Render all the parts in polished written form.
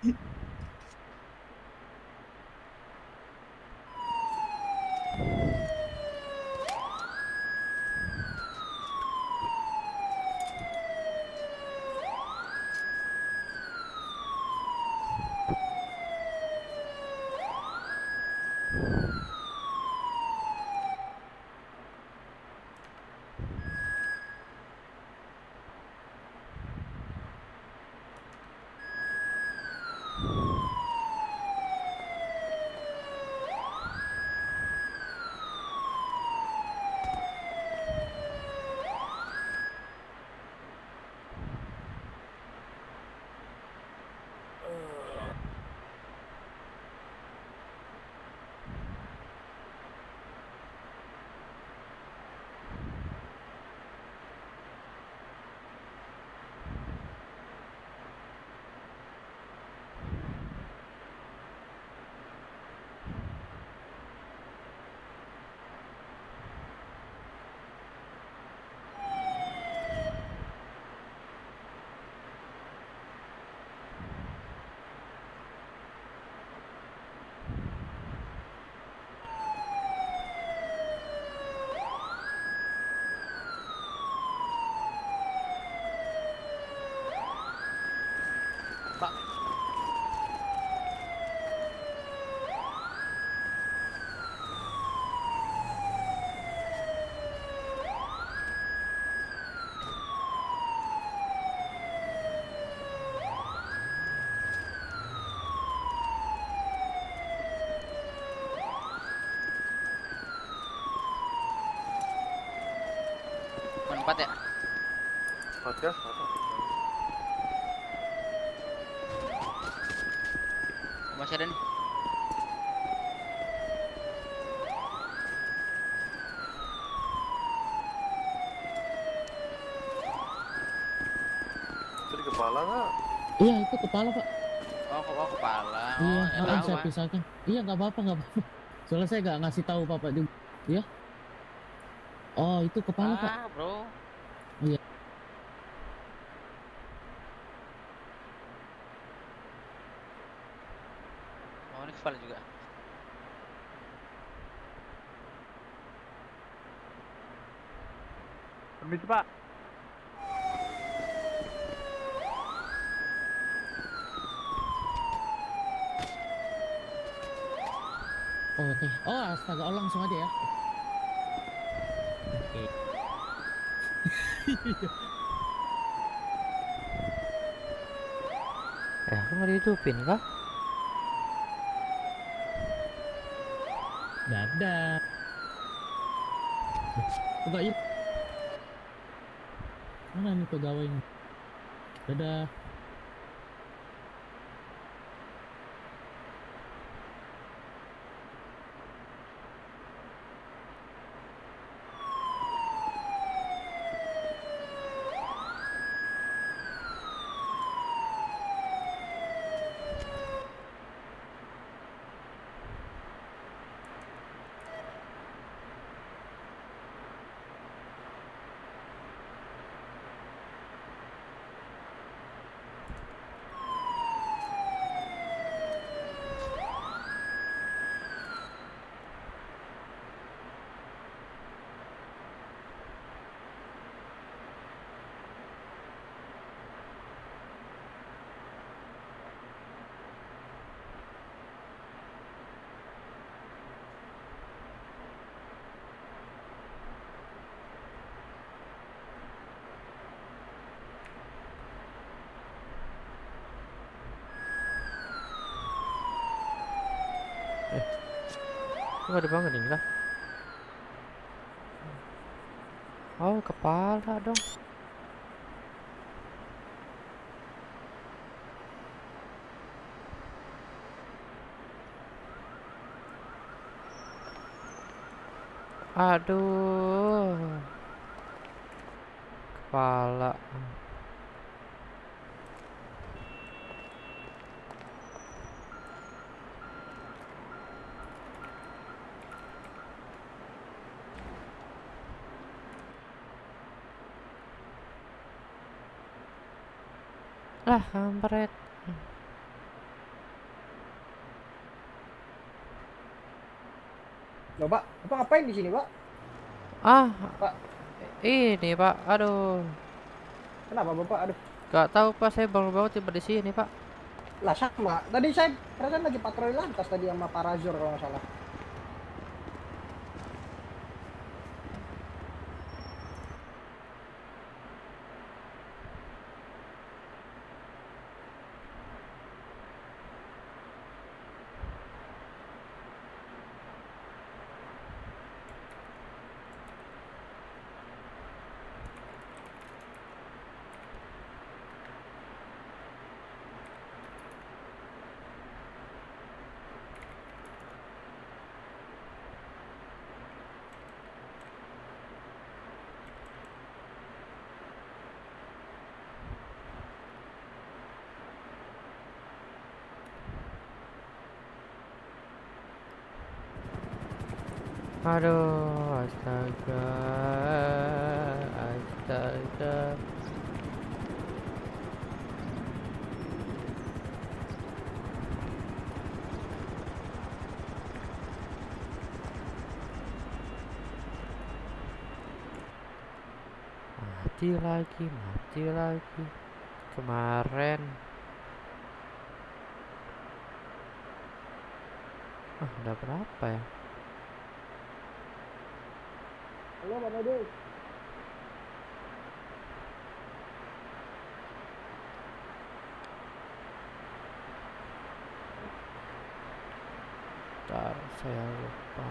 Pak. Empat ya? Podcast Masih ada nih. Itu di kepala nggak? Iya itu kepala pak. Oh kepala. Iya, Oh, tahu, saya Pak. pisahkan. Iya nggak apa-apa. Soalnya saya nggak ngasih tahu papa juga. Iya. Oh itu kepala pak. Bro. Iya. Oh, ini kepala juga. Permisi Pak. Oh, oke. Oh astaga, oh langsung aja ya. Oke. Aku mau dihidupin kah? Dadah. Enggak yuk. Mana nih pegawainya? Dadah. Kok ada bangunin kah? Oh kepala dong. Aduh, kepala. Lah, kampret. Loh, Pak, Bapak ngapain di sini, Pak? Ah, Pak, ini Pak. Aduh, kenapa Bapak? Aduh, gak tahu Pak. Saya baru-baru tiba di sini Pak. lah sama. Tadi saya perasaan lagi patroli lantas tadi sama Pak Razor kalau nggak salah. Aduh, astaga, astaga. Mati lagi. Kemarin, udah berapa ya? Halo, Pak Made. Bentar, saya lupa.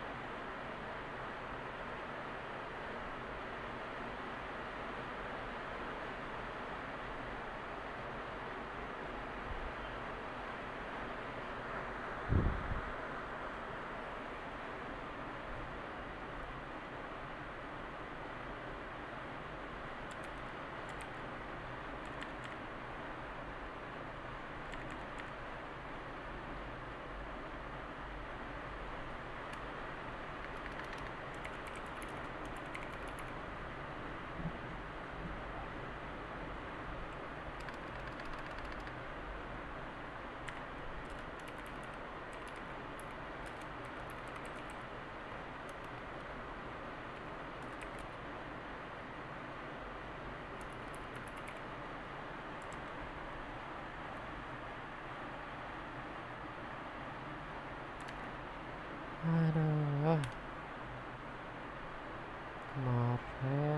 Aduh, kemarin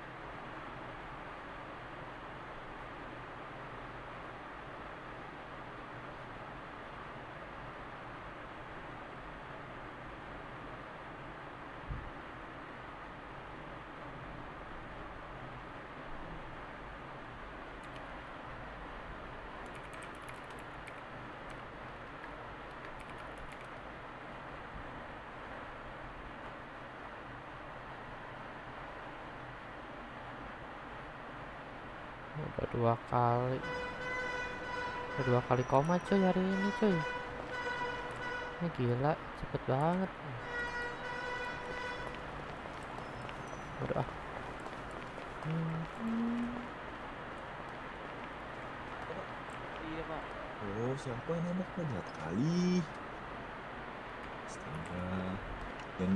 udah dua kali koma cuy hari ini cuy. Ini gila, cepet banget. Udah ah. Iya pak. Oh, siapa ini anak jahat kali. Astaga. Dan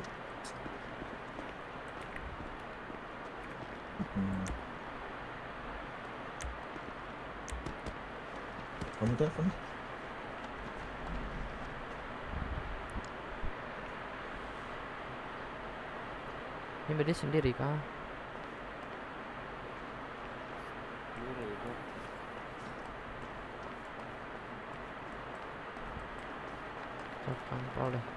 kamu telepon? Ini beda sendiri kah? Terpantau deh.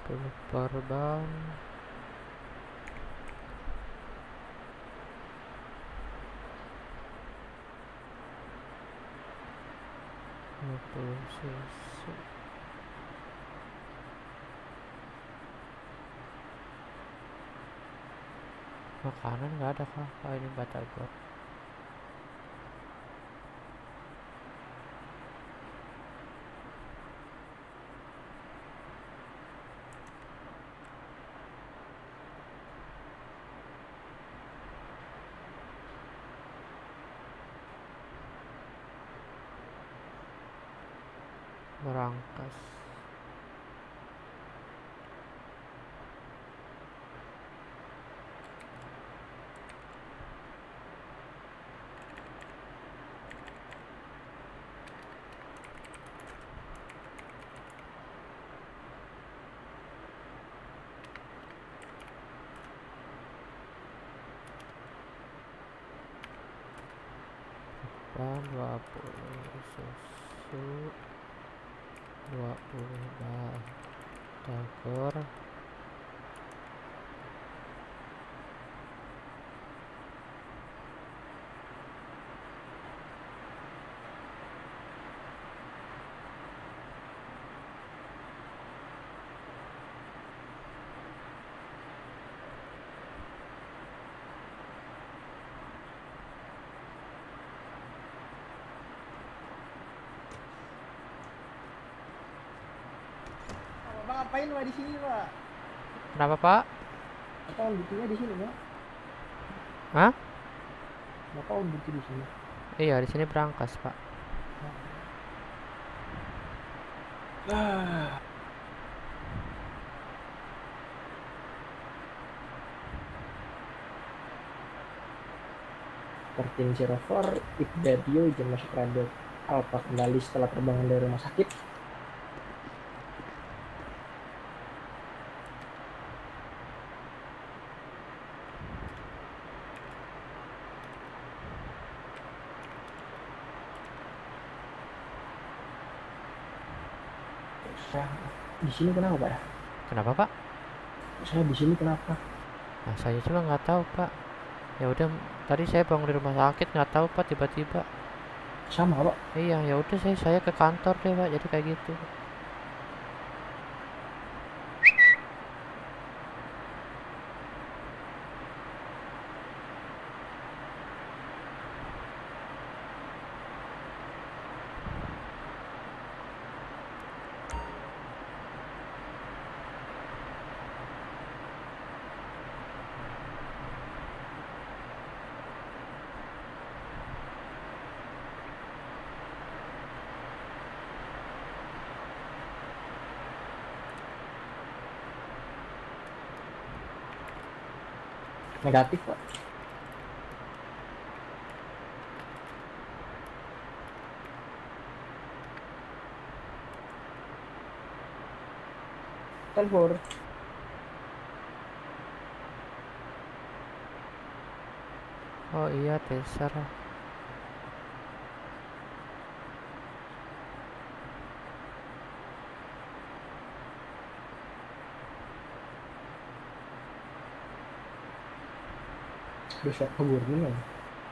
50 per ban. Cc. Makanan nggak ada kah? Oh, ini batagor. Berangkas. Ban 20 susu, 20 batagor. Bapak ngapain Pak di sini Pak? Kenapa, Pak? Bapak on duty-nya di sini Pak? Hah? Bapak on duty di sini. Iya, di sini berangkas, Pak. Tertin 04, Ibdadio izin masuk radar Alfa kembali setelah terbangun dari rumah sakit. Saya di sini kenapa Pak ya? Kenapa, Pak? Saya di sini kenapa? Nah, saya cuma nggak tahu, Pak. Ya udah, tadi saya bangun di rumah sakit nggak tahu, Pak, tiba-tiba. Sama Pak. Iya, ya udah saya ke kantor deh, Pak. Jadi kayak gitu. Negatif Pak. Telepon. Oh iya, teser. Bisa kabur nih ya.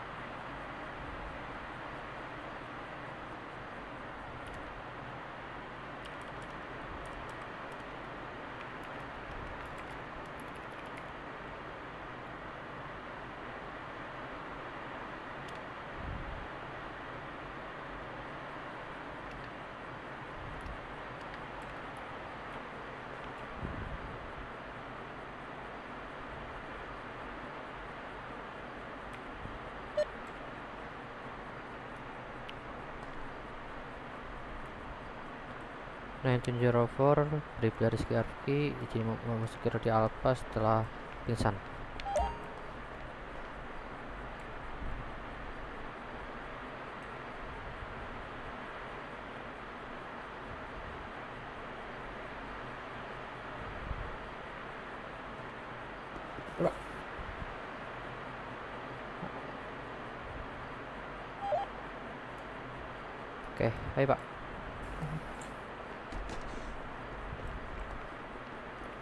.4 Bribda Rizky Arfi izin memasuki di Alfa setelah pingsan. Enggak. Oke, baik, Pak.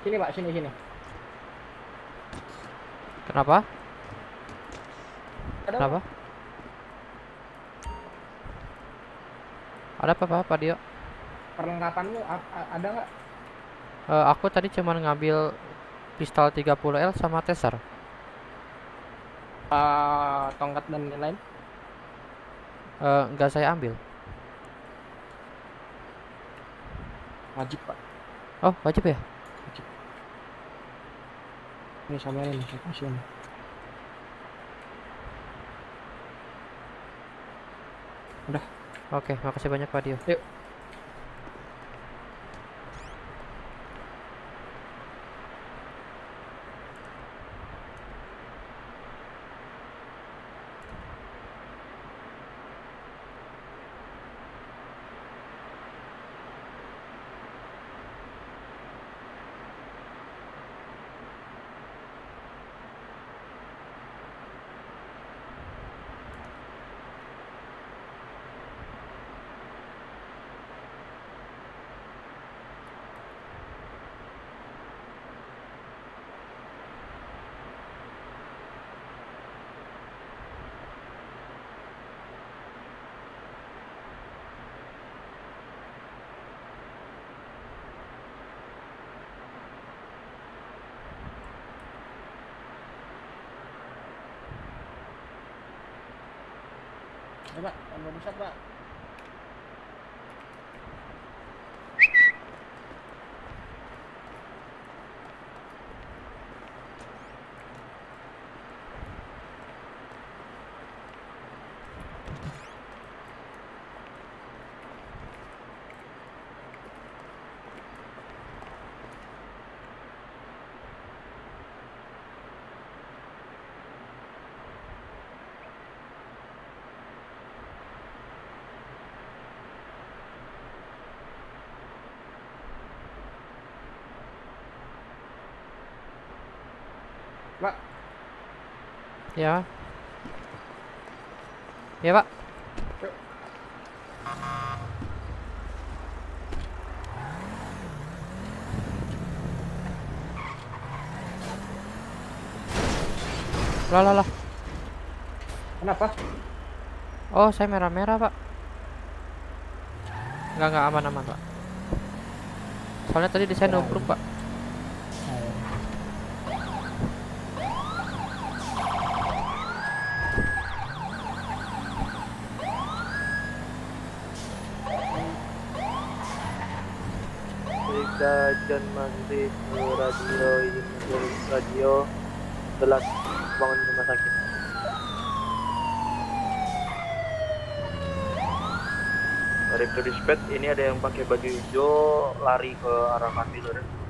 Sini Pak, sini. Kenapa? Ada Kenapa? Ada apa Dio? perlengkapanmu ada nggak? Aku tadi cuma ngambil pistol 30L sama taser. Tongkat dan lain-lain? Nggak saya ambil. Wajib Pak. Oh, wajib ya? Ini sama ini, saya kasih ini. Udah. Oke, makasih banyak Pak Dio. Yuk. Ya Pak, tambah besar Pak. Pak, Ya. Ya Pak. Lah. kenapa? Oh, saya merah-merah Pak. Nggak aman-aman Pak. Soalnya tadi saya nubruk Pak. Bribda John Masih radio ini menjadi radio telah bangun rumah sakit. Dari dispatch ini ada yang pakai baju hijau lari ke arah kantin.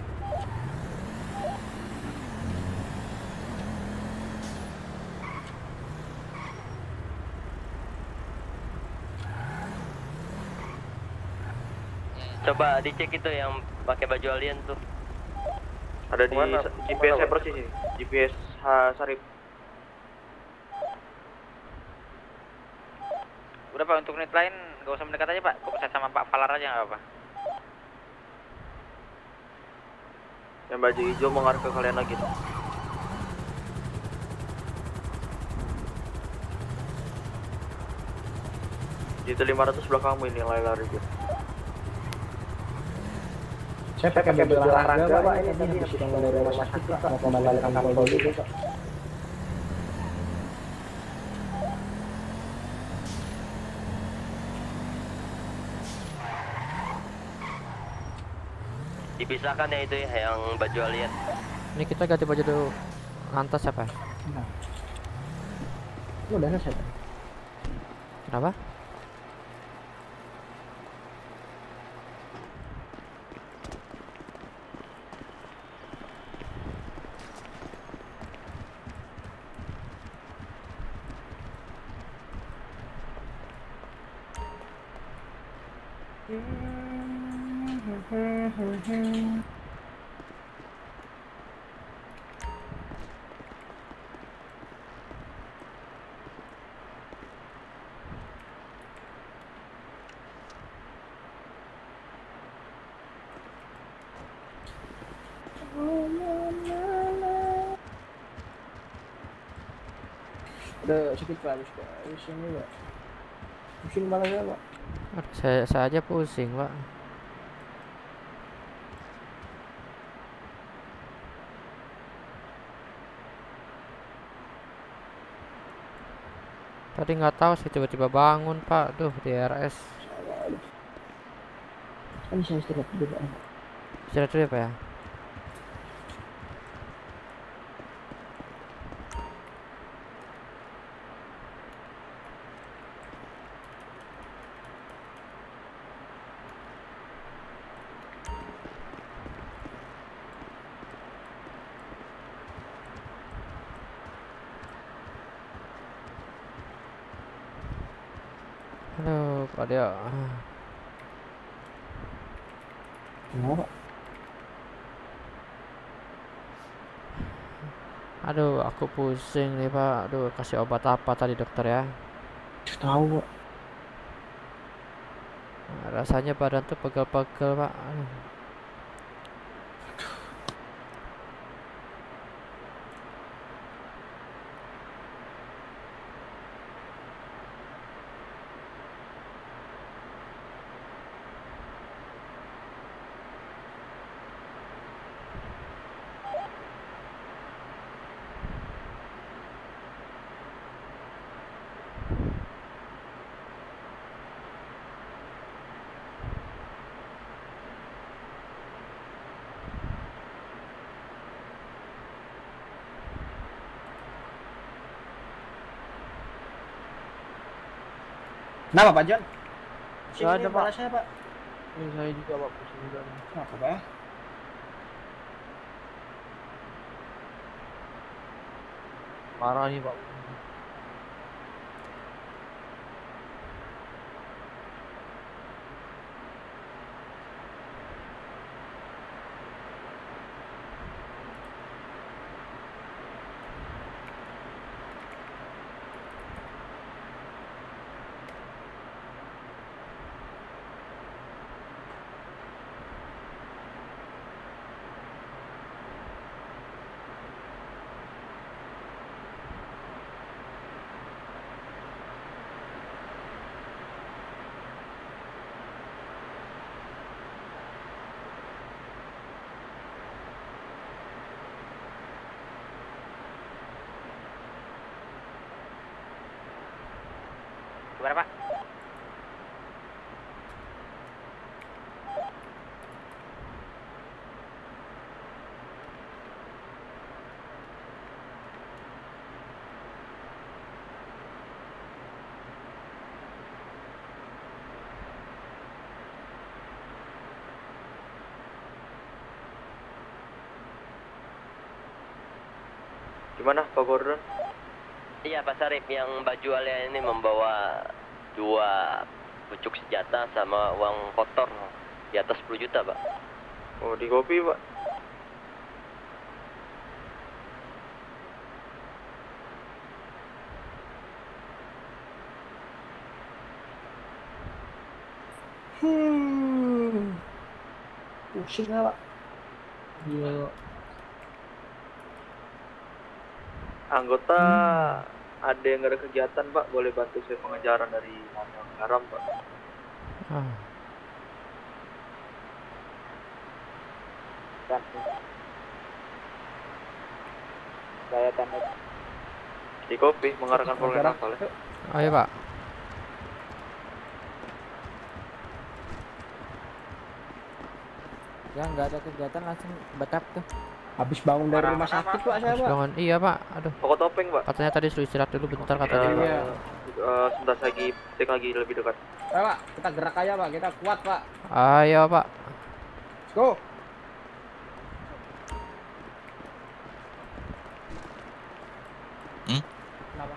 Coba dicek itu yang pakai baju alien tuh. Ada di GPS saya persis ini. GPS Sarip. Udah Pak, untuk unit lain gak usah mendekat aja Pak. Fokus sama Pak Falar aja nggak apa-apa. Yang baju hijau mengarah ke kalian lagi. Itu 500 belakangmu ini yang lari-lari gitu. Saya pakai baju olahraga Pak, ini tadi habis yang dari rumah sakit Pak, mau kembali ke kantor dulu Pak. Dipisahkan ya itu ya, yang baju alien. Ini kita ganti baju dulu. Lantas siapa? Lu udah selesai. Kenapa? Udah sedikit Pak, habis Pak. Pusing nih Pak. Pusing banget ya Pak. Aduh, saya aja pusing, Pak. Tadi nggak tahu sih tiba-tiba bangun, Pak. Duh, di RS. Kan saya istirahat dulu Pak. Istirahat dulu ya, Pak ya. Halo, Pak Dio. Kenapa Pak? Aduh, aku pusing nih, Pak. Aduh, kasih obat apa tadi dokter ya? Tahu Pak. Rasanya badan tuh pegel-pegel, Pak. Aduh. Kenapa Pak John? Nggak ada, Pak. Saya Pak. Ini saya juga Pak pusing juga nih. Kenapa Pak ya? Parah nih Pak. Gimana, Pak? Gimana Pak Gordon? Iya Pak Sarip, yang baju alia ini membawa 2 pucuk senjata sama uang kotor di atas 10 juta Pak. Oh di kopi Pak. Pusing nggak Pak? Iya. Anggota ada yang nggak ada kegiatan Pak, boleh bantu saya pengejaran dari mana garam Pak? Ah, Saya tanda di kopi mengarahkan Polres Natal ya. oh iya, Pak. Ya nggak ada kegiatan langsung backup tuh. Habis bangun dari rumah sakit Pak saya Pak. Bangun. Iya, Pak. Aduh, Toko topeng Pak. katanya tadi suruh istirahat dulu bentar katanya, Pak. Iya. Sebentar lagi, detik lagi lebih dekat. Ayo Pak, kita gerak aja Pak, kita kuat Pak. Ayo, Pak. Let's go. Kenapa?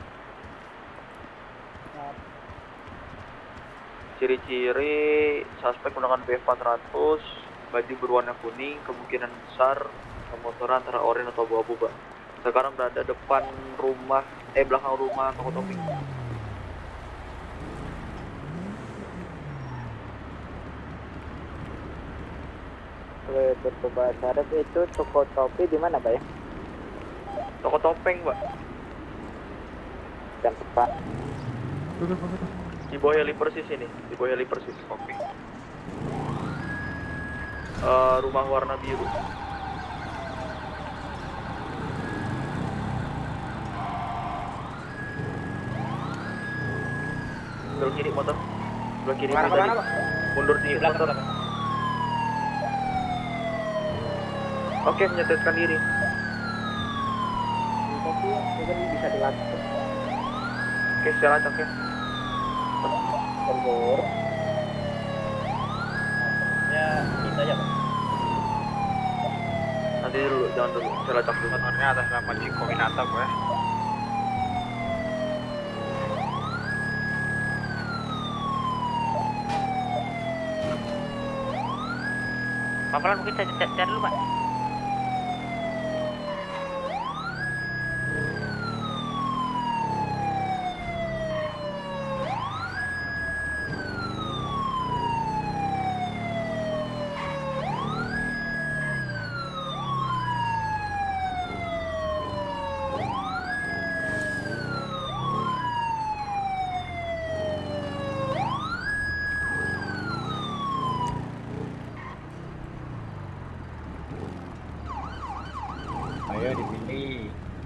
Ciri-ciri suspek menggunakan BF400, baju berwarna kuning, kemungkinan besar pemotoran antara oranye atau abu-abu Pak. Sekarang berada depan rumah, belakang rumah toko topeng. Toko Pak Sarip itu toko topi di mana Pak ya? Toko topeng, Pak. Yang tepat. Di bawah heli persis ini, di bawah heli persis. Oke. Rumah warna biru. Sebelah kiri motor. Sebelah kiri Kemana, tadi. Pak? Mundur di motor. Oke, menyetetkan diri. Tapi mungkin bisa dilatih. Oke, saya lacak ya. Kendor. Ya, kita aja, Pak. Nanti dulu, jangan dulu. Saya lacak dulu. Motornya atas nama Ciko Winata, Pak ya. Pelan-pelan mungkin saya cari dulu, Pak. Ayo dipilih.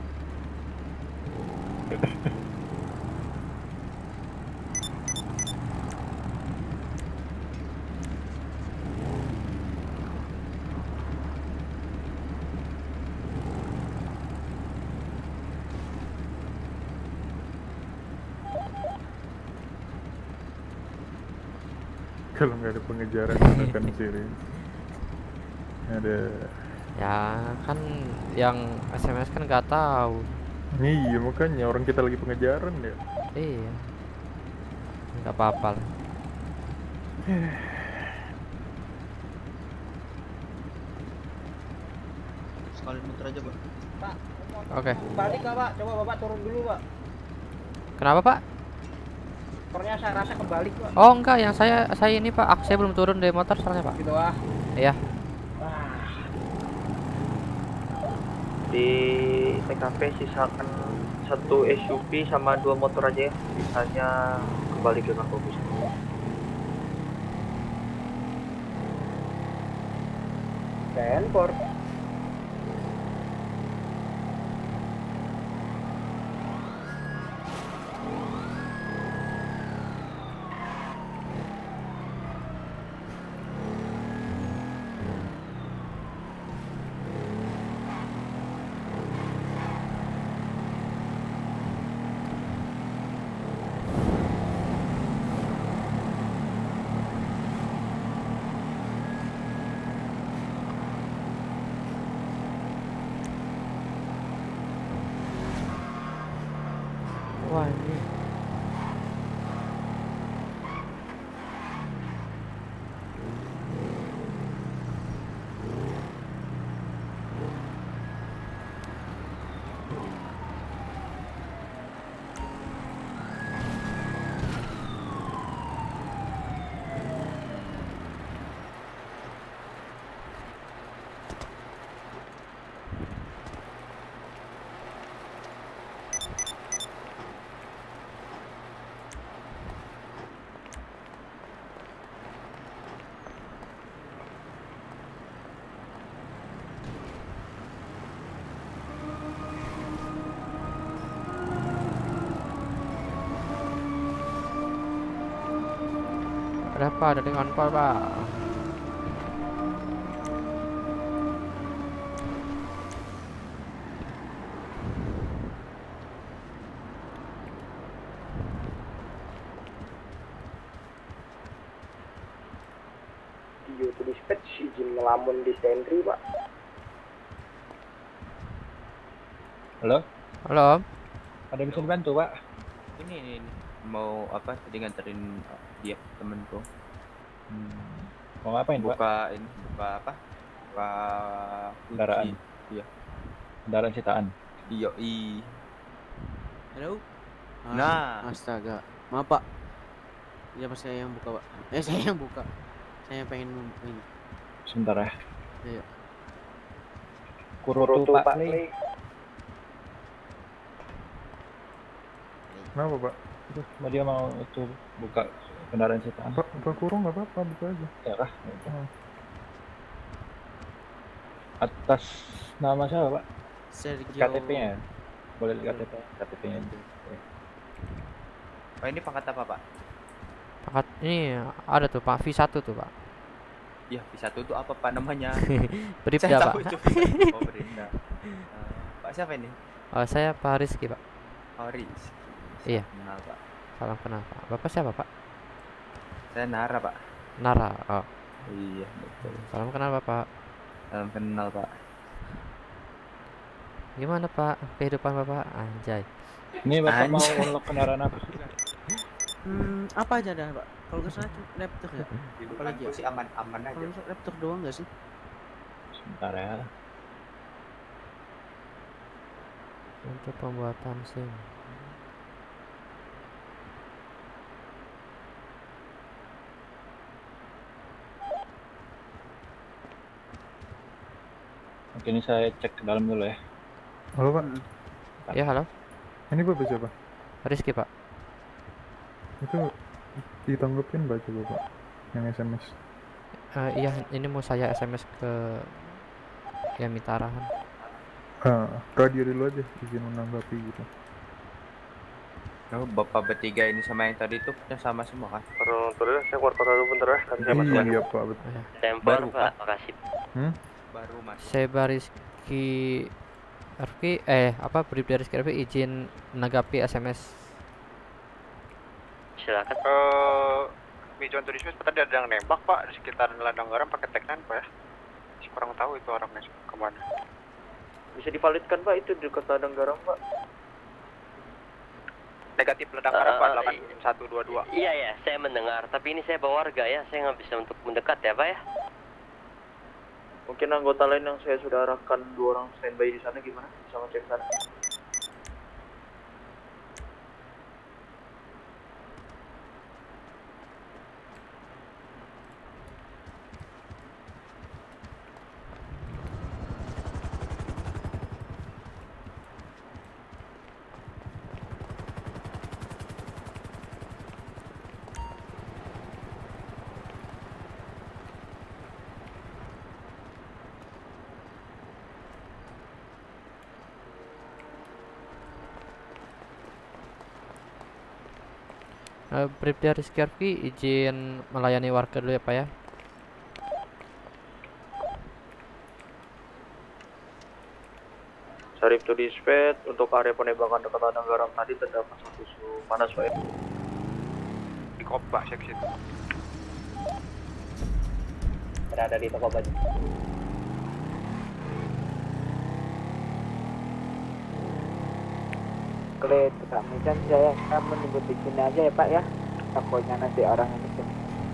Kalau nggak ada pengejaran akan sirine. Ada. Ya kan yang SMS kan nggak tahu. Iya makanya orang kita lagi pengejaran ya. Iya. Nggak apa-apa lah. Sekali muter aja, Pak. Pak, Oke. balik nggak Pak? Coba Bapak turun dulu Pak. Kenapa Pak? Motornya saya rasa kebalik Pak. Oh enggak, yang saya ini Pak. Saya belum turun dari motor soalnya Pak. Gitu ah. Iya. Di TKP sisakan 1 SUV sama 2 motor aja ya. Sisanya kembali ke kantor bus. Tenpor. Wah ini. Ada apa? Ada dengan apa Pak? Video to dispatch izin ngelamun di sentri Pak. Halo, Halo. ada yang bisa dibantu Pak? Ini mau apa? Tadi nganterin dia temenku. Mau ngapain Pak? Buka ini, buka apa? Buka kunci. Kendaraan. Iya. Kendaraan sitaan. Iya, Halo? Nah. Astaga. Maaf Pak. Ya Pak, saya yang buka Pak. Saya yang buka. Saya pengen ini. Sebentar ya. Iya. Kurutu Pak Lee. Kenapa Pak? Dia mau itu buka kendaraan sitaan. Pak kurung nggak apa-apa, buka aja. Ya kah? Atas nama siapa Pak? Sergio. KTP-nya. Boleh lihat KTP-nya. Oh ini pangkat apa Pak? Pangkat ini ada tuh Pak, V1 tuh Pak. Ya V1 itu apa Pak namanya? Bribda Saya Pak. tahu itu. Oh Bribda. Pak siapa ini? Oh, saya Pak Rizky Pak. Oh Rizky. Iya. Kenal Pak. Salam kenal Pak. Bapak siapa Pak? Saya Nara Pak. Nara. Oh. Iya betul. Salam kenal Bapak. Salam kenal Pak. Gimana Pak kehidupan Bapak? Anjay. Ini Bapak mau unlock kendaraan apa? Apa aja dah Pak? Kalau nggak salah Raptor ya. Apalagi ya? Sih aman-aman aja. Kalau Raptor doang nggak sih? Sebentar ya. Untuk pembuatan SIM. Oke, ini saya cek ke dalam dulu ya. Halo Pak. Ya halo. Ini Bapak siapa? Rizky Pak. Itu ditanggepin Pak coba Pak. Yang SMS. Iya ini mau saya SMS ke yang minta arahan. Radio dulu aja, izin menanggapi gitu. Oh, Bapak bertiga ini sama yang tadi itu sama semua kan? Terus saya keluar kota dulu bentar ya. Iya Pak, betul. Tempor Baru, Pak, makasih. Baru masuk. Saya Rizky RP Bribda Rizky RP izin menanggapi SMS. Silakan. Mijuan turisme tadi ada yang nembak Pak di sekitar ladang garam pakai teknan Pak ya. Kurang tahu itu orangnya kemana. Bisa divalidkan Pak itu di kota ladang garam Pak. Negatif ladang garam Pak 8122. Iya ya, saya mendengar. Tapi ini saya bawa warga ya, saya nggak bisa untuk mendekat ya Pak ya. Mungkin anggota lain yang saya sudah arahkan 2 orang standby di sana gimana? Bisa ngecek sana. Bribda Rizky RP izin melayani warga dulu ya Pak ya. Sarif to dispatch untuk area penembakan dekat ladang garam tadi terdapat satu panas Pak ya. Di kop Pak, seksi itu. Berada di toko baju. Klik kami kan saya menunggu di sini aja ya Pak ya. Takutnya nanti orang ini tuh.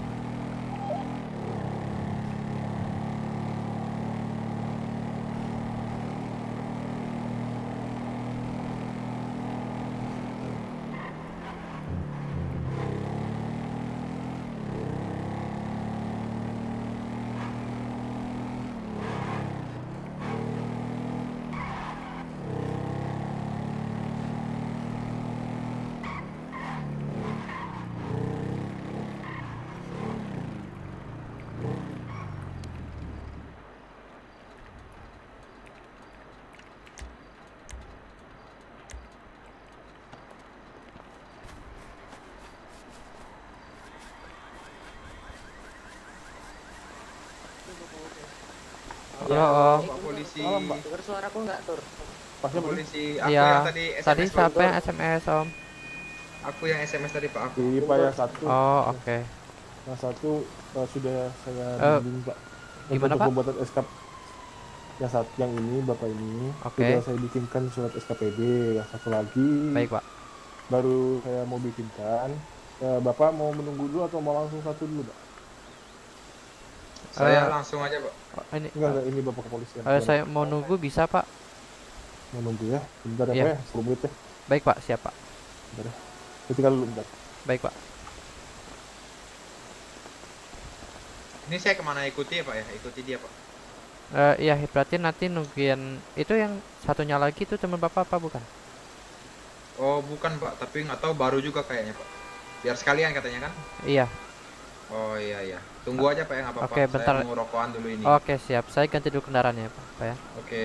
Halo Om. Pak polisi. Dengar suaraku nggak Tur? Pak polisi. Aku Iya. yang tadi Tadi SMS siapa yang SMS Om? Aku yang SMS tadi Pak. Aku. Pak yang satu. Oh oke. Yang satu sudah saya bimbing Pak. Gimana untuk Pak? pembuatan SK yang satu yang ini Bapak ini Oke. sudah saya bikinkan surat SKPD. Yang satu lagi Baik Pak. baru saya mau bikinkan. Bapak mau menunggu dulu atau mau langsung satu dulu Pak? Saya langsung aja Pak. Enggak, ini Bapak kepolisian. Saya mau nunggu bisa Pak? Mau nunggu ya? Bentar ya Iya. Pak ya, 10 menit ya. Baik Pak, siap Pak. Bentar ya. Tinggal dulu bentar. Baik Pak. Ini saya kemana ikuti ya Pak ya? Ikuti dia Pak. Iya, berarti nanti nungguin itu yang satunya lagi itu teman bapak apa bukan? Oh bukan pak, tapi nggak tahu baru juga kayaknya pak. Biar sekalian katanya kan? Iya. Oh iya. Tunggu aja pak ya, nggak apa-apa. Oke, bentar. Saya mau rokokan dulu ini. Oke, siap. Saya ganti dulu kendaraannya pak ya. Oke.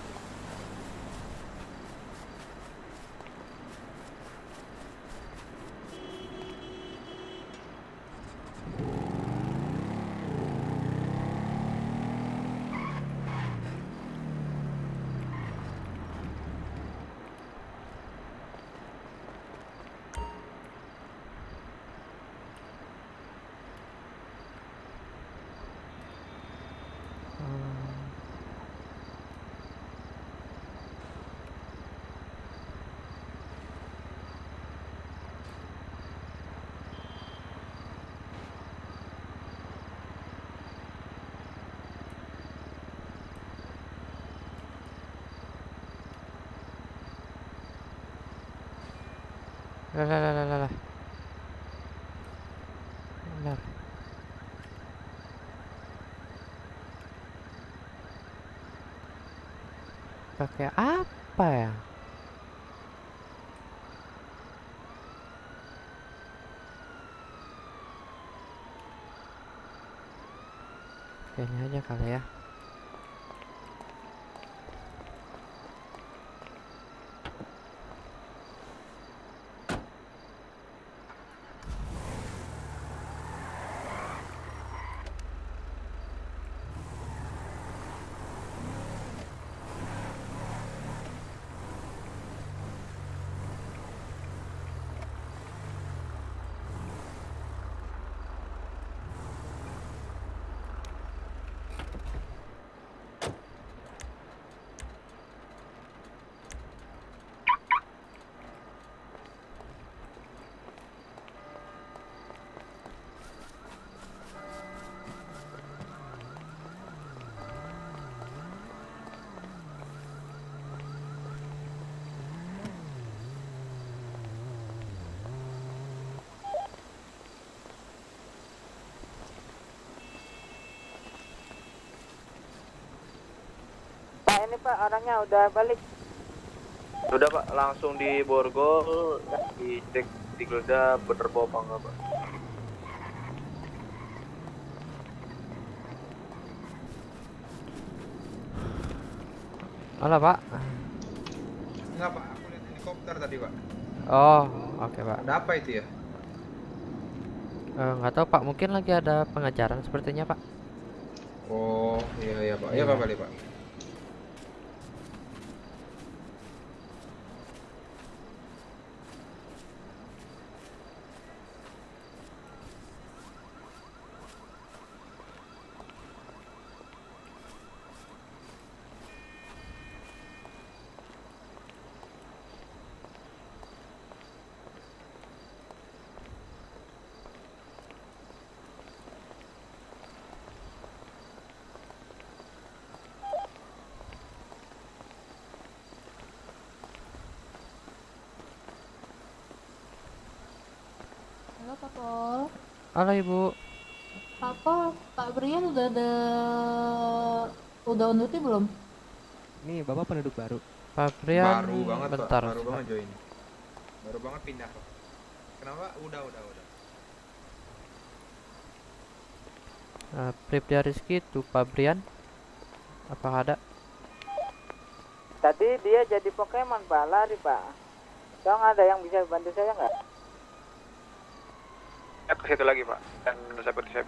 Lah. Benar. Pakai apa ya? Kayaknya aja kali ya. Pak, ini Pak orangnya udah balik. Udah pak, langsung di borgol, dicek digeledah bener bawa apa enggak pak. Halo pak. Enggak pak, aku lihat helikopter tadi pak. Oh, oke pak. Ada apa itu ya? Nggak tahu pak, mungkin lagi ada pengejaran sepertinya pak. Oh iya pak, iya pak balik pak. Halo Pak Pol. Halo ibu. Pak Pol, Pak Brian udah on duty belum? Nih bapak penduduk baru. Pak Brian. Baru banget bentar. pak, baru banget join. Baru banget pindah pak. Kenapa? Udah. Bribda Rizky tuh Pak Brian. Apa ada? Tadi dia jadi Pokemon Pak, lari Pak. Dong ada yang bisa bantu saya nggak? Ya ke situ lagi pak, dan seperti saya.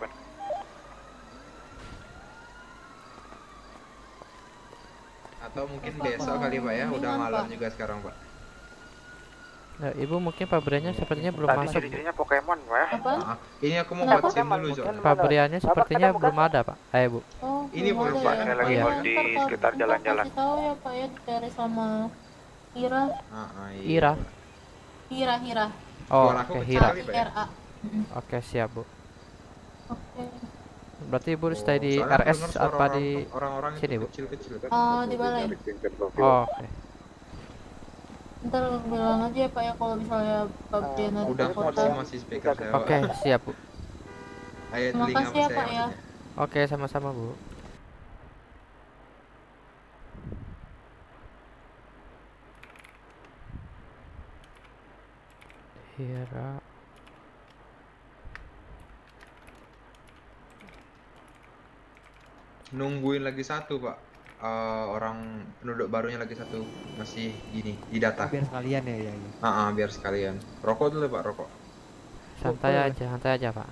Atau mungkin besok kali pak ya, udah malam juga sekarang pak. Nah, ibu mungkin Pak Briannya sepertinya belum Tadi masuk. ciri-cirinya Pokemon pak ya. Nah, ini aku mau buat SIM dulu soalnya. Pak Briannya sepertinya belum ada pak. Bu. Oh, Ini belum pak, ada. saya lagi Iya. mau di sekitar jalan-jalan. Kasih tahu ya Pak ya, dicari sama Ira. Ira. Hira. Oh, Suara aku oke, kecil Hira. kali, Pak, ya? H-I-R-A. Oke, siap bu. Oke. Berarti ibu stay di soalnya aku RS denger suara apa di orang-orang itu sini bu? kecil-kecil kan. Oh, di balai. Oh, oke. Ntar bilang aja ya Pak ya kalau misalnya Pak Brian ada Udah kota. kuat sih masih speaker saya. Pak. Oke, siap bu. Ayo Terima telinga kasih ya saya Pak ya. maksudnya. Oke, sama-sama bu. Kira Nungguin lagi satu, Pak. Orang penduduk barunya lagi satu masih gini di data. Biar sekalian ya. Biar sekalian. Rokok dulu, Pak, rokok. santai aja, Pak.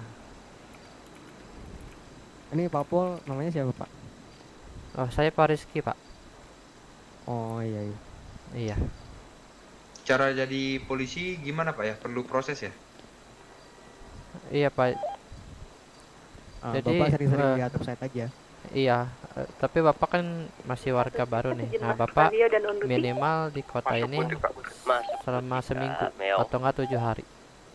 Ini Pak Pol namanya siapa, Pak? Oh, saya Pak Rizky, Pak. Oh iya. Iya. Cara jadi polisi gimana, Pak ya? Perlu proses ya? Iya, Pak. Jadi Bapak sering-sering diatur saya aja. Iya, tapi Bapak kan masih warga baru nih. Nah, Bapak minimal di kota ini selama seminggu atau enggak 7 hari.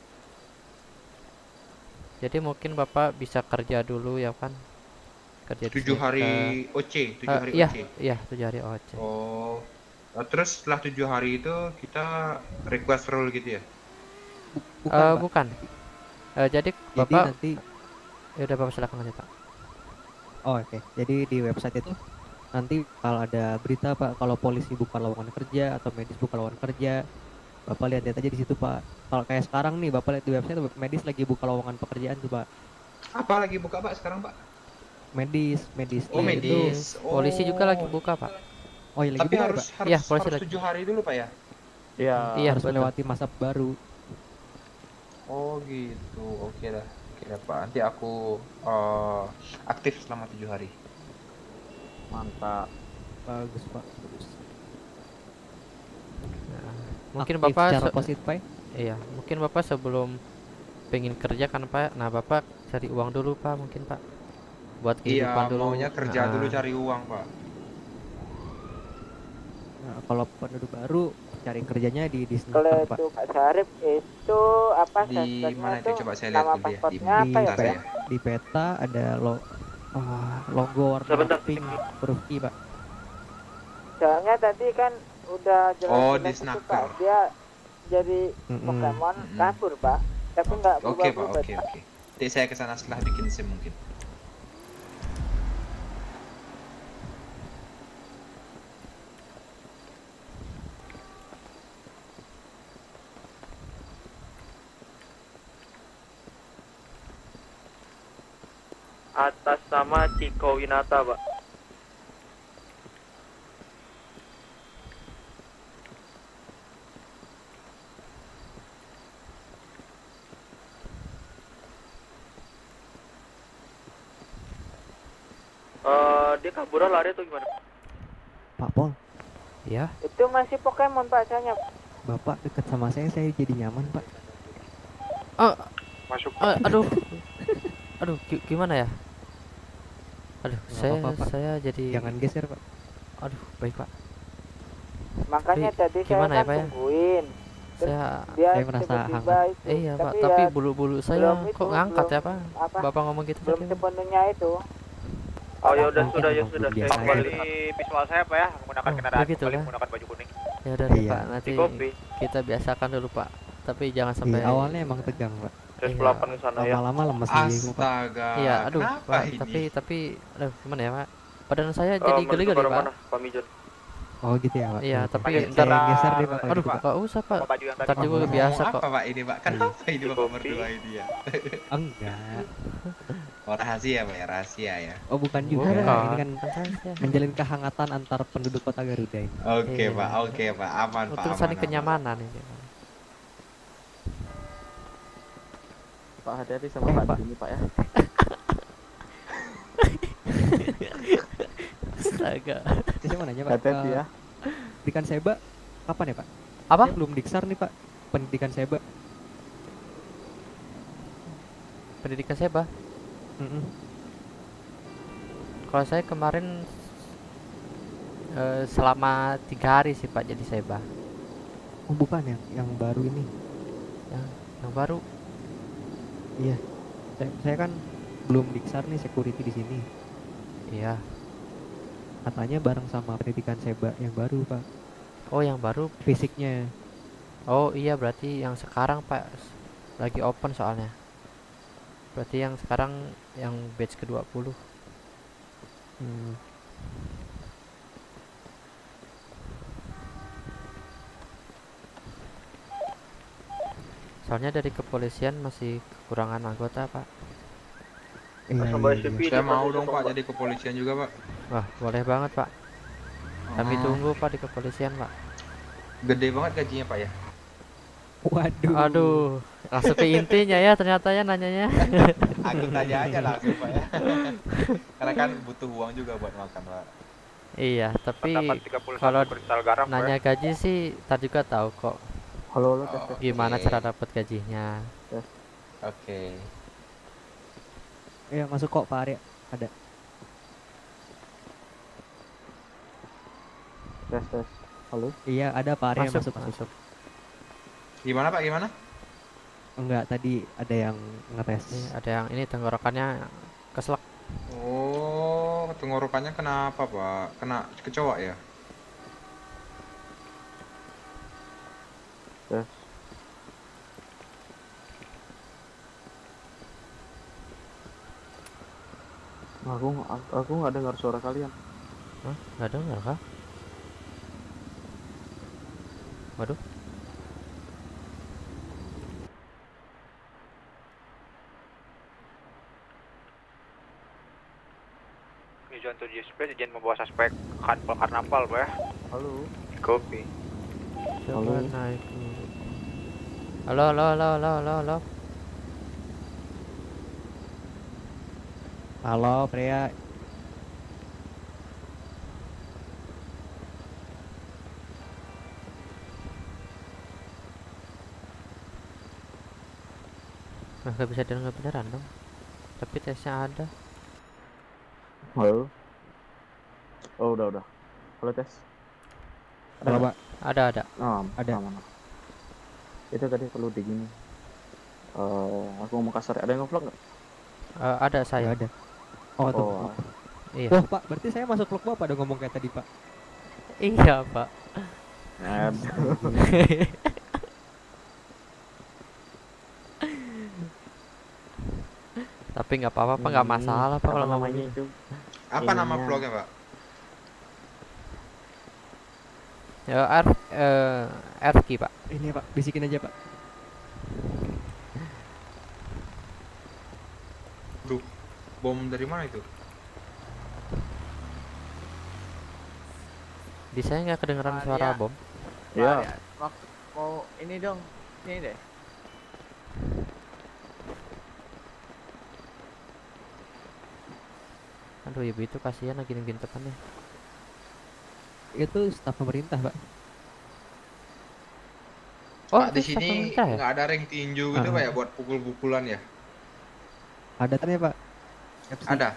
Jadi mungkin Bapak bisa kerja dulu ya kan? Kerja 7 hari OC, 7 hari iya, OC. Iya, 7 hari OC. Oh. Terus setelah 7 hari itu kita request role gitu ya? Bukan. Jadi Bapak nanti ya udah Bapak silakan aja, Pak. Oh, oke. Jadi di website itu nanti kalau ada berita, Pak, kalau polisi buka lowongan kerja atau medis buka lowongan kerja, Bapak lihat aja di situ, Pak. Kalau kayak sekarang nih Bapak lihat di website medis lagi buka lowongan pekerjaan tuh, Pak. Apa lagi buka, Pak, sekarang, Pak? Medis. Oh, medis. Polisi juga lagi buka, Pak. Oh, iya, lagi tapi buka, harus Pak? Iya, polisi harus lagi. 7 hari dulu, Pak ya? Iya, harus melewati masa baru. Oh, gitu. Oke dah. Oke dah, Pak. Nanti aku aktif selama 7 hari. Mantap. Bagus, Pak. Mungkin Aktif Bapak secara positif, Pak? Iya, mungkin Bapak sebelum pengen kerja kan, Pak. Nah, Bapak cari uang dulu, Pak, mungkin, Pak. Buat kehidupan Iya, dulu. maunya kerja dulu cari uang, Pak. Nah, kalau penduduk baru cari kerjanya di Kalau Pak. itu Pak Sarip itu apa Di suspeknya mana itu? tuh, Coba saya lihat nama dulu ya. Di pasportnya apa ya, Pak ya? Di peta ada logo warna pink huruf I, Pak. Soalnya tadi kan udah jelas Oh, jelas di itu, snacker. Pak. Dia jadi Pokemon kabur, Pak. Tapi nggak Oke, Pak. berubah-ubah. Oke. Nanti saya ke sana setelah bikin SIM mungkin. Atas nama Ciko Winata, Pak. Dia kaburan lari atau gimana? Pak Pol. Ya. Itu masih Pokemon, Pak, soalnya. Bapak dekat sama saya jadi nyaman, Pak. Masuk. Aduh, gimana ya? Aduh, Nggak apa-apa, Pak. saya jadi Jangan geser, Pak. Aduh, baik, Pak. Makanya tadi saya gimana ya, kan Pak ya? tungguin. Dia Saya merasa tiba-tiba hangat. itu. Iya, Pak, ya tapi bulu-bulu saya belum kok itu, ngangkat belum ya, Pak? apa, Bapak ngomong gitu belum tadi. sepenuhnya itu. Oh ya udah Mungkin sudah emang Saya kebiasaan. kembali visual saya, Pak ya, menggunakan kendaraan begitu, kembali kan? menggunakan baju kuning. Ya udah nih, Iya. Pak, nanti Di kopi. kita biasakan dulu, Pak. Tapi jangan sampai Awalnya emang tegang, Pak. Terus Iya. pelapan ke sana ya. Lama-lama lemes sendiri, Pak. Astaga. Iya, aduh, Kenapa Pak, ini? tapi aduh, gimana ya, Pak? Badan saya jadi Menuju geli-geli, ke arah Pak. mana, Pak Mijon? Oh gitu ya, Pak. Iya, Oke. tapi Saya ntar geser deh, Pak. aduh, Pak. nggak usah, Pak. Baju yang tadi Ntar juga Ngomong biasa kok. apa, Pak, ini, Pak? Kenapa ini Bapak berdua ini ya? Enggak. Oh, rahasia, Pak ya, rahasia ya. Oh, bukan juga. Bukan. Ini kan Rahasia. menjalin kehangatan antar penduduk Kota Garuda ini. Oke, Iya. Pak. Oke, Pak. Aman, Pak. Untuk Aman, saling aman. kenyamanan ini. Pak, hati-hati sama Pak ini, Pak ya. Astaga. Saya mau nanya, Pak. Hati-hati ya. Pendidikan Seba kapan ya, Pak? Apa? Saya belum diksar nih, Pak. Pendidikan Seba. Pendidikan saya, Pak. Kalau saya kemarin selama 3 hari sih, Pak, jadi seba. Oh, bukan yang baru ini. Yang baru. Iya. Saya kan belum diksar nih security di sini. Iya. Katanya bareng sama pendidikan Seba yang baru, Pak. Oh, yang baru Fisiknya. Oh iya, berarti yang sekarang, Pak, lagi open soalnya. Berarti yang sekarang yang batch ke-20. Soalnya dari kepolisian masih kekurangan anggota, Pak. Saya mau dong Pak jadi kepolisian juga Pak. Wah, boleh banget Pak. Kami tunggu Pak di kepolisian Pak. Gede banget gajinya Pak ya? Waduh. Aduh, langsung ke intinya ya ternyata ya nanyanya. Aku tanya aja langsung Pak ya. Karena kan butuh uang juga buat makan Pak. Iya, tapi kalau nanya gaji sih tak juga tahu kok. Halo, Gimana cara dapat gajinya? Oke. Iya, masuk kok Pak Arya. Ada. Tes. Halo? Iya, ada Pak Arya masuk. Gimana Pak, gimana? Enggak, tadi ada yang ngetes. Ada yang ini tenggorokannya keselak. Oh, tenggorokannya kenapa Pak? Kena kecoa ya? Tes. Aku nggak dengar suara kalian. Hah? Nggak dengar kah? Waduh. Tujuan 7 SP, izin membawa suspek karnaval, Pak ya. Halo. Kopi. Coba naik dulu. Halo. Halo, Pria. Nah, nggak bisa dengar beneran dong. Tapi tesnya ada. Halo. Oh, udah. Halo tes. Halo, Pak. Ada. Oh, ada. Aman. Itu tadi perlu di gini. Aku mau kasar. Ada yang nge-vlog nggak? Ada saya. Ada. Oh, tuh. Oh. Iya. Wah, Pak, berarti saya masuk vlog Bapak dong ngomong kayak tadi, Pak. Iya, Pak. Tapi nggak apa-apa, Pak, nggak masalah Pak kalau namanya itu. Apa nama vlognya Pak? Ya, Erki Pak. Ini Pak, bisikin aja Pak. Duh, bom dari mana itu? Di saya nggak kedengeran suara bom. Iya. Mau ini dong, ini deh. Aduh, ibu itu kasihan lagi nungguin depannya. Itu staf pemerintah, Pak. Oh, Pak, di sini ya? nggak ada ring tinju gitu Pak ya buat pukul-pukulan ya? Ada kan ya Pak? FC. Ada.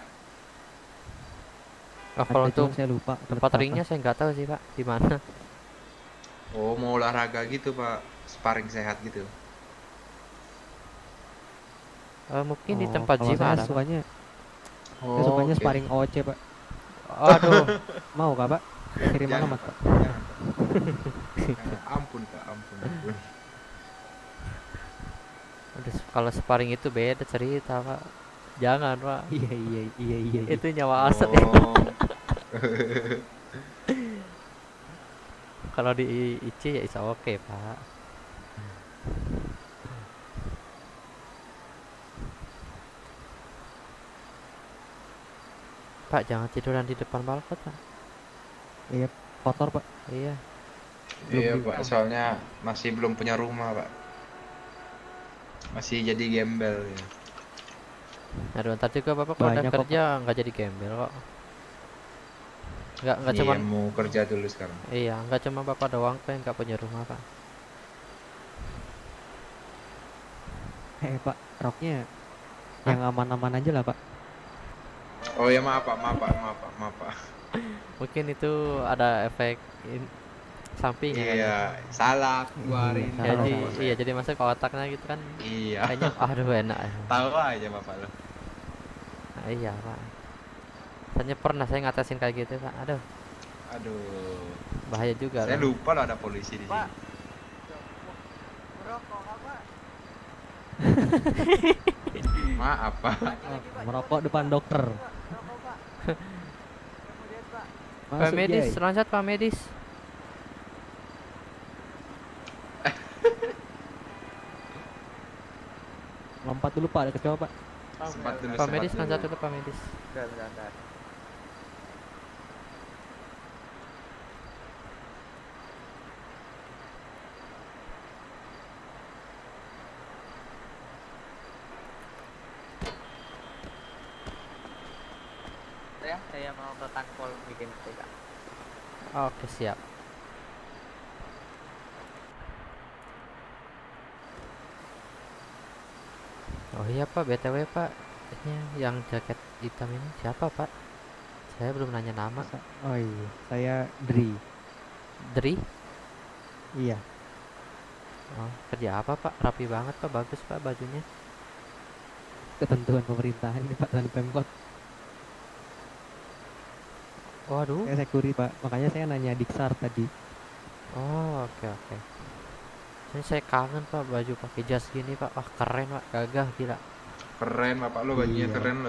Oh, kalau untuk saya lupa tempat ringnya saya nggak tahu sih Pak, di mana. Oh, mau olahraga gitu Pak, sparring sehat gitu. Mungkin di tempat gym ada. Sukanya, saya sukanya sparring OC Pak. Aduh, mau kah Pak? Kirim alamat Pak. Ampun Pak, ampun. Aduh, kalau sparring itu beda cerita Pak. Jangan Pak. Iya. Itu nyawa asap. Kalau di IC ya is oke Pak. Pak, jangan tiduran di depan balkon Pak. Iya, kotor Pak. Iya. Iya Pak, soalnya masih belum punya rumah Pak. Masih jadi gembel ya. Aduh, ntar juga Bapak kalau udah kerja nggak jadi gembel kok. Nggak cuma mau kerja dulu sekarang. Iya, nggak cuma Bapak doang kok yang nggak punya rumah Pak. Pak, roknya yang aman-aman aja lah Pak. Oh ya maaf Pak. Mungkin itu ada efek samping ya. Iya, salah keluarin. Iya, jadi masuk ke otaknya gitu kan. Iya. Kayaknya aduh enak. Tahu aja Bapak lo. Nah, iya Pak. Soalnya pernah saya ngatasin kayak gitu Pak. Aduh. Bahaya juga. Saya lupa loh ada polisi di sini. Merokok apa? Maaf Pak. Merokok depan dokter. Pak medis, loncat Pak medis. sempat dulu Pak, ada kecoa Pak. Sempat dulu. Pak medis kan satu Pak medis. Bentar. Saya mau ke kantor bikin TK. Oke, siap. Oh iya Pak, BTW Pak, ini yang jaket hitam ini siapa Pak? Saya belum nanya nama. Oh iya, saya Dri. Dri? Iya. Oh, kerja apa Pak? Rapi banget Pak, bagus Pak bajunya. Ketentuan pemerintahan ini Pak dan Pemkot. Waduh. Saya security Pak, makanya saya nanya Diksar tadi. Oh, oke. Ini saya kangen Pak baju pakai jas gini Pak. Wah, keren Pak, gagah gila. Keren Bapak lo, bajunya Iya. keren lo.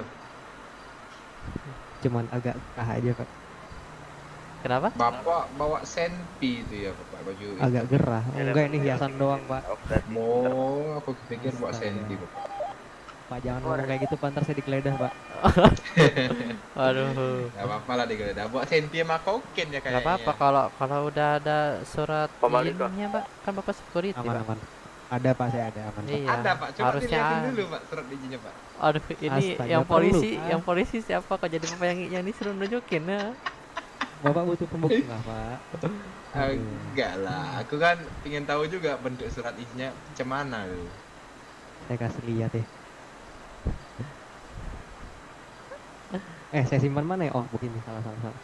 Cuman agak aja Pak. Kenapa? Bapak bawa senpi itu ya Bapak baju. Agak gerah. Enggak, ini hiasan doang Pak. Oh, aku pikir bawa senpi Bapak. Pak jangan ngomong kayak gitu Pak, ntar saya digeledah Pak. Aduh. Gak apa-apa lah digeledah. Buat senpi sama koken ya kayaknya. Gak apa-apa kalau udah ada surat izinnya Pak, kan Bapak security Aman. Pak. Ada Pak, saya ada aman Pak. Iya, Ada Pak, coba harusnya dilihatin dulu Pak surat izinnya Pak. Aduh, ini Astaga, yang polisi, perlu, yang polisi siapa kok jadi Bapak yang ini suruh nunjukin ya? Bapak butuh pembukti nggak Pak? Enggak lah, aku kan pengen tahu juga bentuk surat izinnya macam mana tuh. Saya kasih lihat ya. Saya simpan mana ya? Oh, begini, salah.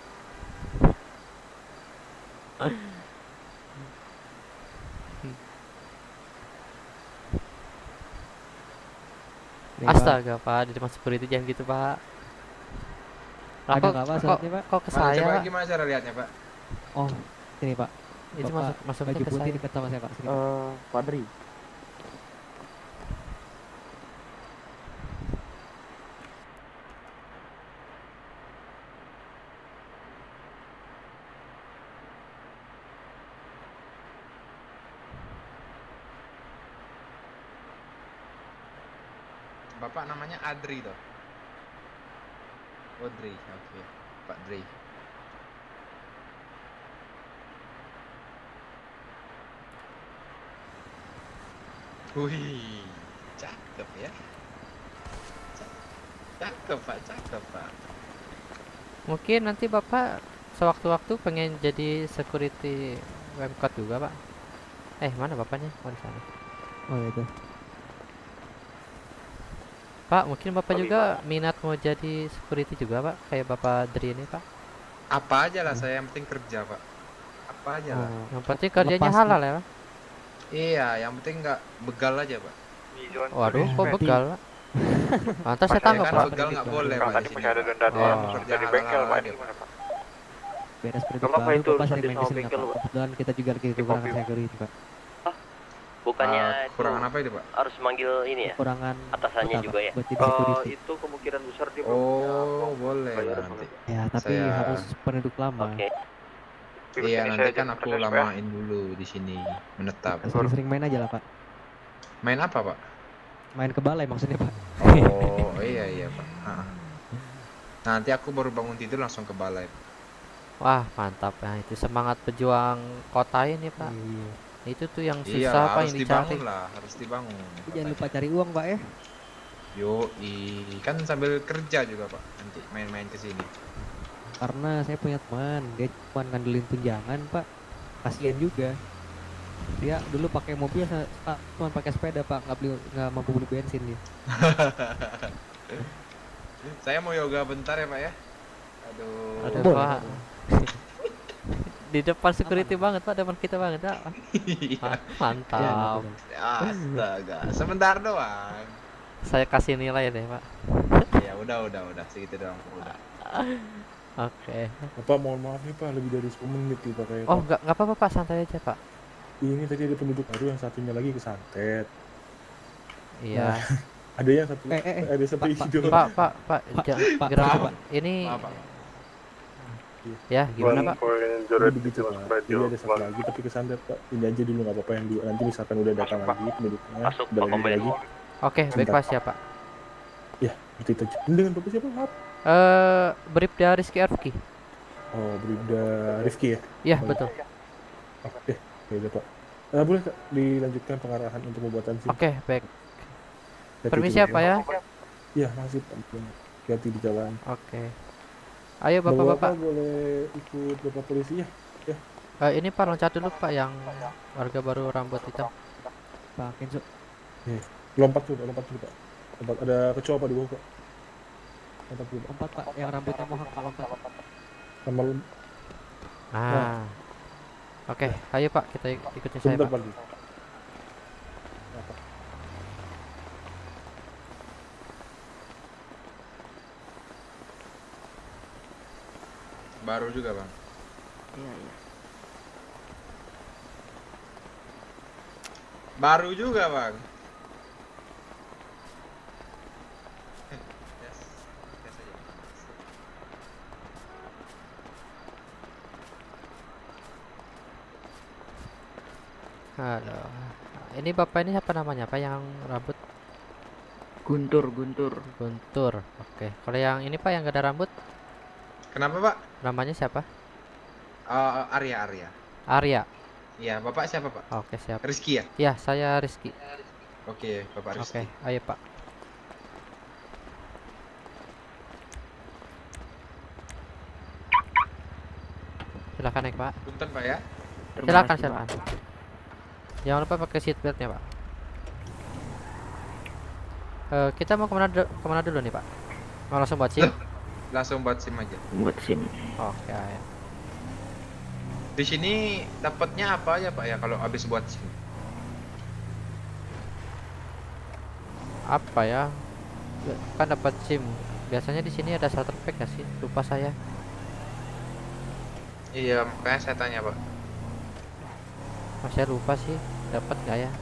Nih, Astaga Pak, di depan security jangan gitu Pak. Lah, Ada nggak Pak suratnya Pak? Kok ke saya Coba Pak? gimana cara lihatnya Pak? Oh, sini Pak. Itu Bapak, masuknya baju ke putih saya. dekat sama saya Pak. Sini, Pak. Padri. Bapak namanya Adri toh? Audrey, oke. Pak Dri. Wih, cakep ya. Cakep Pak. Mungkin nanti Bapak sewaktu-waktu pengen jadi security Pemkot juga Pak. Mana Bapaknya? Oh, di sana. Oh, itu. Pak, mungkin Bapak juga minat mau jadi security juga Pak, kayak Bapak Dri ini Pak. Apa aja lah, saya yang penting kerja Pak. Apa aja lah. Yang penting kerjanya halal ya Pak. Iya, yang penting nggak begal aja Pak. Waduh, kok begal Pak? Pantas saya tangkap Kan Pak. begal nggak boleh Pak. Tadi masih ada denda orang kerja di bengkel Pak, ini gimana Pak? Beres Nggak perintah apa-apa, baru, itu Bapak urusan sering dia main sama di sini bengkel, Pak. Pak. Kebetulan kita juga lagi kekurangan security Pak. Bukannya Kekurangan apa itu Pak? harus manggil ini ya? Kekurangan Atasannya kota, juga Pak, ya? buat jadi security. Itu kemungkinan besar dia Oh, boleh lah nanti. Ya, tapi Saya- harus penduduk lama. Iya, nanti kan aku lamain dulu di sini menetap. Sering-sering main aja lah Pak. Main apa Pak? Main ke balai maksudnya Pak. Oh, iya Pak. Nanti aku baru bangun tidur langsung ke balai. Wah, mantap ya. Itu semangat pejuang kota ini Pak. Iya. Itu tuh yang Iya, susah Pak, harus yang dicari. dibangun lah, harus dibangun. Jangan lupa cari uang Pak ya. Kan sambil kerja juga Pak. Nanti main-main ke sini. Karena saya punya teman, dia cuma ngandelin tunjangan Pak. Kasian juga. Dia dulu pakai mobil, cuma pakai sepeda Pak, nggak mampu beli bensin dia. Saya mau yoga bentar ya Pak ya. Aduh. Aduh Pak. Di depan security banget Pak, depan kita banget Pak. Mantap. Astaga, sebentar doang. Saya kasih nilai deh Pak. Ya udah segitu doang udah. Oke. Bapak mohon maaf nih Pak, lebih dari 10 menit nih Pak kayaknya. Oh, nggak apa-apa Pak, santai aja Pak. Ini tadi ada penduduk baru, yang satunya lagi kesantet. Iya. Nah, ada yang satu ada sampai hidup. Pak, gerak ini. Ya, gimana Pak? Jadi begitu Pak. Jadi ada satu lagi tapi kesantet Pak. Ini aja dulu nggak apa-apa yang dua. Nanti misalkan udah datang lagi penduduknya, udah lagi. Oke, baik Pak, siap Pak. Ya, seperti itu. Ini dengan Bapak siapa, Pak? Bribda Rizky Arifki. Oh, Bribda Rifki ya? Iya, betul. Oke, ya Pak. Boleh Kak dilanjutkan pengarahan untuk pembuatan SIM? Oke, baik. Permisi ya Pak ya? Iya, masih Pak. Hati-hati di jalan. Oke. Ayo Bapak-bapak. Boleh ikut Bapak polisi ya? Ya. Ini Pak, loncat dulu Pak yang warga baru rambut hitam. Pak Kenzo. Lompat dulu Pak. Lompat, ada kecoa Pak di bawah Pak. Lompat dulu. Lompat Pak, yang rambutnya mohak Pak, lompat. Sama Nah. Oke, ayo Pak, kita ikutin saya Pak. Baru juga Bang. Iya. Baru juga Bang. Halo. Ini Bapak ini siapa namanya Pak yang rambut? Guntur. Oke. Kalau yang ini Pak yang gak ada rambut? Kenapa Pak? Namanya siapa? Arya. Arya. Iya, Bapak siapa Pak? Oke, siap. Rizky ya? Iya, saya Rizky. Oke, Bapak Rizky. Oke, ayo Pak. Silakan naik Pak. Punten Pak ya. Silakan. Jangan lupa pakai seat beltnya Pak. Kita mau kemana dulu nih Pak? Mau langsung buat SIM? Langsung buat SIM aja. Buat SIM. Oke, ayo. Di sini dapatnya apa ya Pak ya kalau habis buat SIM? Apa ya? Kan dapat SIM. Biasanya di sini ada starter pack nggak sih? Lupa saya. Iya, makanya saya tanya Pak. Masih lupa sih, dapat nggak ya?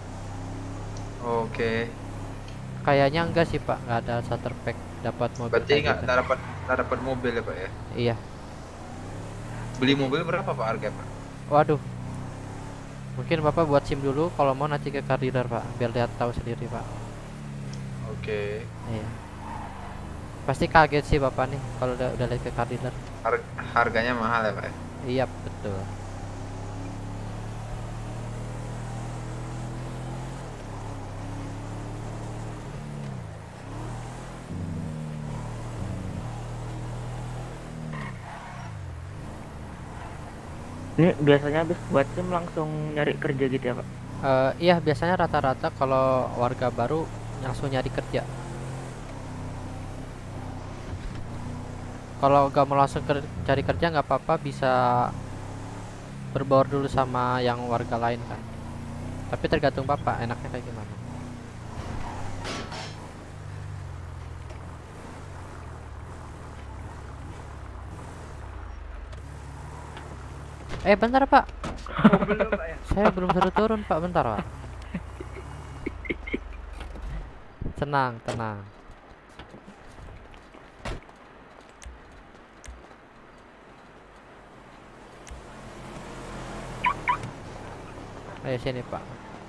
Oke. Kayaknya enggak sih Pak, nggak ada starter pack dapat mobil. Berarti kayak nggak gitu. dapat mobil ya Pak ya? Iya. Beli mobil berapa Pak harga Pak? Waduh. Mungkin Bapak buat SIM dulu, kalau mau nanti ke car dealer Pak, biar lihat tahu sendiri Pak. Oke. Iya. Pasti kaget sih Bapak nih kalau udah lihat ke car dealer. Harganya mahal ya Pak ya? Iya, betul. Ini biasanya habis buat SIM langsung nyari kerja gitu ya Pak? Iya, biasanya rata-rata kalau warga baru langsung nyari kerja. Kalau nggak mau langsung cari kerja nggak apa-apa, bisa berbaur dulu sama yang warga lain kan. Tapi tergantung Bapak enaknya kayak gimana. Bentar Pak. Belum Pak ya? Saya belum suruh turun Pak, bentar Pak. Tenang. Ayo sini Pak.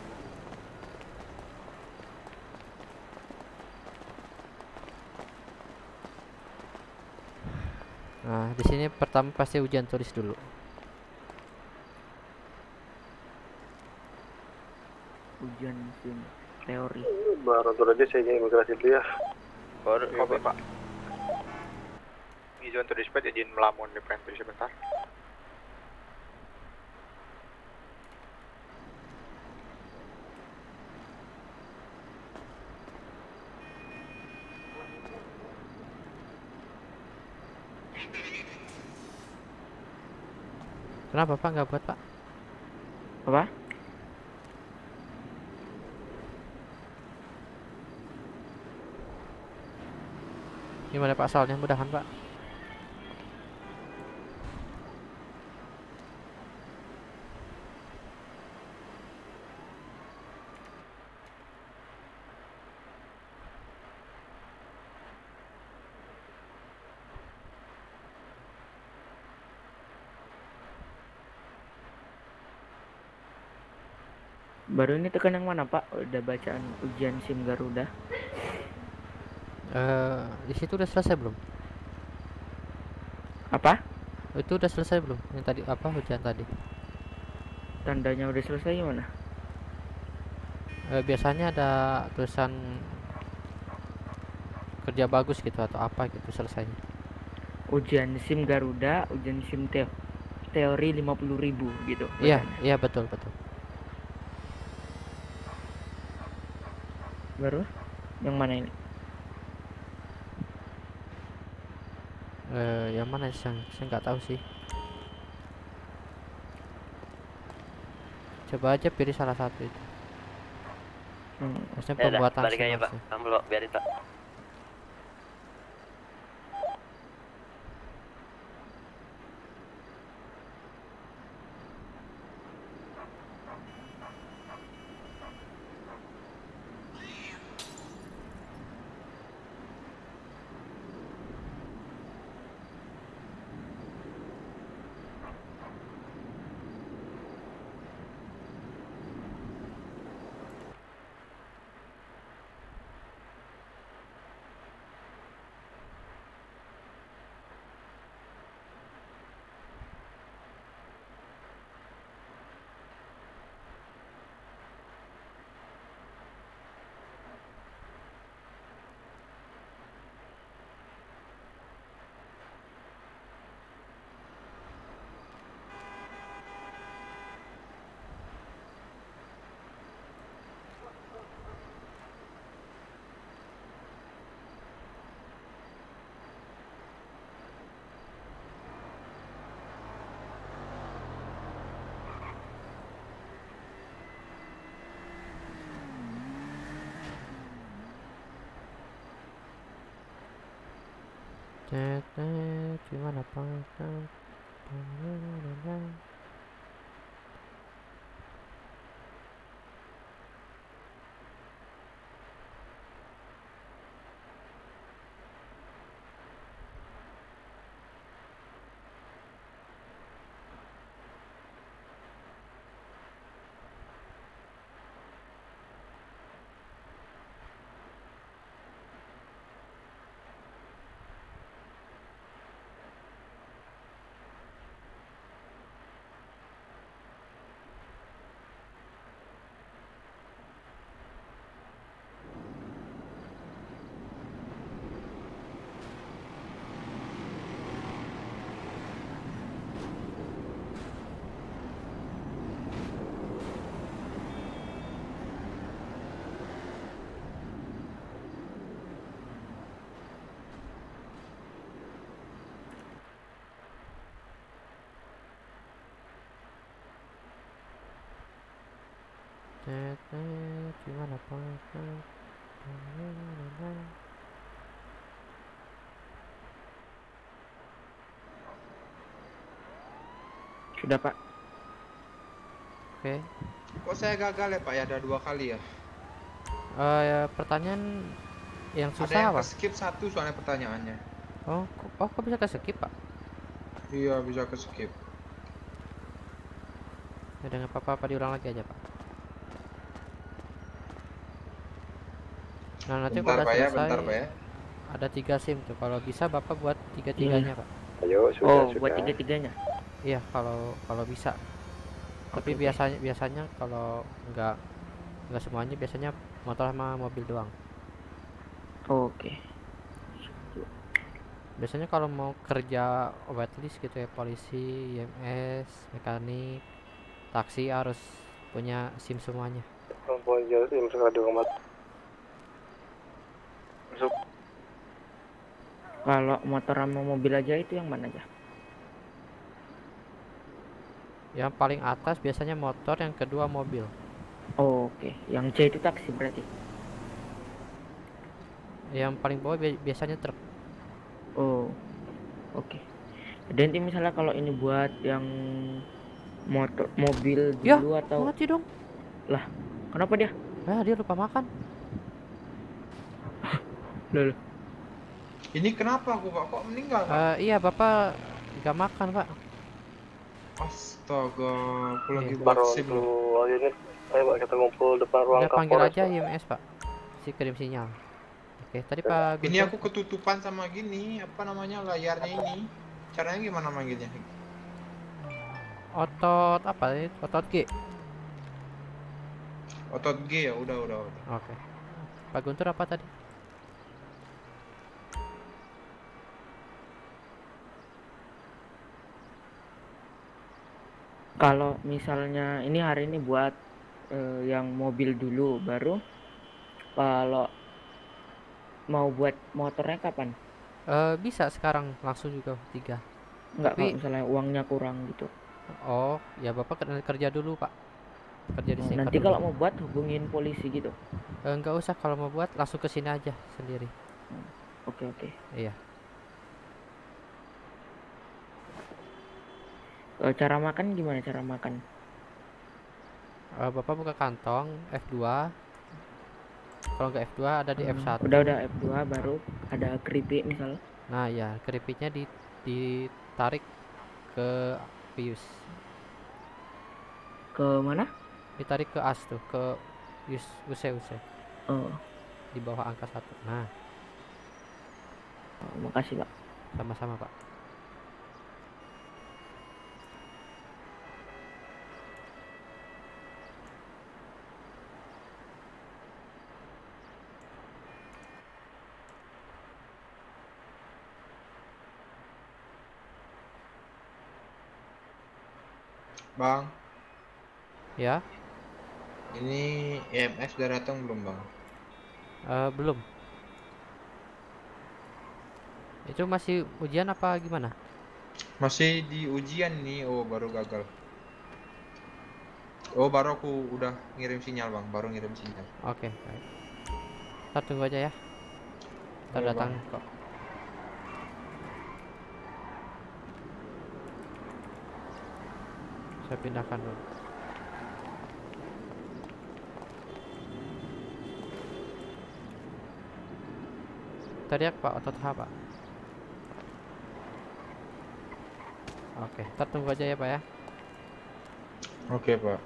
Nah, di sini pertama pasti ujian tulis dulu. Ujian SIM teori. Baru turun aja saya imigrasi dulu ya. Baru Oke Pak. Izin to dispatch, izin melamun di pantry sebentar. Kenapa Pak nggak buat Pak? Apa? Gimana Pak soalnya, mudahan Pak? Baru ini tekan yang mana Pak? Udah bacaan ujian SIM Garuda? Di situ udah selesai belum? Apa? Itu udah selesai belum? Yang tadi apa ujian tadi? Tandanya udah selesai gimana? Biasanya ada tulisan kerja bagus gitu atau apa gitu selesainya. Ujian SIM Garuda, ujian SIM teori 50.000 gitu. Iya, iya betul. Baru? Yang mana ini? Yang mana saya nggak tahu sih. Coba aja pilih salah satu itu. Maksudnya pembuatan balik aja Pak, kamu lo biarin Pak. Gimana Pak? Gimana Pak? Sudah Pak. Oke. Kok saya gagal ya Pak ya? Ada 2 kali ya? Ya, pertanyaan yang Ada susah yang apa? skip 1 soalnya pertanyaannya. Kok bisa ke skip Pak? Iya bisa ke skip. Ya dengan apa-apa diulang lagi aja Pak. Nah nanti Bentar, kalau Pak, ya, selesai bentar, Pak, ya. ada 3 SIM tuh. Kalau bisa Bapak buat 3-3-nya Pak. Ayo, sudah. Buat 3-3-nya. Iya kalau bisa. Tapi Oke. biasanya kalau nggak semuanya, biasanya motor sama mobil doang. Oke. Biasanya kalau mau kerja waitlist gitu ya, polisi, IMS, mekanik, taksi harus punya SIM semuanya. Kalau motor sama mobil aja itu yang mana aja? Yang paling atas biasanya motor, yang kedua mobil. Oke, yang C itu taksi berarti. Yang paling bawah biasanya truk. Oh, oke. Dan nanti misalnya kalau ini buat yang mobil dulu atau mati dong. Lah, kenapa dia? Dia lupa makan. Loh. Ini kenapa aku Pak? Kok meninggal Pak? Iya Bapak nggak makan Pak. Astaga, aku lagi Iya. buat SIM. Ayo Pak, kita ngumpul depan ruang Udah panggil Kapolres, aja Pak. IMS Pak, si kirim sinyal. Oke, tadi Pak Ini Guntur. aku ketutupan sama gini, apa namanya, layarnya ini. Caranya gimana manggilnya? Otot apa ini? Otot G. Otot G ya, udah. Oke. Pak Guntur apa tadi? Kalau misalnya ini hari ini buat yang mobil dulu, baru kalau mau buat motornya kapan? Bisa sekarang langsung juga 3. Enggak, Tapi kalau misalnya uangnya kurang gitu. oh ya Bapak kerja dulu Pak, kerja di sini. Nanti kalau mau buat hubungin polisi gitu. Nggak usah, kalau mau buat langsung ke sini aja sendiri. Oke. Iya. Cara makan gimana cara makan? Bapak buka kantong F2. Kalau nggak F2 ada di F1. Udah F2 baru ada keripik misal. Nah ya, keripiknya ditarik ke Pius. Ke mana? Ditarik ke as tuh, ke UC. Oh. Di bawah angka 1. Nah. Oh, makasih Pak. Sama-sama Pak. Bang. Ya. Ini EMS udah datang belum Bang? Belum. Itu masih ujian apa gimana? Masih di ujian nih. Oh, baru gagal. Oh, baru aku udah ngirim sinyal Bang, baru ngirim sinyal. Oke, baik. Kita tunggu aja ya. Kita Iya, datang Bang. kok. Saya pindahkan dulu. Teriak Pak, otot H Pak. Oke, kita tunggu aja ya Pak ya. Oke Pak.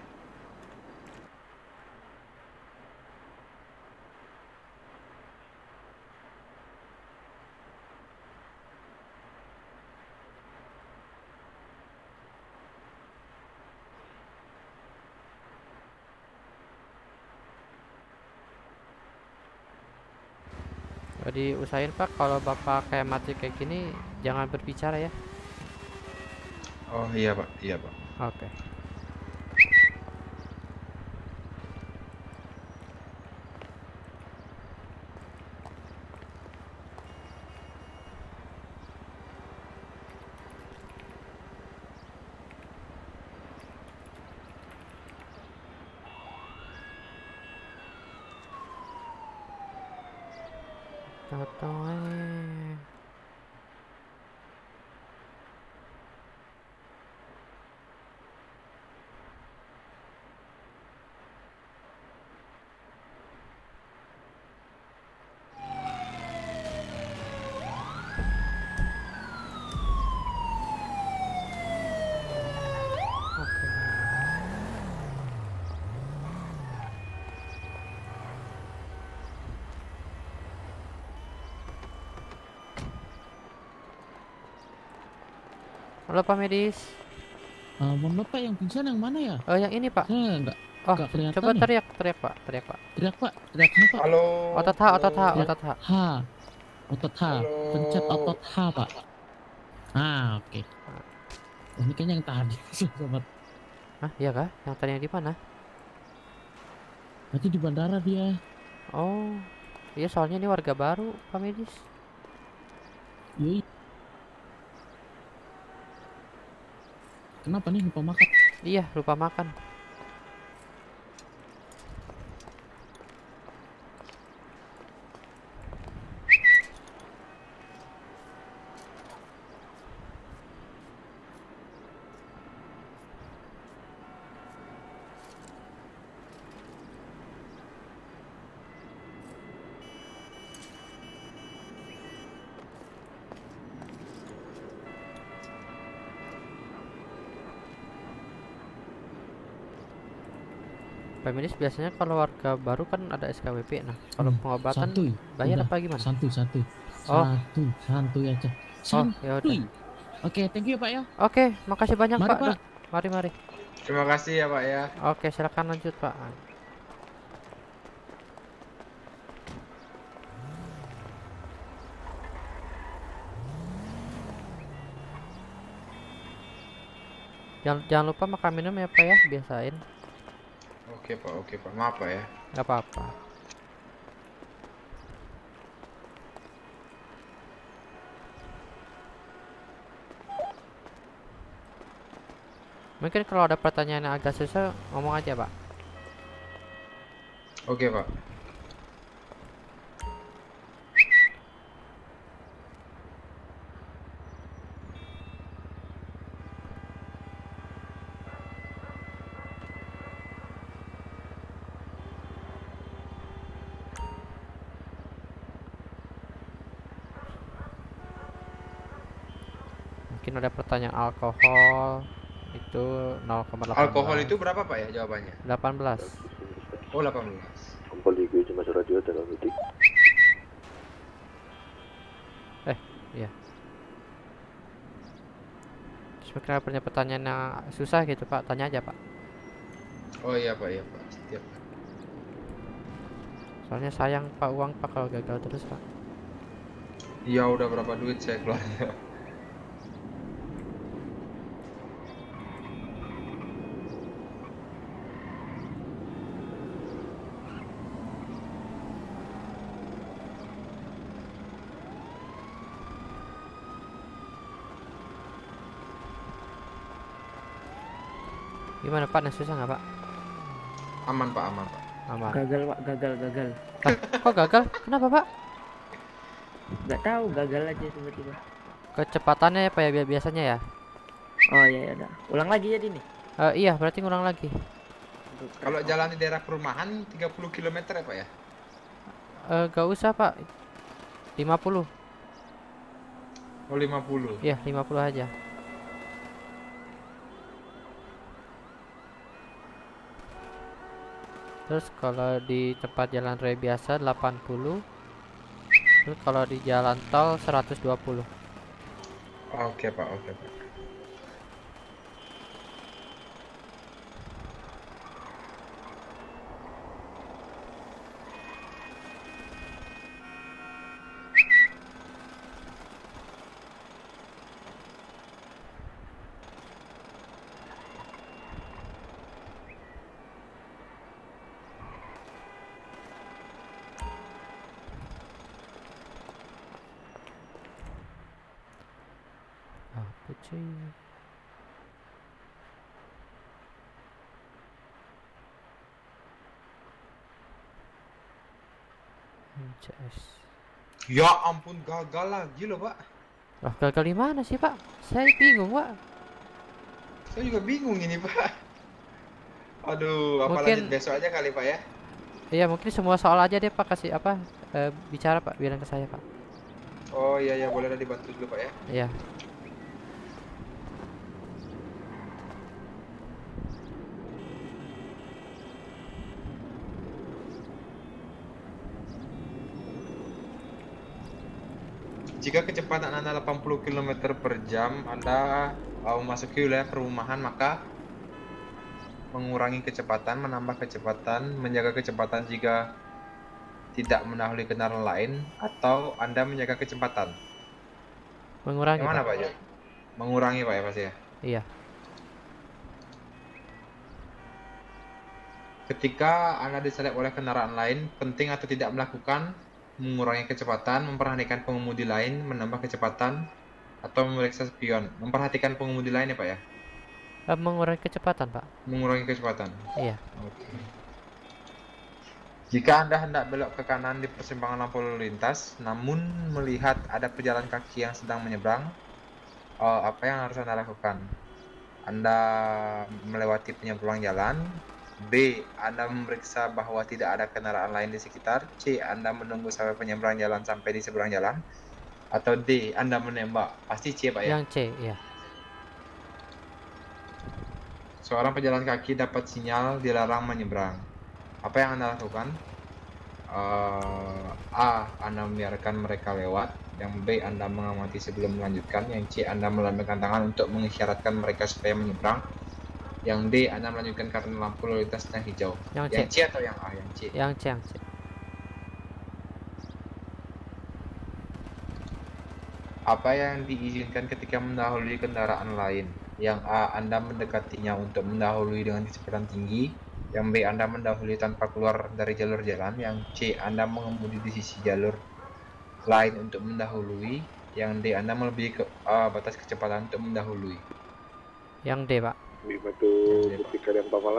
Jadi usahain Pak, kalau Bapak kayak mati kayak gini jangan berbicara ya. Oh iya Pak, iya Pak. Oke. Halo Pak Medis. Mohon Bapak, yang pingsan yang mana ya? Yang ini Pak. Enggak. Oh, Nggak kelihatan coba nih. teriak Pak. Teriak Pak. Teriak apa? Halo. Otot H. Otot H. Pencet otot H Pak. Oke. Ini kayaknya yang tadi. Sobat. Hah, iya kah? Yang tadi yang di mana? Nanti di bandara dia. Oh, iya soalnya ini warga baru Pak Medis. Yoi. Kenapa nih lupa makan? Iya, lupa makan. Pak Medis biasanya kalau warga baru kan ada SKWP. Nah, kalau pengobatan Santuy. bayar Udah, apa gimana? Santuy. Oh. Santuy aja. Oh, ya udah. Oke, thank you Pak ya. Oke, makasih banyak Mari, Pak. Pak. Mari. Terima kasih ya Pak ya. Oke, silakan lanjut Pak. Jangan lupa makan minum ya Pak ya, biasain. Oke Pak. Maaf Pak ya. Gak apa-apa. Mungkin kalau ada pertanyaan yang agak susah, ngomong aja Pak. Oke Pak. Mungkin ada pertanyaan alkohol itu 0,8. Alkohol itu berapa Pak ya jawabannya? 18. Oh 18. Kembali ke Jemas Radio dalam meeting. Iya. Terus mungkin ada pertanyaan yang susah gitu Pak, tanya aja Pak. Oh iya Pak. Setiap. Soalnya sayang Pak uang Pak kalau gagal terus Pak. Iya udah berapa duit saya keluarnya. Gimana Pak, susah nggak Pak? Aman Pak. Aman. Gagal Pak, gagal. Kok gagal? Kenapa Pak? Nggak tahu, gagal aja tiba-tiba. Kecepatannya ya Pak ya biasanya ya? Oh iya udah. Ulang lagi jadi nih. Iya, berarti ngulang lagi. Kalau jalan di daerah perumahan 30 km ya Pak ya? Gak usah Pak. 50. Oh 50. Iya, 50 aja. Terus kalau di tempat jalan raya biasa 80. Terus kalau di jalan tol 120. Oke Pak. Apa cuy? MCS. Ya ampun, gagal lagi loh Pak. Loh, gagal di mana sih Pak? Saya bingung Pak. Saya juga bingung ini Pak. Aduh, apa Mungkin- lanjut besok aja kali Pak ya? Iya, mungkin semua soal aja deh Pak, kasih apa bicara Pak, bilang ke saya Pak. Oh iya boleh dibantu dulu Pak ya. Iya. Jika kecepatan Anda 80 km per jam, Anda memasuki wilayah perumahan, maka mengurangi kecepatan, menambah kecepatan, menjaga kecepatan jika tidak mendahului kendaraan lain, atau Anda menjaga kecepatan. Mengurangi. Yang mana Pak? Pak ya? Mengurangi Pak ya pasti ya? Iya. Ketika Anda diselip oleh kendaraan lain, penting atau tidak melakukan mengurangi kecepatan, memperhatikan pengemudi lain, menambah kecepatan, atau memeriksa spion. Memperhatikan pengemudi lain ya Pak ya? Mengurangi kecepatan Pak. Mengurangi kecepatan. Iya. Oke. Jika Anda hendak belok ke kanan di persimpangan lampu lalu lintas, namun melihat ada pejalan kaki yang sedang menyeberang, apa yang harus Anda lakukan? Anda melewati penyeberang jalan. B. Anda memeriksa bahwa tidak ada kendaraan lain di sekitar. C. Anda menunggu sampai penyeberang jalan sampai di seberang jalan. Atau D. Anda menembak. Pasti C Pak ya? Yang C, iya. Seorang pejalan kaki dapat sinyal dilarang menyeberang. Apa yang Anda lakukan? A. Anda membiarkan mereka lewat. Yang B. Anda mengamati sebelum melanjutkan. Yang C. Anda melambaikan tangan untuk mengisyaratkan mereka supaya menyeberang. Yang D. Anda melanjutkan karena lampu lalu lintasnya hijau. Yang C atau yang A? Yang C. Yang C. Apa yang diizinkan ketika mendahului kendaraan lain? Yang A. Anda mendekatinya untuk mendahului dengan kecepatan tinggi. Yang B. Anda mendahului tanpa keluar dari jalur jalan. Yang C. Anda mengemudi di sisi jalur lain untuk mendahului. Yang D. Anda melebihi batas kecepatan untuk mendahului. Yang D, Pak. Dibantu ketika yang pamalan.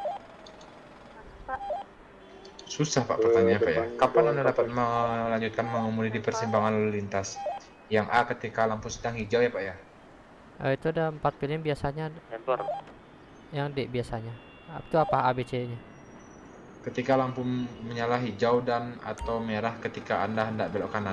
Susah Pak pertanyaannya Pak ya. Kapan Anda dapat melanjutkan mengemudi di persimpangan lalu lintas? Yang A. Ketika lampu sedang hijau ya Pak ya. Itu ada 4 pilihan biasanya. Yang D biasanya. Itu apa ABC-nya? Ketika lampu menyala hijau dan atau merah ketika Anda hendak belok kanan.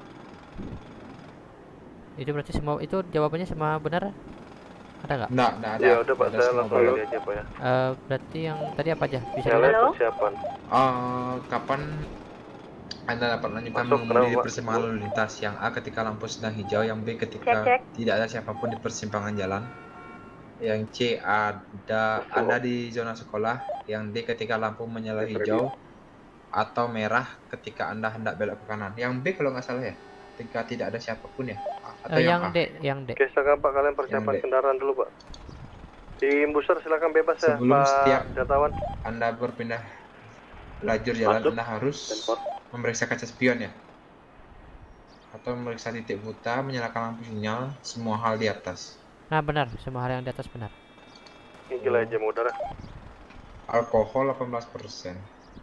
Itu berarti semua itu jawabannya semua benar? Ada nggak? Nggak ada. Ya udah Pak, saya langsung aja Pak ya. Berarti yang tadi apa aja? Bisa persiapan. Kapan Anda dapat melanjutkan mengemudi di persimpangan lalu lintas? Yang A. Ketika lampu sedang hijau. Yang B. Ketika tidak ada siapapun di persimpangan jalan. Yang C. Anda di zona sekolah. Yang D. Ketika lampu menyala hijau atau merah ketika Anda hendak belok ke kanan. Yang B kalau nggak salah ya, ketika tidak ada siapapun ya. Atau yang A? D, yang D. Oke, silakan Pak, kalian persiapan kendaraan dulu Pak. Di booster silakan bebas ya Sebelum Pak setiap Jatawan. Anda berpindah lajur jalan, Anda harus memeriksa kaca spion ya, atau memeriksa titik buta, menyalakan lampu sinyal, semua hal di atas. Nah benar, semua hal yang di atas benar. Ini gila jam udara. Alkohol 18%.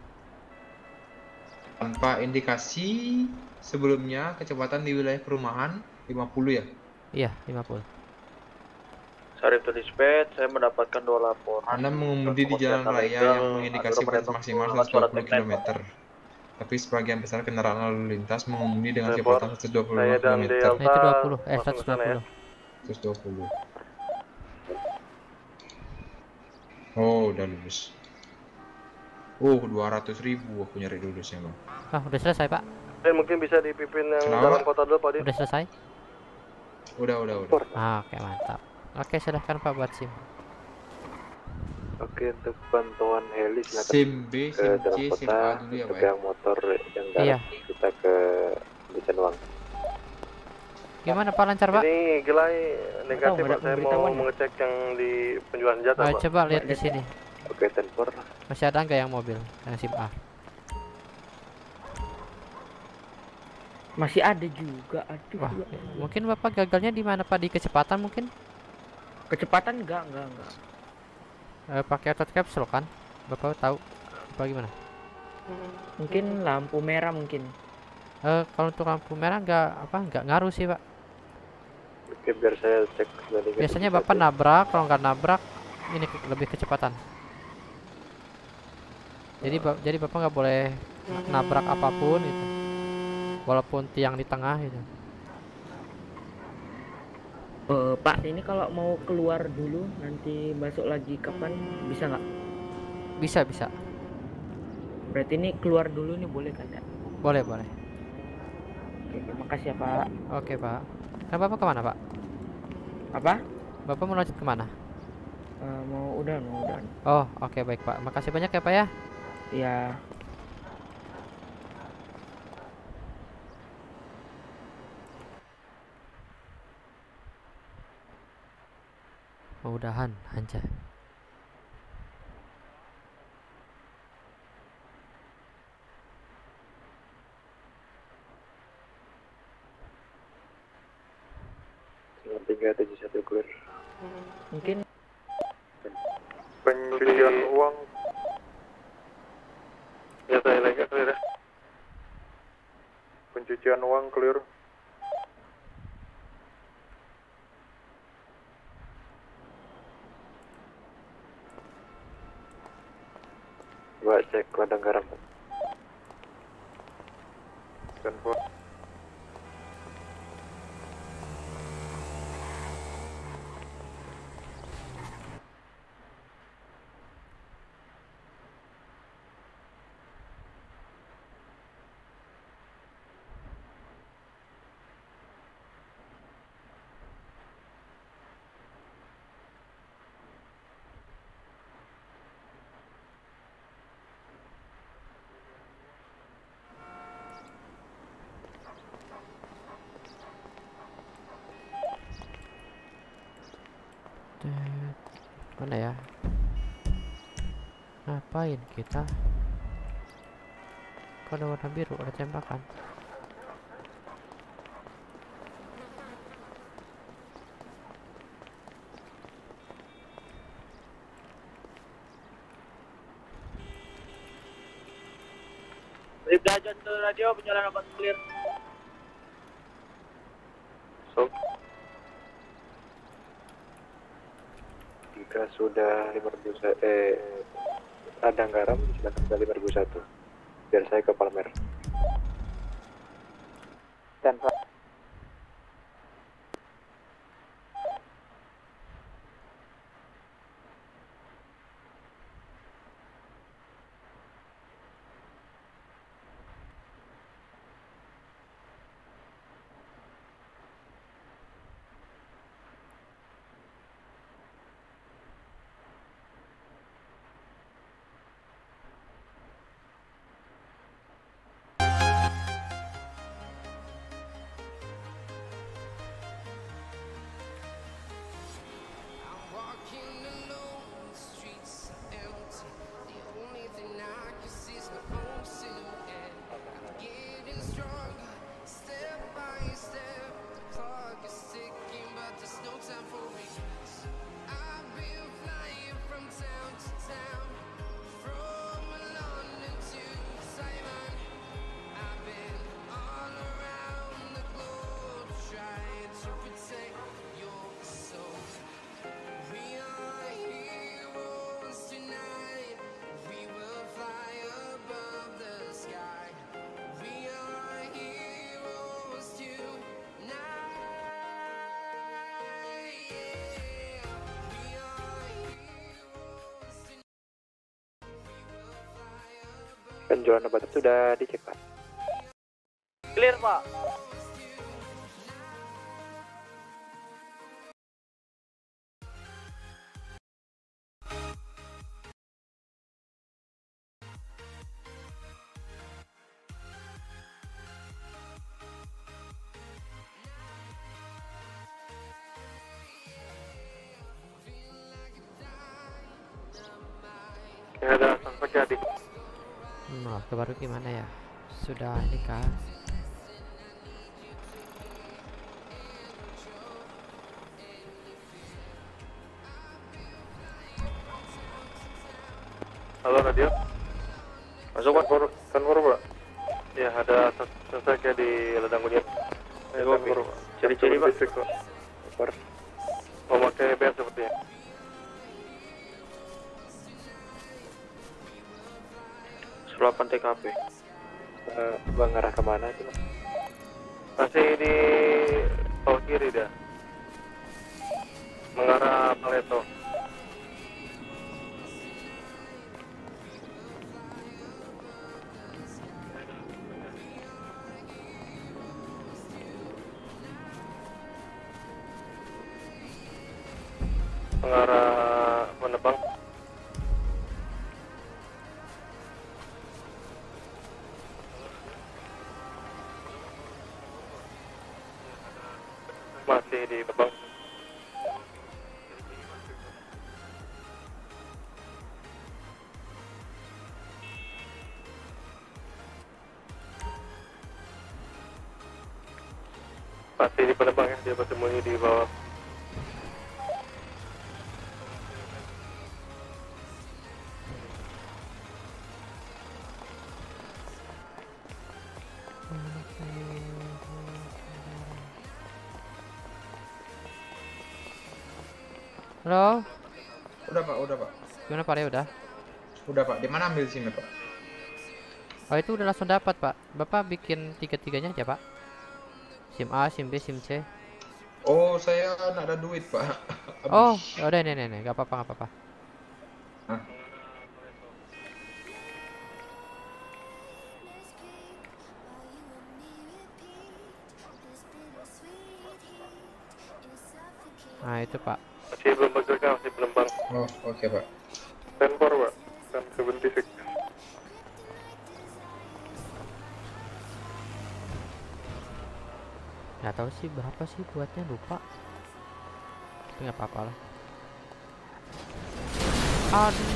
Tanpa indikasi sebelumnya, kecepatan di wilayah perumahan 50 ya? Iya, 50. Sarif to dispatch, saya mendapatkan 2 laporan. Anda mengemudi di jalan raya yang mengindikasi batas maksimal 120 km. Tapi sebagian besar kendaraan lalu lintas mengemudi dengan kecepatan 125 km. Itu 20, 120. 120. Oh, udah lulus. 200.000 aku nyari lulusnya Bang. Udah selesai Pak. Mungkin bisa dipimpin yang dalam kota dulu Pak Din. Udah selesai? Udah. Oke, mantap. Oke, silahkan Pak buat SIM. Oke, untuk bantuan heli silakan SIM B, SIM C, SIM A dulu ya Pak ya? Yang motor yang darat kita ke Bisenuang. Gimana Pak, lancar Pak? Ini gelai negatif Pak, saya mau mengecek yang di penjualan senjata Pak. Coba lihat di sini. Oke, tempor. Masih ada nggak yang mobil, yang SIM A? Masih ada juga, aduh. Wah, mungkin Bapak gagalnya di mana Pak? Di kecepatan mungkin? Kecepatan enggak. Pakai auto capsule kan? Bapak tahu apa gimana? Mungkin lampu merah mungkin. Kalau untuk lampu merah nggak ngaruh sih Pak. Oke, biar saya cek. Biasanya Bapak nabrak, kalau nggak nabrak ini lebih kecepatan. Jadi Bapak nggak boleh nabrak apapun itu, walaupun tiang di tengah itu. Pak, ini kalau mau keluar dulu nanti masuk lagi kapan bisa nggak? Bisa. Berarti ini keluar dulu nih, boleh kan ya? Boleh. Oke, makasih ya Pak. Oke Pak. Nah, Bapak kemana Pak? Apa? Bapak mau lanjut kemana? Mau udah. Oh, oke, baik Pak. Makasih banyak ya Pak ya. Iya. Mudahan aja. Tiga 71 clear. Mungkin pencucian uang. Ya saya lagi clear ya. Pencucian uang clear. Coba cek ladang garam. Confirm. Mana ya? Ngapain kita? Kok ada warna biru, ada tembakan. Bribda John Radio, penjualan obat clear. So, jika sudah 5.000 ladang garam silakan ke 5.001 biar saya ke Palmer. Dan penjualan obat sudah dicek, Pak. Clear, Pak. Ada sampai adik. Baru gimana ya? Sudah ini kah? Halo radio. Masuk kantor Pak. Ya ada sesuatu di ladang kunyit. Ciri-ciri Pak. Memakai band sepertinya. Sulapan TKP. Bang arah kemana itu? Masih di tol kiri dah. Mengarah Paleto. Mengarah mana Bang? Masih di Bang. Masih di Penebang ya, dia bersembunyi di bawah. Halo? Udah Pak. Gimana Pak? Ya udah? Udah Pak, di mana ambil SIM-nya Pak? Oh itu udah langsung dapat Pak. Bapak bikin tiga-tiganya aja Pak. SIM A, SIM B, SIM C. Oh saya nggak ada duit Pak. Oh ya udah nih, gak apa-apa. Nah itu Pak. Masih belum bergerak, masih belum Bang. Oh oke Pak. 10-4 Pak, 10-76. Nggak tahu sih berapa sih buatnya, lupa. Tapi nggak apa-apa lah. Aduh.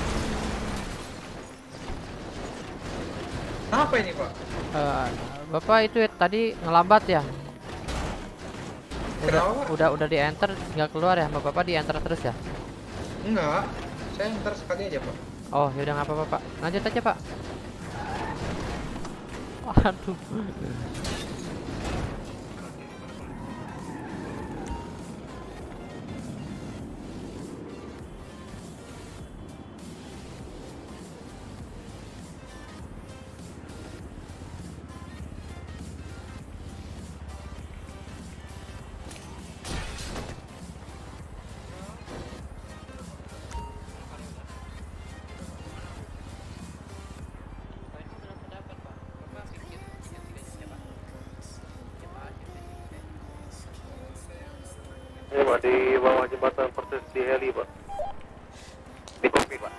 Apa ini Pak? Bapak itu tadi ngelambat ya? Udah di enter nggak keluar ya? Sama Bapak di enter terus ya? Enggak, saya enter sekali aja Pak. Oh yaudah nggak apa-apa Pak, lanjut aja Pak. Aduh. Ini Pak, di bawah jembatan persis di heli Pak. Di kopi Pak.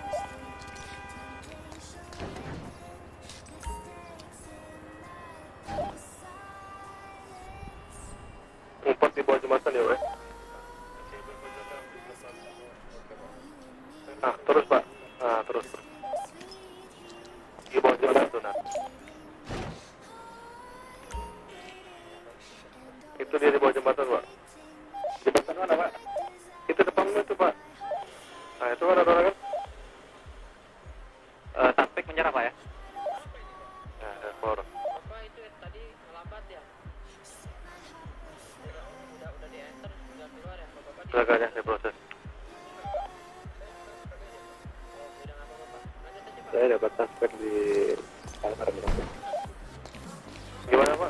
Umpat di bawah jembatan ya Pak. Nah terus Pak. Nah terus. Di bawah jembatan tuh nah. Itu dia di bawah jembatan Pak. Jembatan mana Pak? Itu depanmu itu Pak. Nah itu ada orang kan? Suspek menyerah Pak ya? Nah, ekor. Bapak itu tadi ngelambat ya? Udah di enter nggak keluar ya? Bapak di Silakan saya proses. Saya dapat suspek di Palmer. Gimana Pak?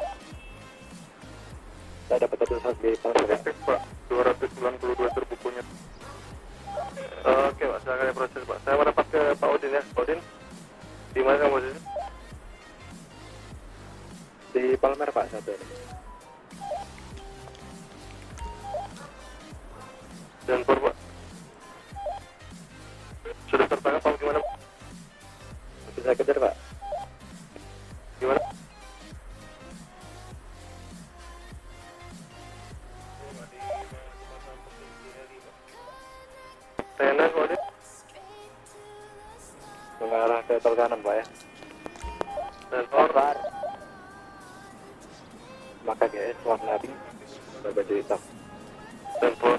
Saya dapat satu suspek di Palmer. Pak, 292 terbukunya. Oke Pak, silakan saya proses Pak. Saya merapat ke Pak Odin ya. Pak Odin, di mana kamu posisi? Di Palmer Pak, satu ini. Dan Pak. Sudah tertangkap Pak, gimana? Masih saya kejar Pak. Gimana? Tena Pak Odin? Mengarah ke tol kanan Pak ya. Dan Orbar. Maka GS warna pink, baju hitam. Dan Por.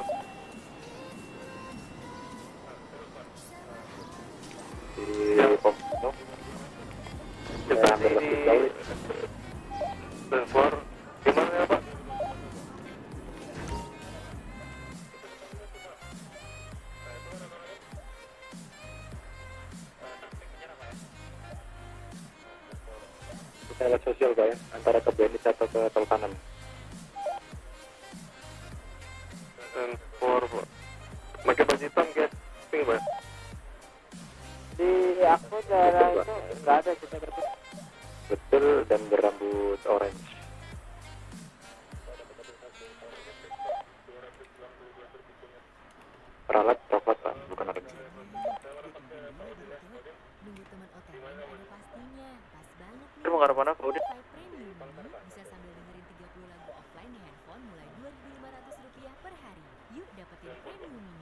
Di pom. Kita di dan Por. Gimana ya Pak? Kita lihat sosial Pak ya, antara ke Benis atau ke tol kanan. Dan Por Pak. Pakai baju hitam guys, pink Pak. Di aku daerah itu nggak ada kita betul. Betul, dan berambut orange. Ralat coklat Pak, bukan orange. Itu mau ke arah mana Pak Udin? Bisa sambil dengerin 30 lagu offline di handphone mulai Rp2.500 per hari. Yuk dapetin premium ini.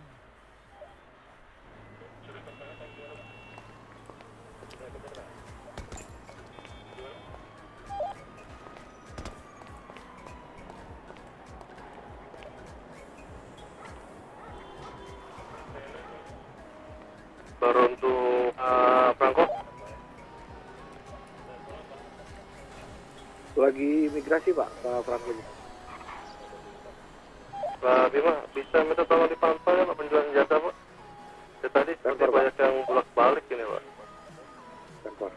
Baru untuk perangkok. Lagi migrasi Pak, perangkok. Pak Bima, bisa minta tolong dipantau ya Pak penjualan senjata Pak? Ya, tadi seperti banyak yang bolak balik ini Pak. Kantor.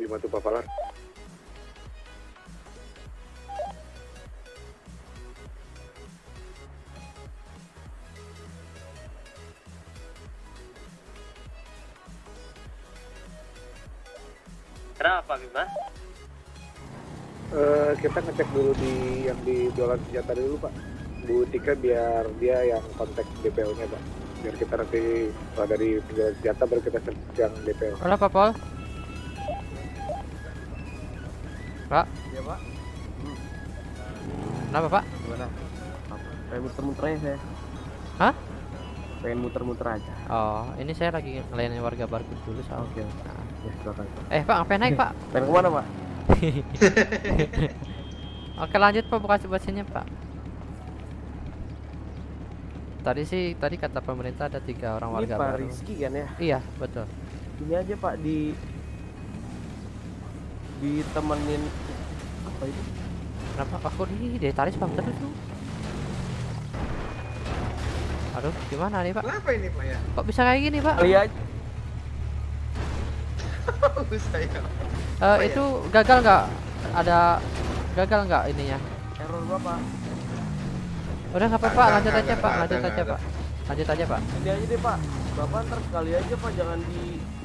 dibantu Bapak Lar. Kenapa Bima? Kita ngecek dulu yang di jualan senjata dulu Pak. Bu Tika biar dia yang kontak DPO-nya Pak. Biar kita nanti dari penjualan senjata baru kita yang DPO. Kenapa Pol? Pak? Ya Pak. Kenapa Pak? Gimana? Pengen muter-muter aja saya. Hah? Pengen muter-muter aja. Oh, ini saya lagi ngelayanin warga baru dulu soal. Oke. Nah, ya silakan. Pak, ngapain naik Pak? Pengen kemana Pak? Oke lanjut Pak, buka coba sini Pak. Tadi kata pemerintah ada 3 orang warga Pak baru. Rizky kan ya? Iya betul. Ini aja Pak ditemenin apa itu? Kenapa aku dari tadi spam terus tuh? Aduh, gimana nih Pak? Kenapa ini Pak ya? Kok bisa kayak gini Pak? Lihat. Itu gagal nggak? Ada gagal nggak ininya? Error berapa? Udah nggak apa-apa, lanjut aja Pak, lanjut aja Pak. Lanjut aja Pak. Ini aja deh Pak. Bapak ntar sekali aja Pak, jangan di.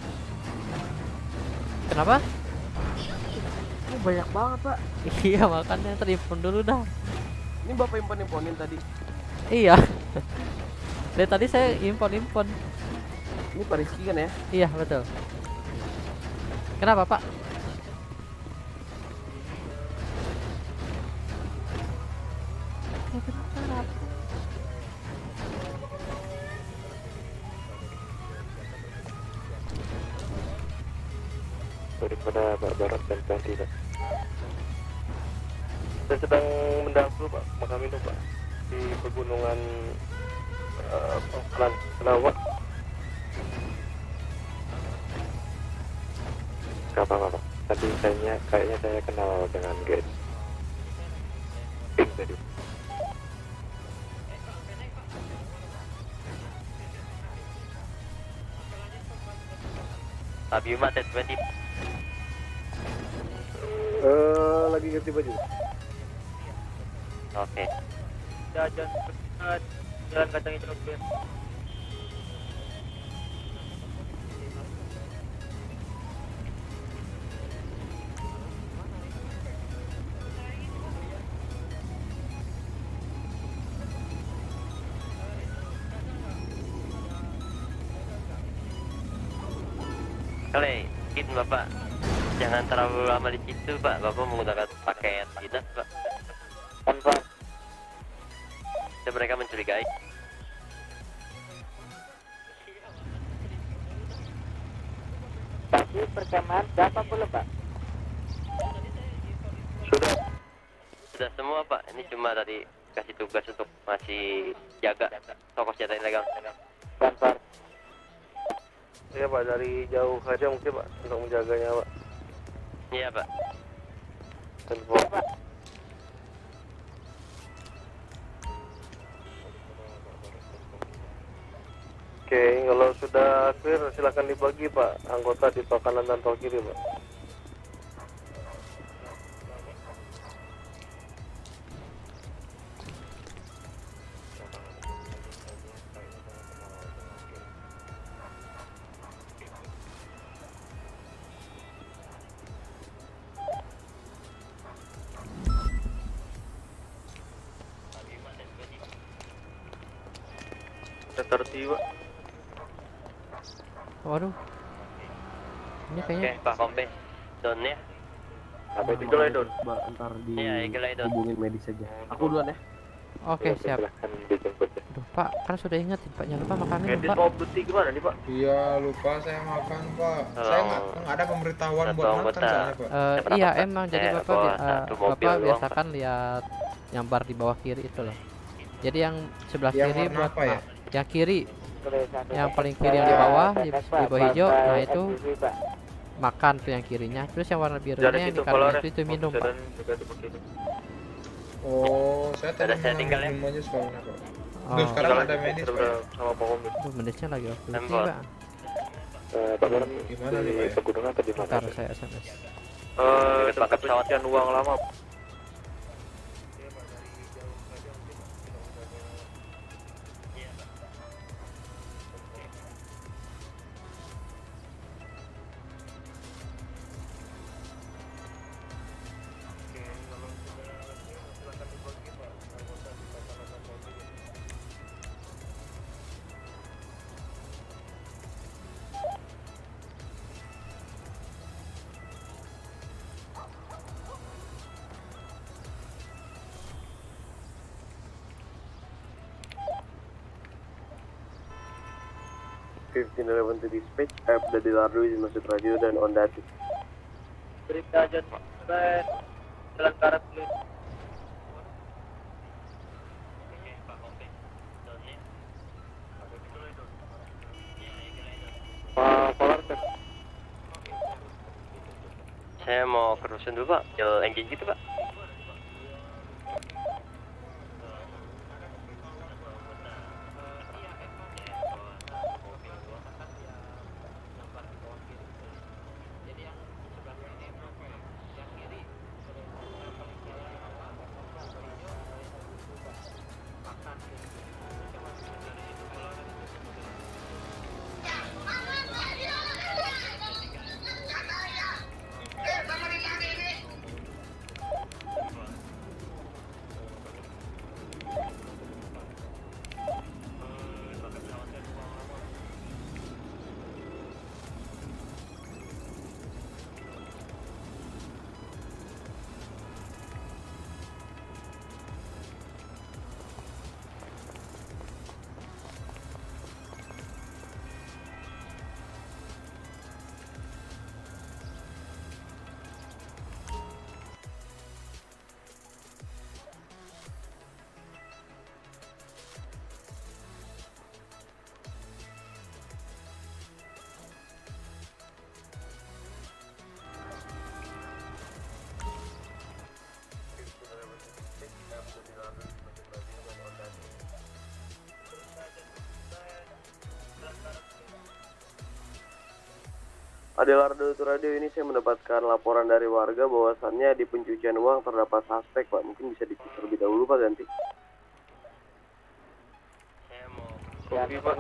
Kenapa? Ini banyak banget Pak. Iya makanya terhimpun dulu dah. Ini Bapak impon-imponin tadi. Iya. Dari tadi saya impon. Ini Pak Rizky kan ya? Iya betul. Kenapa Pak? Daripada Pak Barat dan Ganti Pak. Saya sedang mendahulu Pak, makam itu Pak di pegunungan Kenawak. Gak apa-apa Pak. Tadi kayaknya saya kenal dengan guys. Tadi. Abima T20. Lagi ganti baju. Oke. Jalan kacang hijau. Kali, izin Bapak, jangan terlalu lama di situ Pak. Bapak menggunakan paket dinas Pak. Pak. Dan mereka mencurigai. Tapi perkemahan berapa pula Pak? Sudah semua Pak. Ini cuma tadi kasih tugas untuk masih jaga toko senjata ilegal. Pak. Iya Pak, dari jauh aja mungkin Pak untuk menjaganya Pak. Iya Pak. Telepon. Oke, kalau sudah clear silakan dibagi Pak, anggota di tol kanan dan tol kiri Pak. Tertiba. Waduh. Ini kayaknya. Oke, Pak Kombe. Don ya. Apa itu Eagle Don? Mbak, ntar Iya, Eagle Don. hubungin medis aja. Aku duluan ya. Oke, siap. Aduh, Pak, kan sudah ingetin Pak, jangan lupa makanin Medis Pak. mau beli gimana nih Pak? Iya, lupa saya makan Pak. Saya nggak ada pemberitahuan buat makan soalnya Pak. Iya emang, jadi Bapak biasakan lihat yang bar di bawah kiri itu loh. Jadi yang sebelah Yang kiri warna buat apa ya? yang kiri, yang paling kiri yang di bawah di bawah hijau, nah itu makan tuh yang kirinya. Terus yang warna birunya yang di kanan itu minum Pak. Oh, saya tadi tinggal ya. minum aja soalnya Pak. Oh. Duh, sekarang ada medis Pak. Sama Pak Kombe. Medisnya lagi waktu Tempel. Pak. Pak Baron Gimana nih, di Pak, ya? pegunungan atau di mana? Ntar saya SMS. Tempat pencucian uang lama. to dispatch, app dari Lardo di Masjid Radio dan Ondati. Berita aja jalan karat dulu. Saya mau ke rusun dulu, Pak. Jual engine gitu, Pak. Adelardo Radio ini saya mendapatkan laporan dari warga bahwasannya di pencucian uang terdapat suspek, Pak. Mungkin bisa dicek terlebih dahulu, Pak, ganti. Kopi, Pak.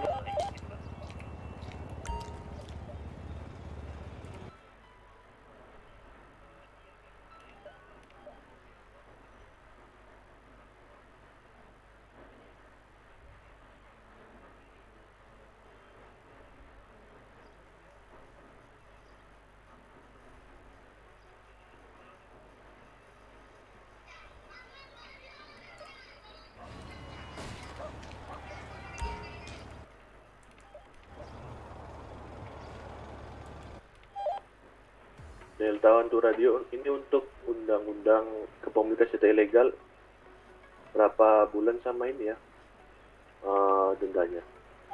Delta One Radio ini untuk undang-undang kepemilikan senjata ilegal berapa bulan sama ini ya dendanya?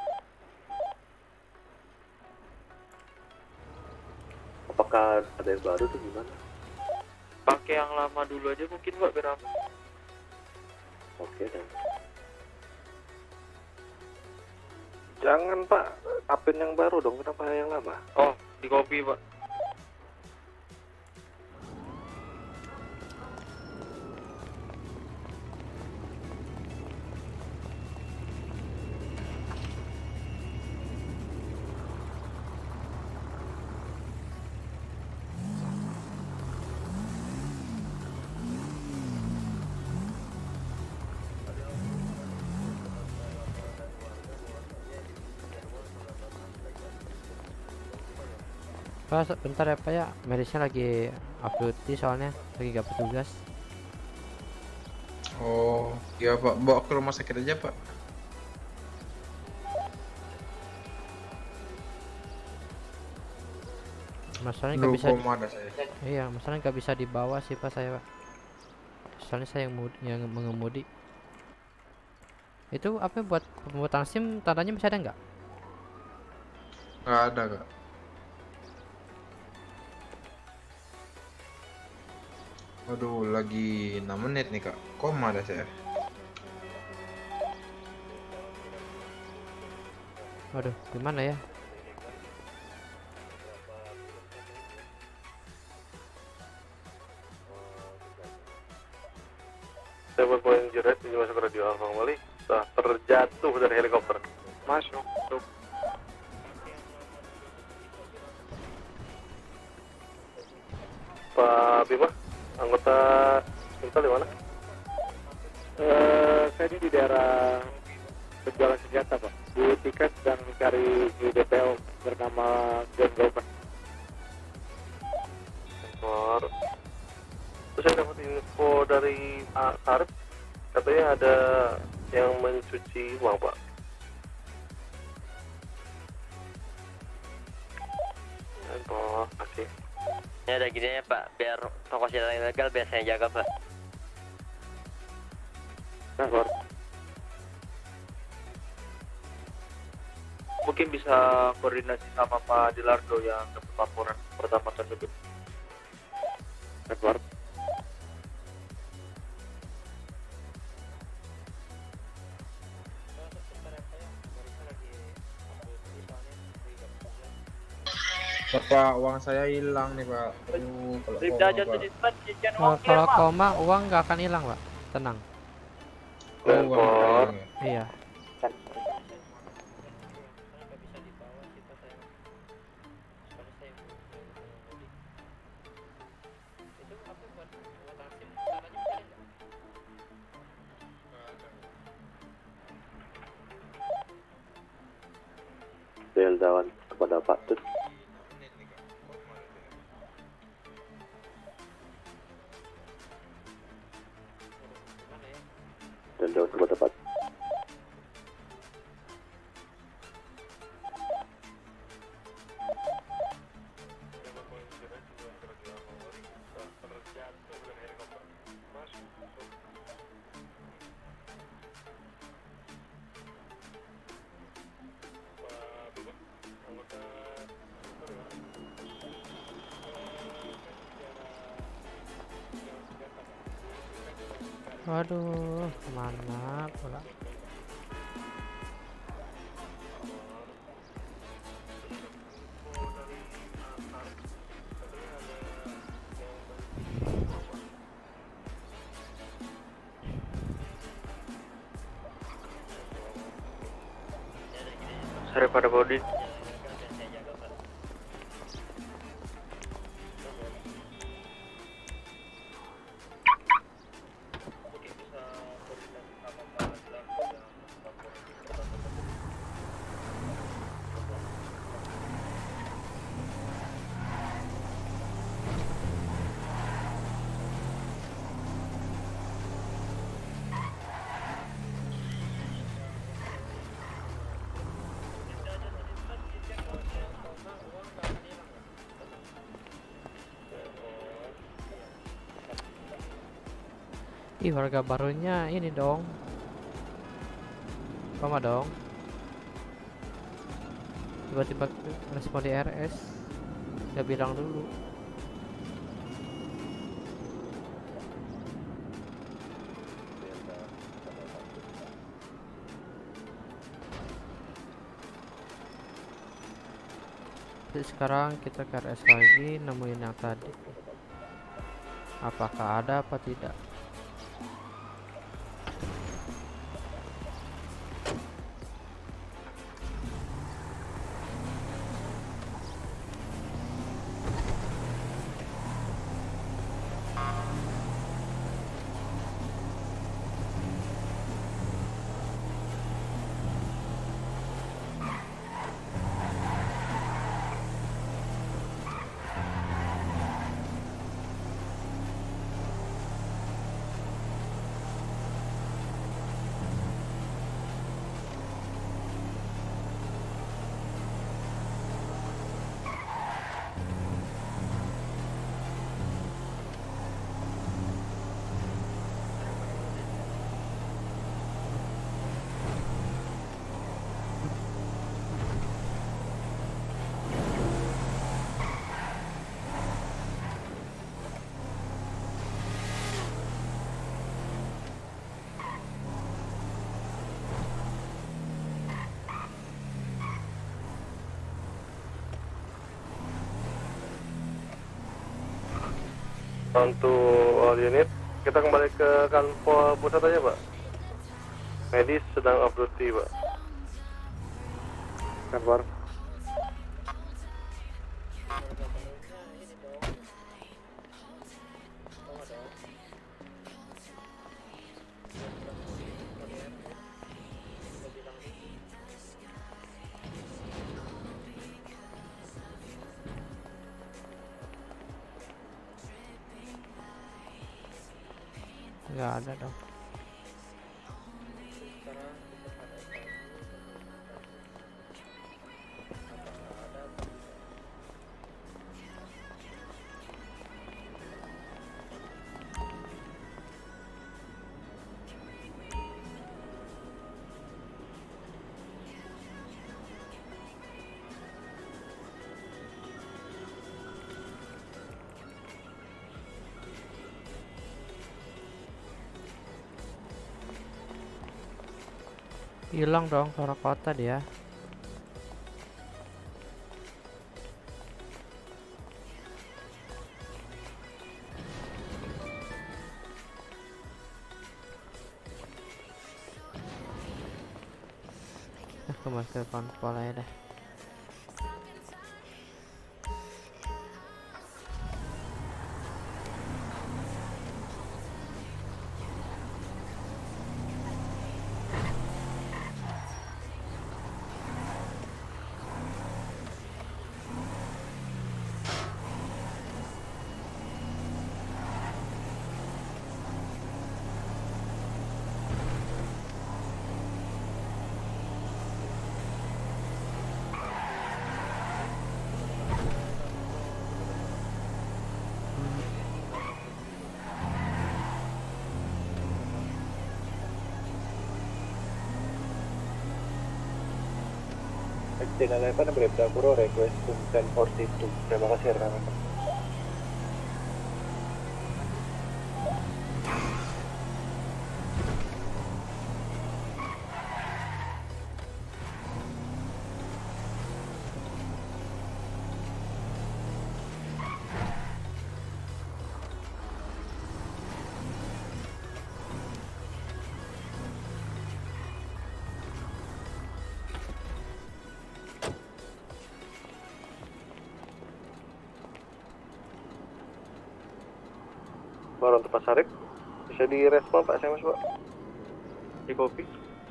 Apakah ada yang baru tuh gimana? Pakai yang lama dulu aja mungkin, Pak, berapa? Oke dan. Jangan, Pak, apin yang baru dong, kenapa yang lama? Oh, di kopi, Pak. Pak, bentar ya Pak ya, medisnya lagi off duty soalnya lagi gak petugas. Oh iya Pak, bawa ke rumah sakit aja Pak. Masalahnya nggak bisa. Ada saya. Iya, masalahnya nggak bisa dibawa sih Pak saya Pak. Soalnya saya yang mengemudi. Itu apa buat pembuatan SIM tandanya masih ada nggak? Nggak ada Kak. Waduh, lagi 6 menit nih Kak. Koma ada saya. Waduh, gimana ya? 7.0 ini masuk ke radio Alfa kembali. Sudah terjatuh dari helikopter. Masuk. Pak Bima, anggota Intel di mana? Saya di daerah penjualan senjata, Pak. Di tiket dan mencari di DPO bernama John Gilbert. Terus saya dapat info dari Pak Sarip, katanya ada yang mencuci uang, Pak. Oh, oke. Ini ada gini ya Pak, biar toko senjata ilegal biasanya jaga Pak. Mungkin bisa koordinasi sama Pak Dilardo yang dapat laporan pertama tersebut. Edward. Bapak, uang saya hilang nih Pak. Kalau koma uang nggak akan hilang Pak, tenang. Oh, uang nggak hilang ya? Iya. Deldawan kepada Pak Tut. Deldawan kepada Pak. Waduh, kemana pula? Sore pada body. Ih, warga barunya ini dong. Koma dong. Tiba-tiba respon di RS. Udah bilang dulu. Jadi sekarang kita ke RS lagi, nemuin yang tadi. Apakah ada apa tidak? Untuk all unit, Kita kembali ke kantor pusat aja, Pak. Medis sedang off duty, Pak. Kantor. Nggak ada dong. Hilang dong suara kota dia. Aku masuk ke kontrol aja deh. Channel Evan berbeda Kuro request to 1042. Terima kasih rekan-rekan. Baru untuk Pak Sarip, bisa direspon Pak SMS Pak? Di kopi.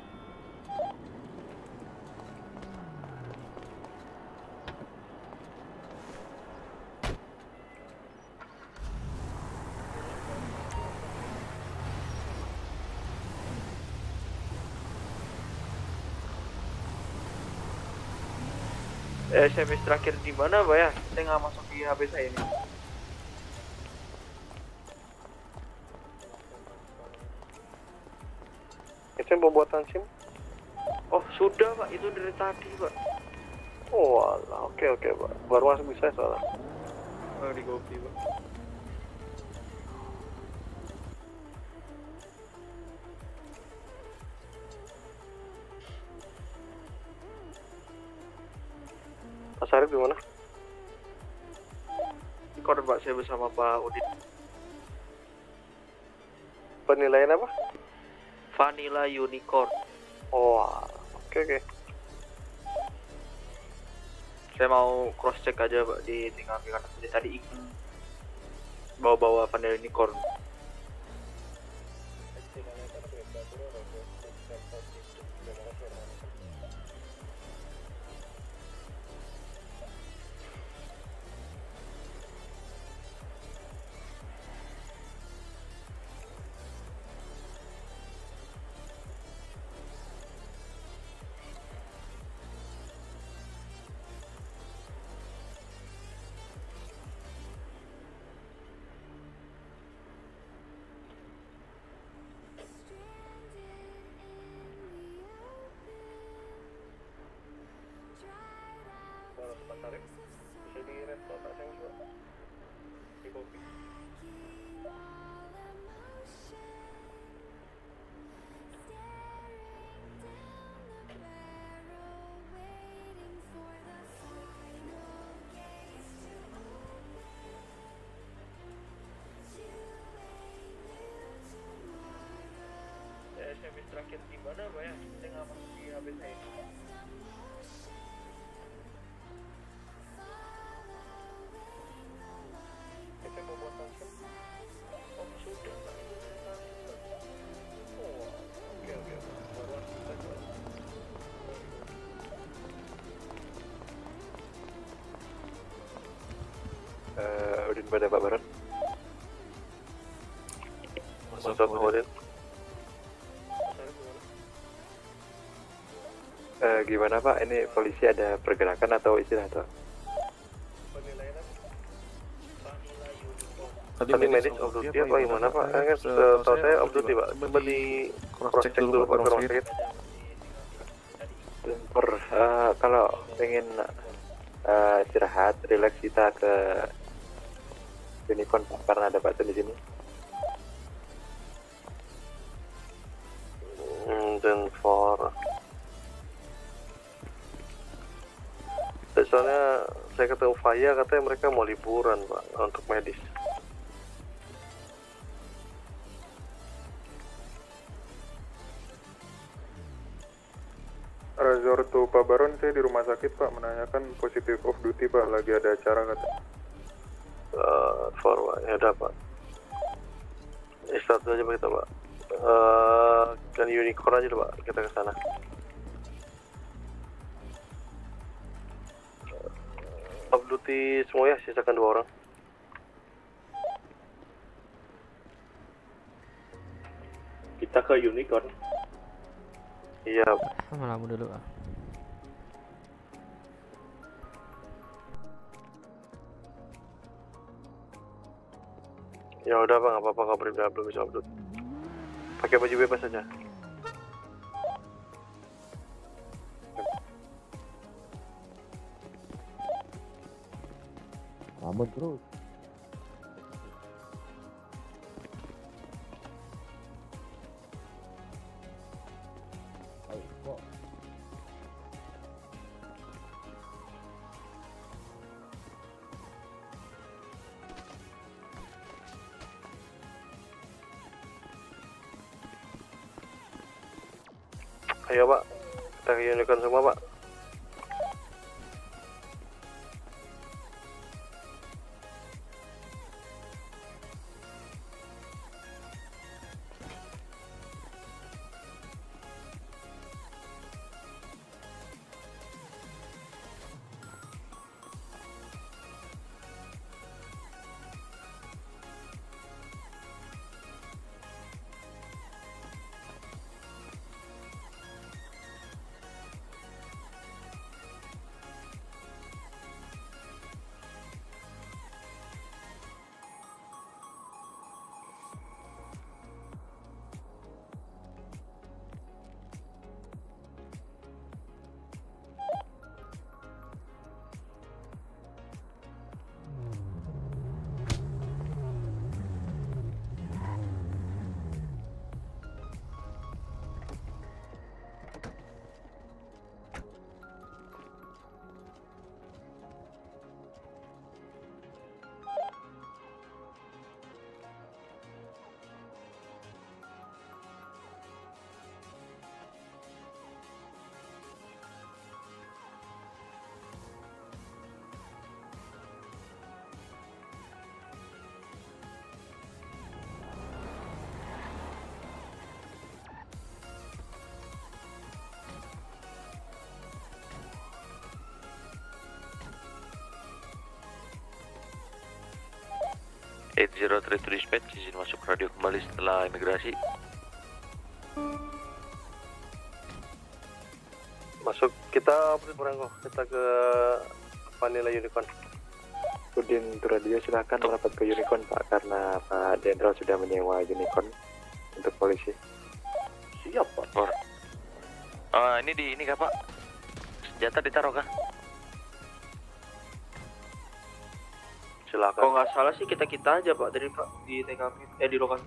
SMS terakhir di mana, Pak ya? Saya nggak masuk di HP saya ini. Itu pembuatan SIM? Oh, sudah, Pak. Itu dari tadi, Pak. Oh, alah. Oke, Pak. Baru masuk bisa soalnya. Oh, di kopi, Pak. Pak Sarip di mana? Di koran, Pak. Saya bersama Pak Udin. Penilaian apa? Vanilla Unicorn. Oh, oke. Saya mau cross check aja, Pak, di tinggal karena tadi bawa-bawa Vanilla Unicorn. terakhir gimana Pak ya? Saya nggak masuk di HP saya. Kita mau buat transfer? Oh sudah Pak, itu saya transfer. Oh oke baru harus kita jual. Udin pada Pak Barat. Masuk Udin. Gimana Pak? Ini polisi ada pergerakan atau istirahat Pak? Tadi medis off duty apa gimana Pak? Kan setahu saya off duty Pak. Coba di cross check dulu Pak ke rumah sakit. Kalau pengen istirahat, relax kita ke Unicorn Pak, karena ada Pak Tun di sini. Dan soalnya saya ketemu Faya, katanya mereka mau liburan Pak untuk medis. Razor to Pak Baron, saya di rumah sakit Pak, menanyakan positif off duty Pak, lagi ada acara kata. Forward, ya udah Pak. Istirahat aja Pak kita Pak. Kan Unicorn aja Pak, kita ke sana. Off duty semua ya, sisakan 2 orang. Kita ke Unicorn. Iya. Lama-lama dulu ah. Ya udah Bang, nggak apa-apa, nggak belum bisa upload. Pakai baju bebas saja. Aman terus. Ayo kok. Ayo Pak, kita ke Unicorn semua Pak. to dispatch, izin masuk radio kembali setelah imigrasi. Masuk, kita beranggo, kita ke Vanilla Unicorn. Udin radio silakan merapat ke Unicorn Pak, karena Pak Jenderal sudah menyewa Unicorn untuk polisi. Siap Pak. Ini kah Pak? Senjata ditaruh kah? Silakan. Kalau nggak salah sih kita aja Pak dari Pak di TKP di lokasi.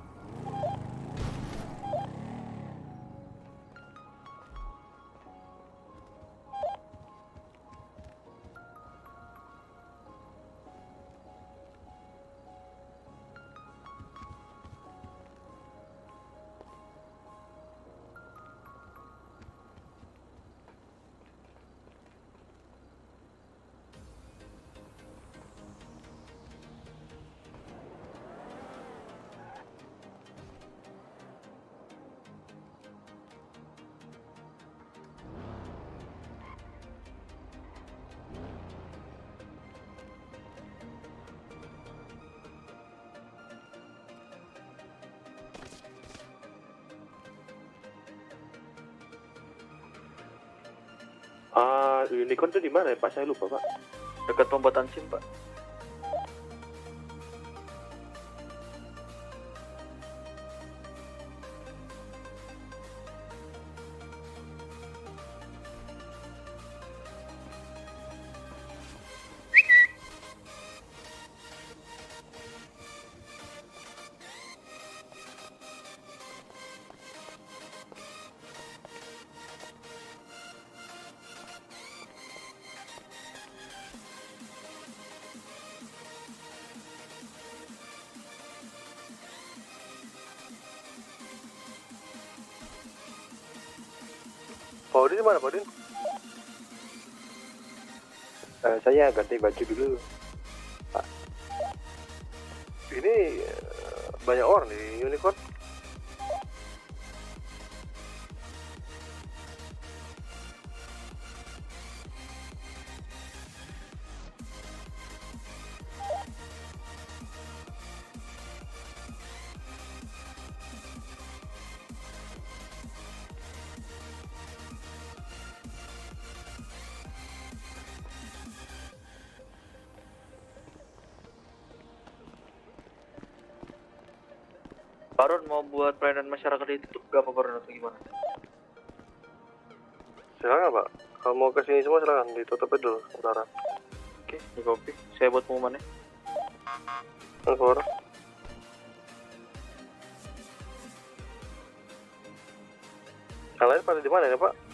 Unicorn tuh di mana ya Pak? Saya lupa Pak. Dekat pembuatan SIM Pak. Pak Udin di mana Pak Udin? Saya ganti baju dulu Pak. Ini banyak orang di Unicorn. Baron mau buat pelayanan masyarakat ditutup gak apa Baron atau gimana? Silakan Pak. Kalau mau kesini semua silakan ditutup aja dulu sementara. Oke, di kopi. Saya buat pengumumannya. Keluar. Yang lain pada di mana ya Pak?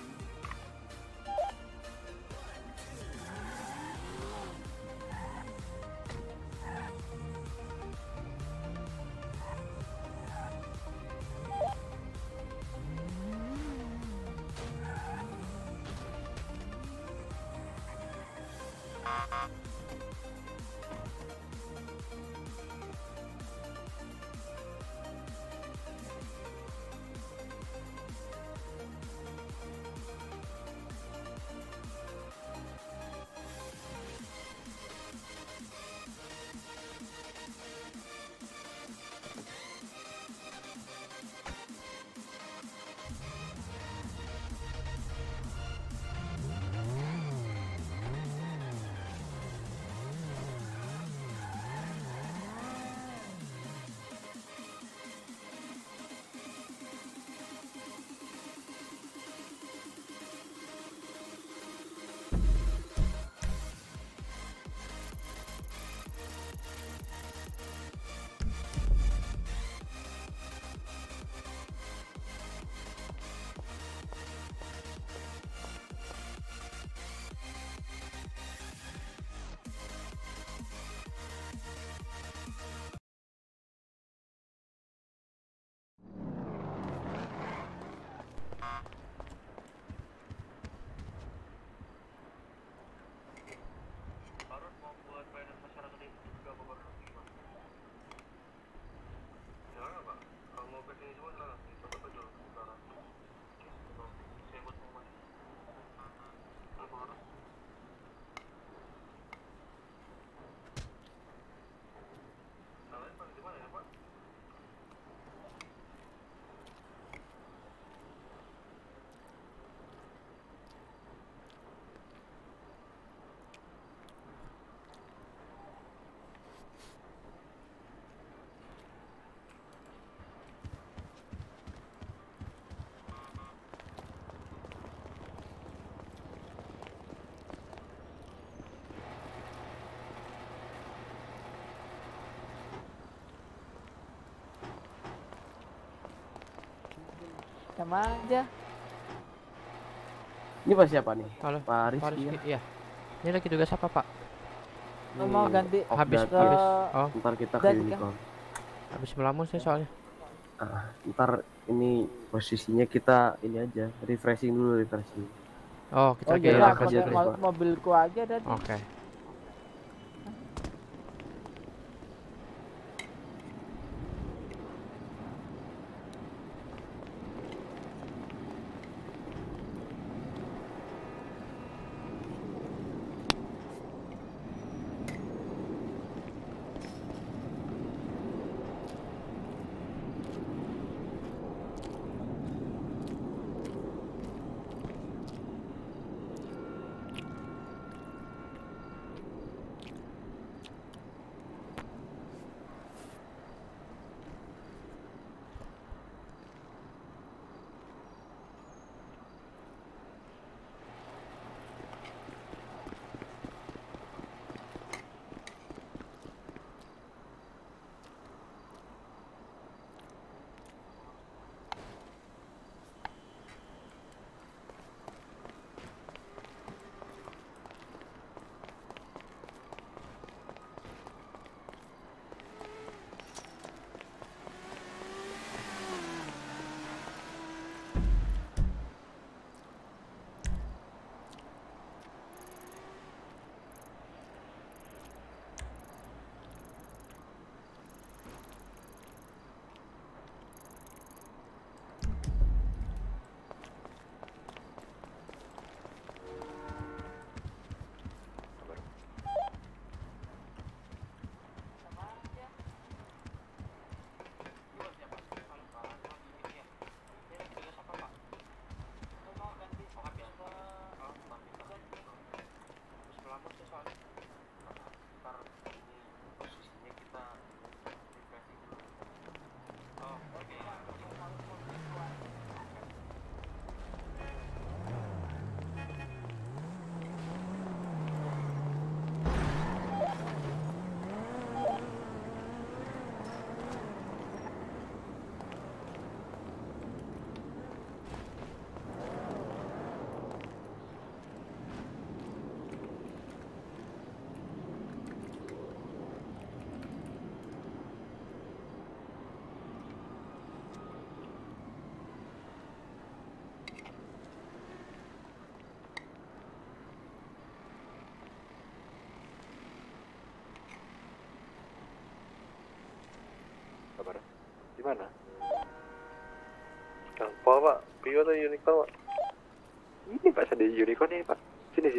Sama aja. Ini Pak siapa nih? Halo. Pak Rizky. Pak Rizky, iya. Ini lagi tugas apa Pak? Mau ganti habis ke oh ntar kita ke dan- Unicorn. habis melamun saya soalnya. Ntar ini posisinya kita ini aja refreshing dulu refreshing. Oh, kita Oh lagi jadi Iya, aku kerja pakai terus, Pak. mobilku aja tadi. Oke. Pak, Pio atau Unicorn Pak? Ini Pak, saya di Unicorn ini Pak. Sini.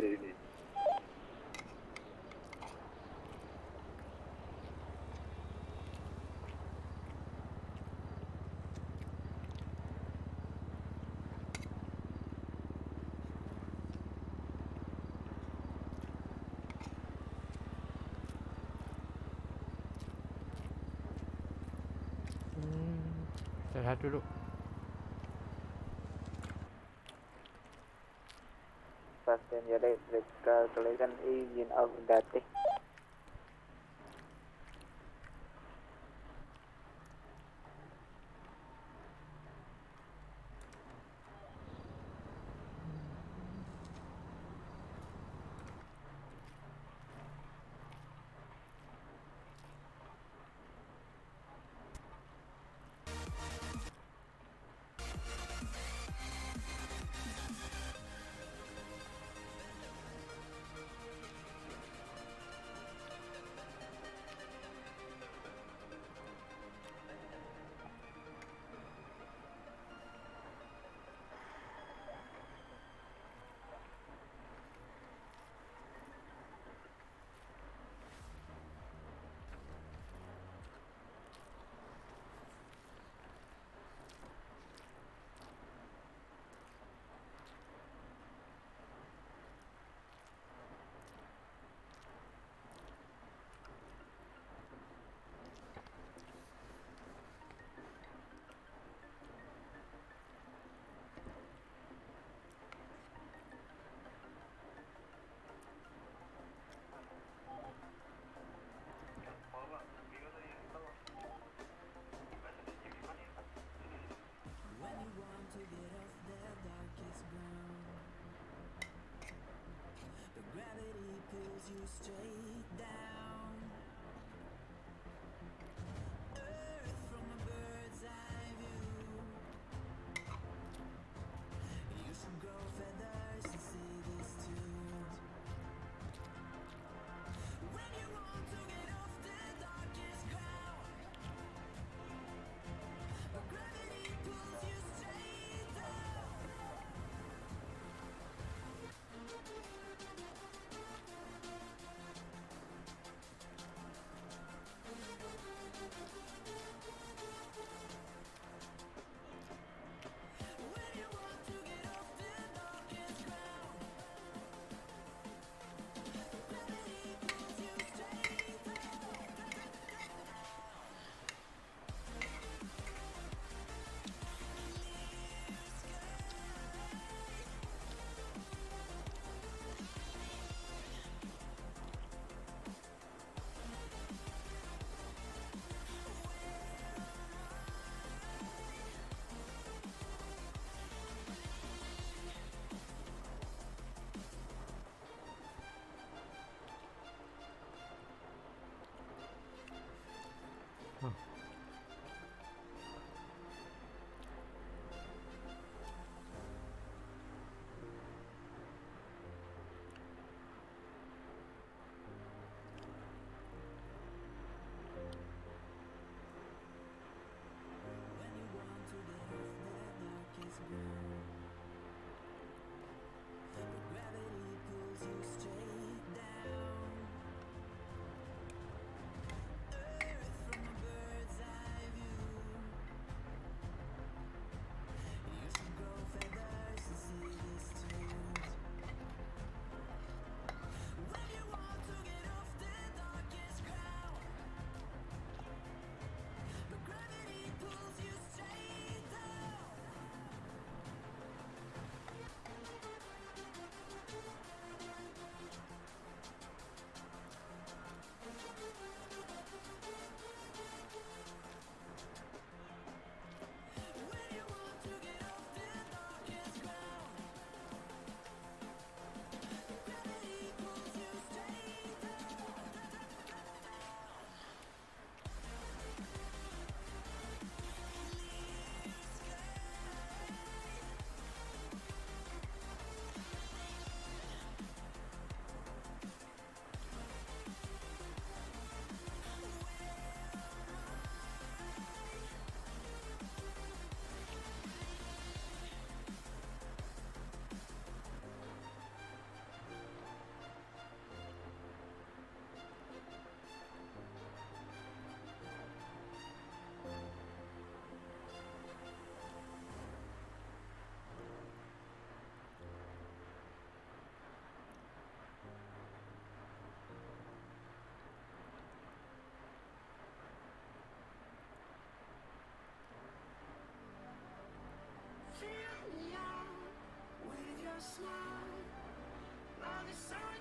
Sehat dulu. Pasien ya deh, mereka tulisan izin update.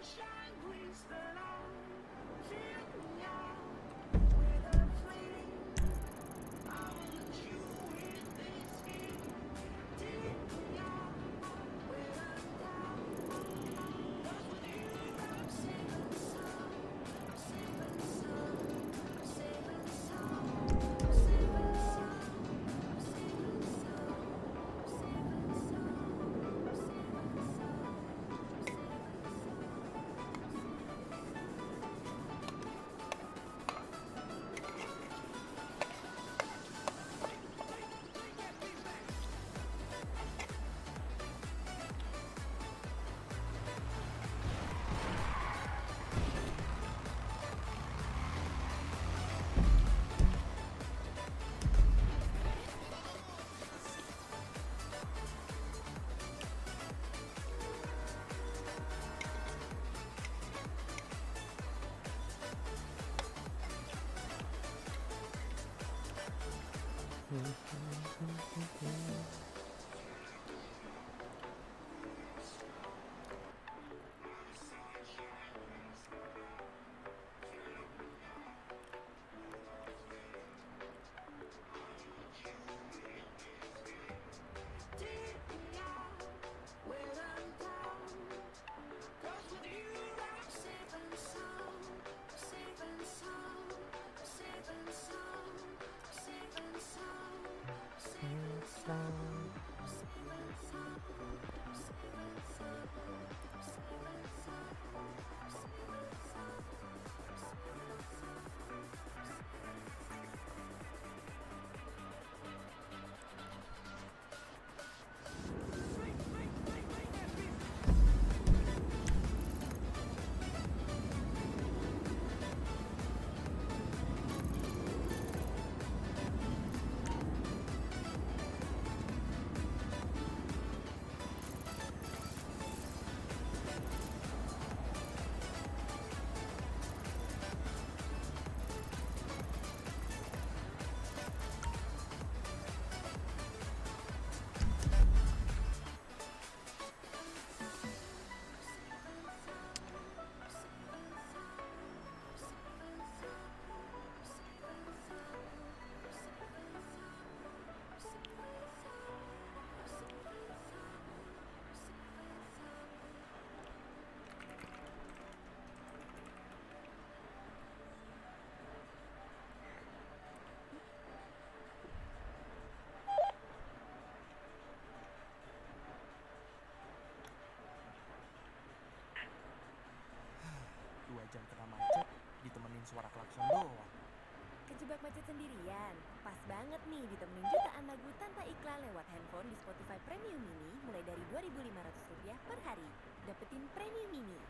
2 jam kena macet, ditemenin suara klakson doang. Kejebak macet sendirian? Pas banget nih ditemenin jutaan lagu tanpa iklan lewat handphone di Spotify Premium Mini mulai dari Rp2.500 per hari. Dapetin Premium Mini.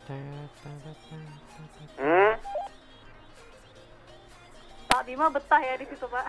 Pak Bima betah ya di situ, Pak.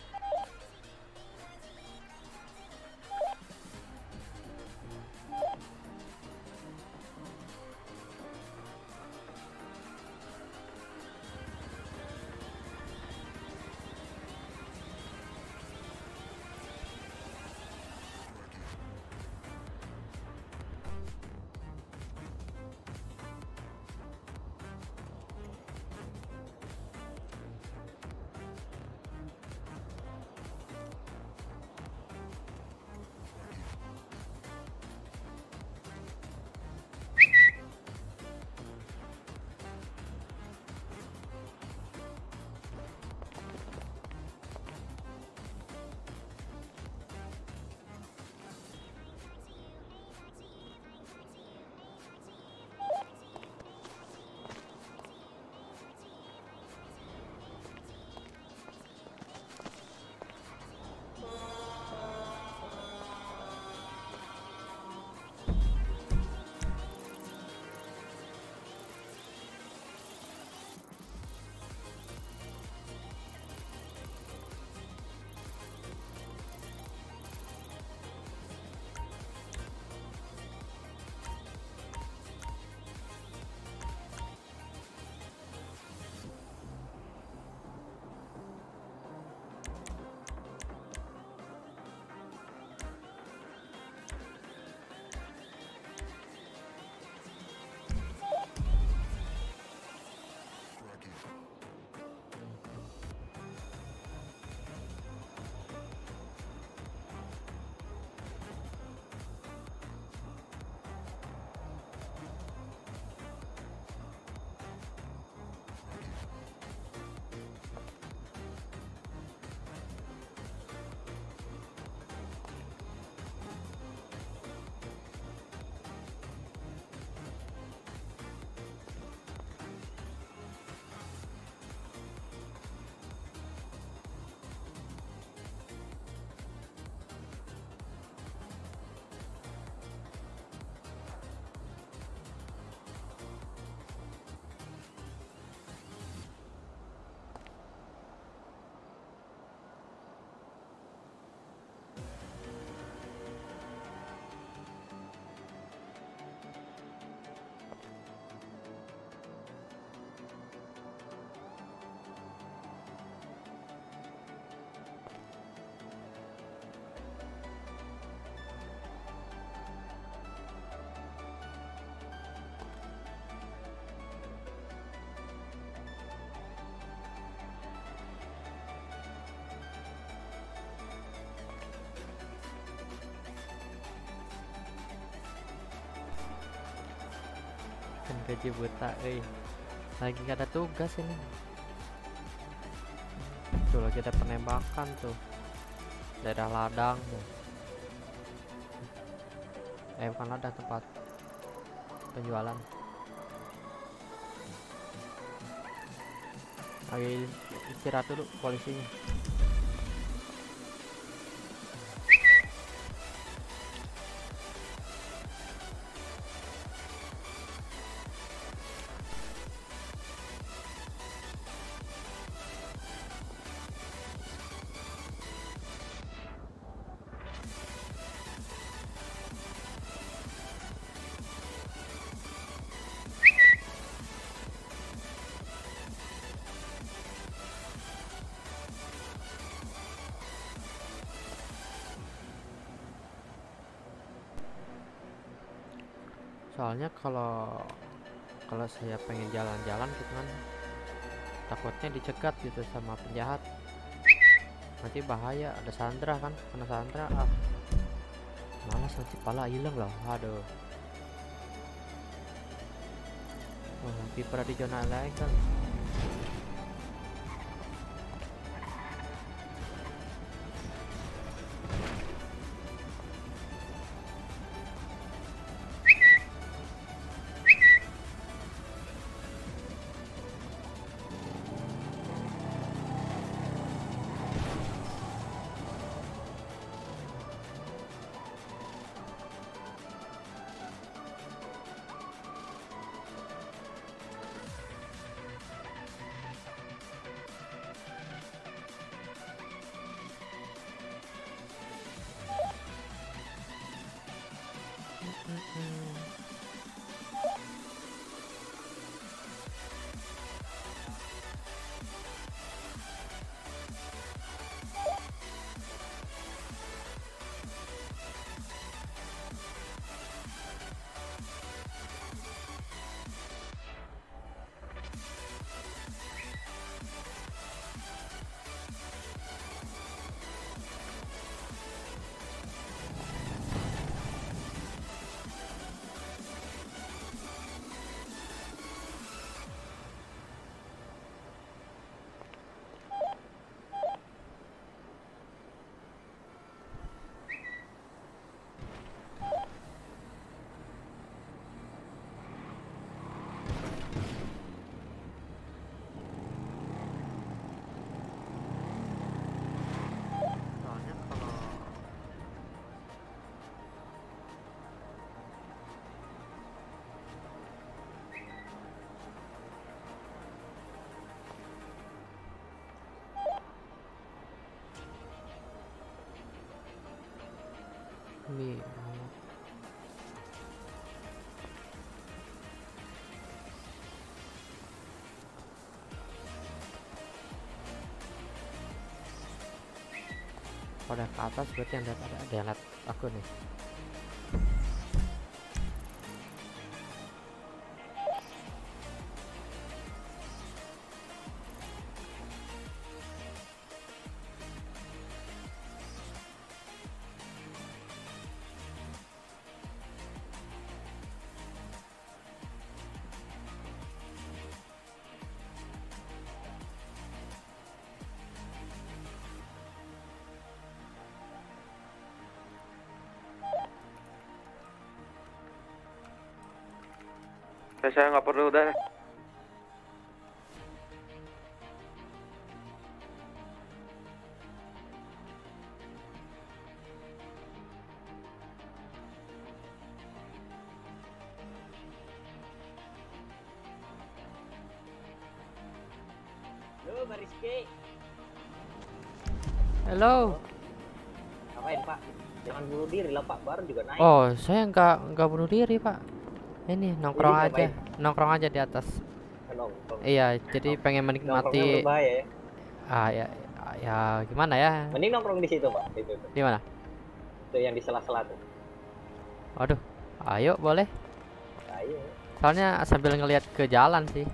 Gaji buta, lagi gak ada tugas ini. Tuh lagi ada penembakan tuh, daerah ladang tuh. Bukan ladang, tempat penjualan. Lagi istirahat dulu polisinya. Soalnya kalau saya pengen jalan-jalan gitu kan, takutnya dicegat gitu sama penjahat, nanti bahaya, ada Sandra kan, kena Sandra malas nanti pala hilang loh. Aduh, lebih pernah di zona lain kan. Ini pada ke atas berarti ada yang lihat aku nih. Saya nggak perlu udah. Halo, Mbak Rizky. Halo. Ngapain, Pak? Jangan bunuh diri lah, Pak. Baru juga naik. Oh, saya nggak bunuh diri, Pak. Ini nongkrong Jadi aja, ngapain? nongkrong aja di atas. Nongkrong. Iya, jadi pengen Nongkrongnya menikmati. berbahaya ya. Ah ya, ya gimana ya? Mending nongkrong di situ, Pak. Itu. Di mana? Itu yang di sela-sela tuh. Aduh, ayo boleh. Ayo. Soalnya sambil ngelihat ke jalan sih.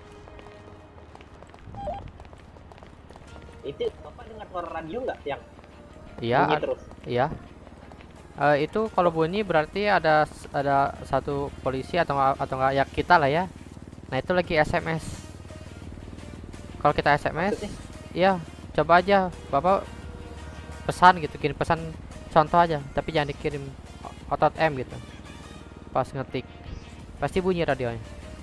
Itu Bapak dengar suara radio nggak siang? Iya, Bunyi terus. iya. Itu kalau bunyi berarti ada satu polisi atau nggak ya kita lah ya. Nah itu lagi SMS. Kalau kita SMS, iya coba aja Bapak pesan gitu, kirim pesan contoh aja, tapi jangan dikirim otot M gitu. Pas ngetik pasti bunyi radionya.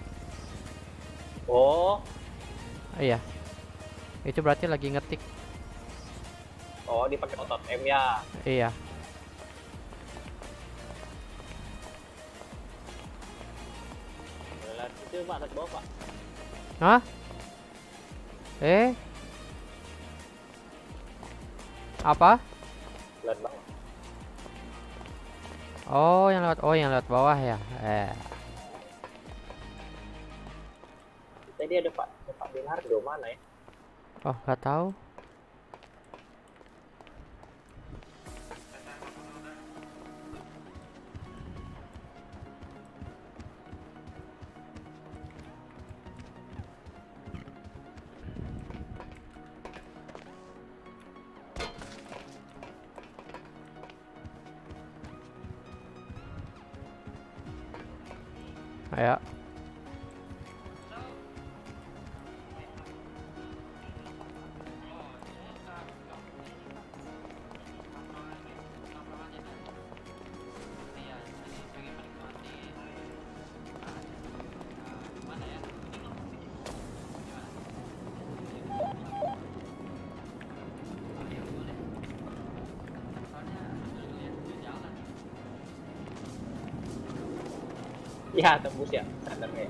Oh. Iya. Itu berarti lagi ngetik. Oh, dipakai otot M ya. Iya. Itu Pak, atas bawah, Pak. Hah? Apa? Lihat bawah. Oh, yang lewat bawah ya. Tadi ada Pak Bernardo mana ya? Oh, nggak tahu. Ayo. Ya, tembus ya. Sadar ya.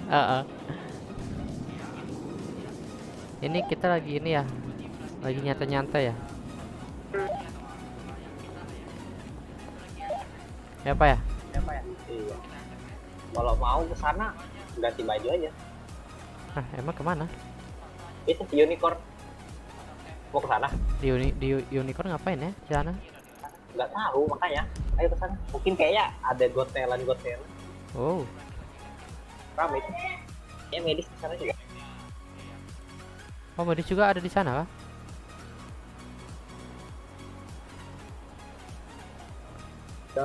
Ini kita lagi ini ya. Lagi nyantai-nyantai ya. Ya Pak ya? Ya Pak ya? Iya. Kalau mau ke sana ganti baju aja. Ah, emang kemana? Itu unicorn. Mau ke sana? Di unicorn ngapain ya? Di sana? Nggak tahu makanya. Ayo ke sana. Mungkin kayaknya ada gotelan. Oh. Ramai itu. Ya medis di sana juga. Oh, medis juga ada di sana kah? Ya.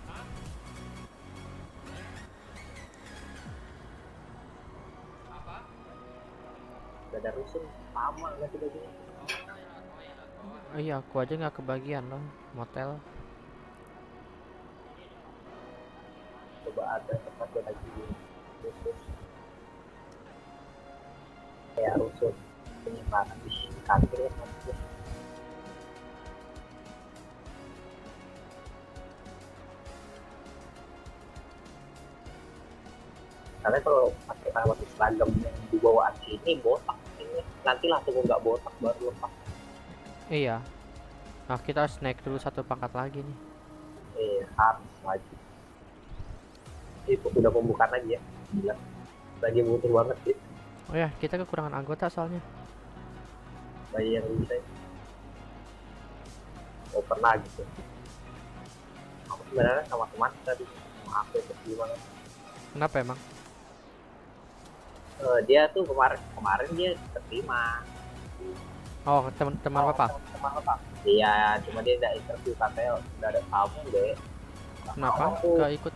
Gak ada rusun, sama ganti bajunya. Oh iya, aku aja nggak kebagian loh motel. Coba ada tempat buat lagi khusus kayak rusun penyimpanan di kantor ya. Karena kalau pakai seragam yang dibawa ini botak ini nantilah tunggu nggak botak baru lepas. Iya. Nah kita harus naik dulu satu pangkat lagi nih. Harus lagi. Itu udah pembukaan lagi ya. Gila. Lagi butuh banget sih. Oh ya, kita kekurangan anggota soalnya. Bayi yang bisa. Oh pernah gitu. Aku sebenarnya sama teman tadi. Sama aku itu gimana? Kenapa emang? Dia tuh kemarin dia terima. Oh, teman Bapak. Teman Bapak. Iya, cuma dia tidak interview katanya udah ada tamu deh. Kenapa? Gak ikut?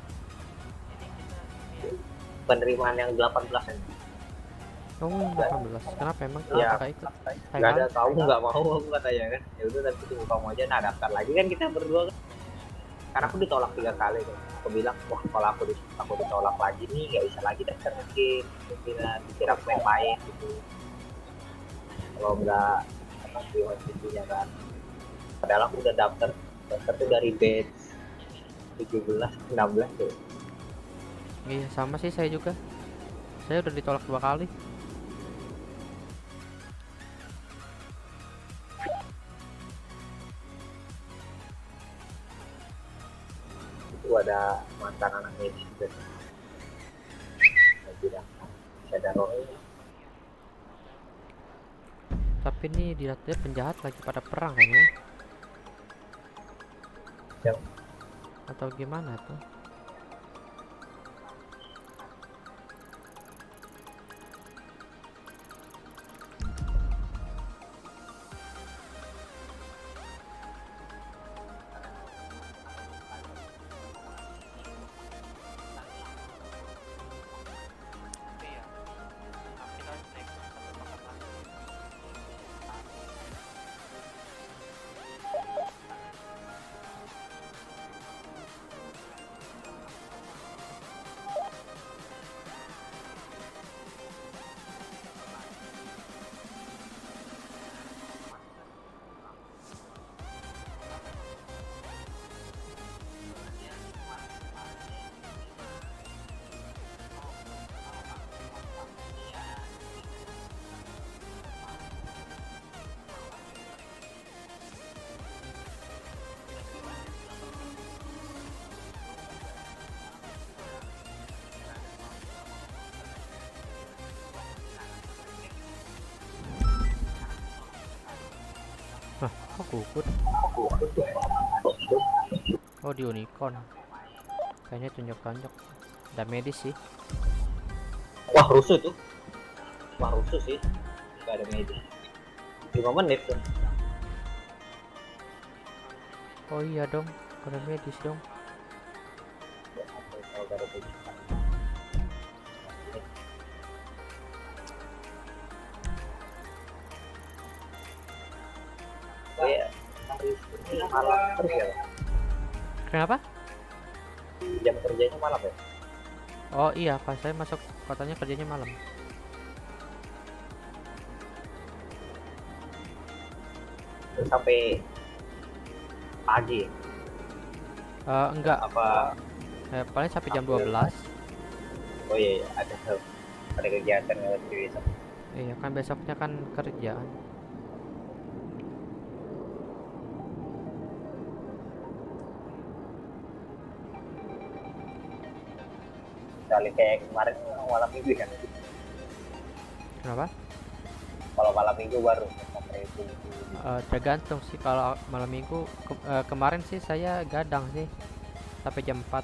Penerimaan yang 18 kan. Oh, 18. Kenapa emang? Iya. Gak ikut? Gak ada tamu, nggak mau aku katanya kan. Ya udah nanti tunggu kamu aja, nah daftar lagi kan kita berdua kan. Karena aku ditolak 3 kali kan. Aku bilang, wah kalau aku ditolak lagi nih nggak bisa lagi daftar mungkin dikira yang lain gitu. Kalau nggak apa intinya kan. Padahal aku udah daftar tuh dari batch 17, 16 tuh. Iya sama sih saya juga. Saya udah ditolak 2 kali. Itu ada mantan anak medis juga. Lagi daftar. Ada Roy. Tapi nih dilihat penjahat lagi pada perang kayaknya. Yang atau gimana tuh? Hah, kok gugur? Oh di unicorn. Kayaknya tunjuk-tunjuk. Ada medis sih. Wah rusuh tuh. Wah rusuh sih. Gak ada medis. 5 menit tuh. Oh iya dong, ada medis dong. Malam terus ya. Kenapa? Jam kerjanya malam ya? Oh iya, pas saya masuk katanya kerjanya malam. Terus sampai pagi. Enggak. Apa? Paling sampai jam 12. Oh iya, ada kegiatan lewat besok. Iya kan besoknya kan kerjaan. Kali kayak kemarin malam minggu kan. Kenapa? Kalau malam minggu baru itu. Tergantung sih, kalau malam minggu kemarin sih saya gadang sih sampai jam 4.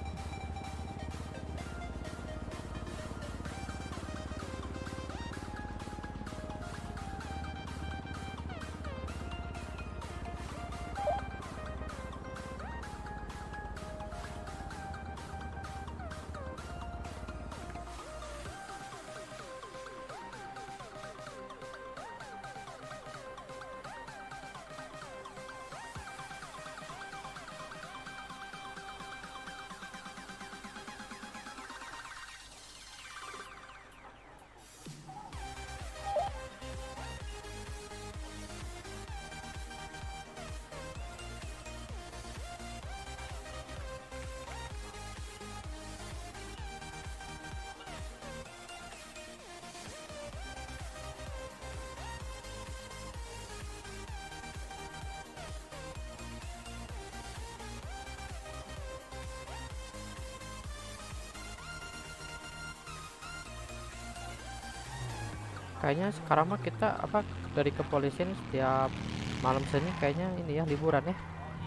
Kayaknya sekarang mah kita apa dari kepolisian setiap malam Senin kayaknya ini ya liburan ya.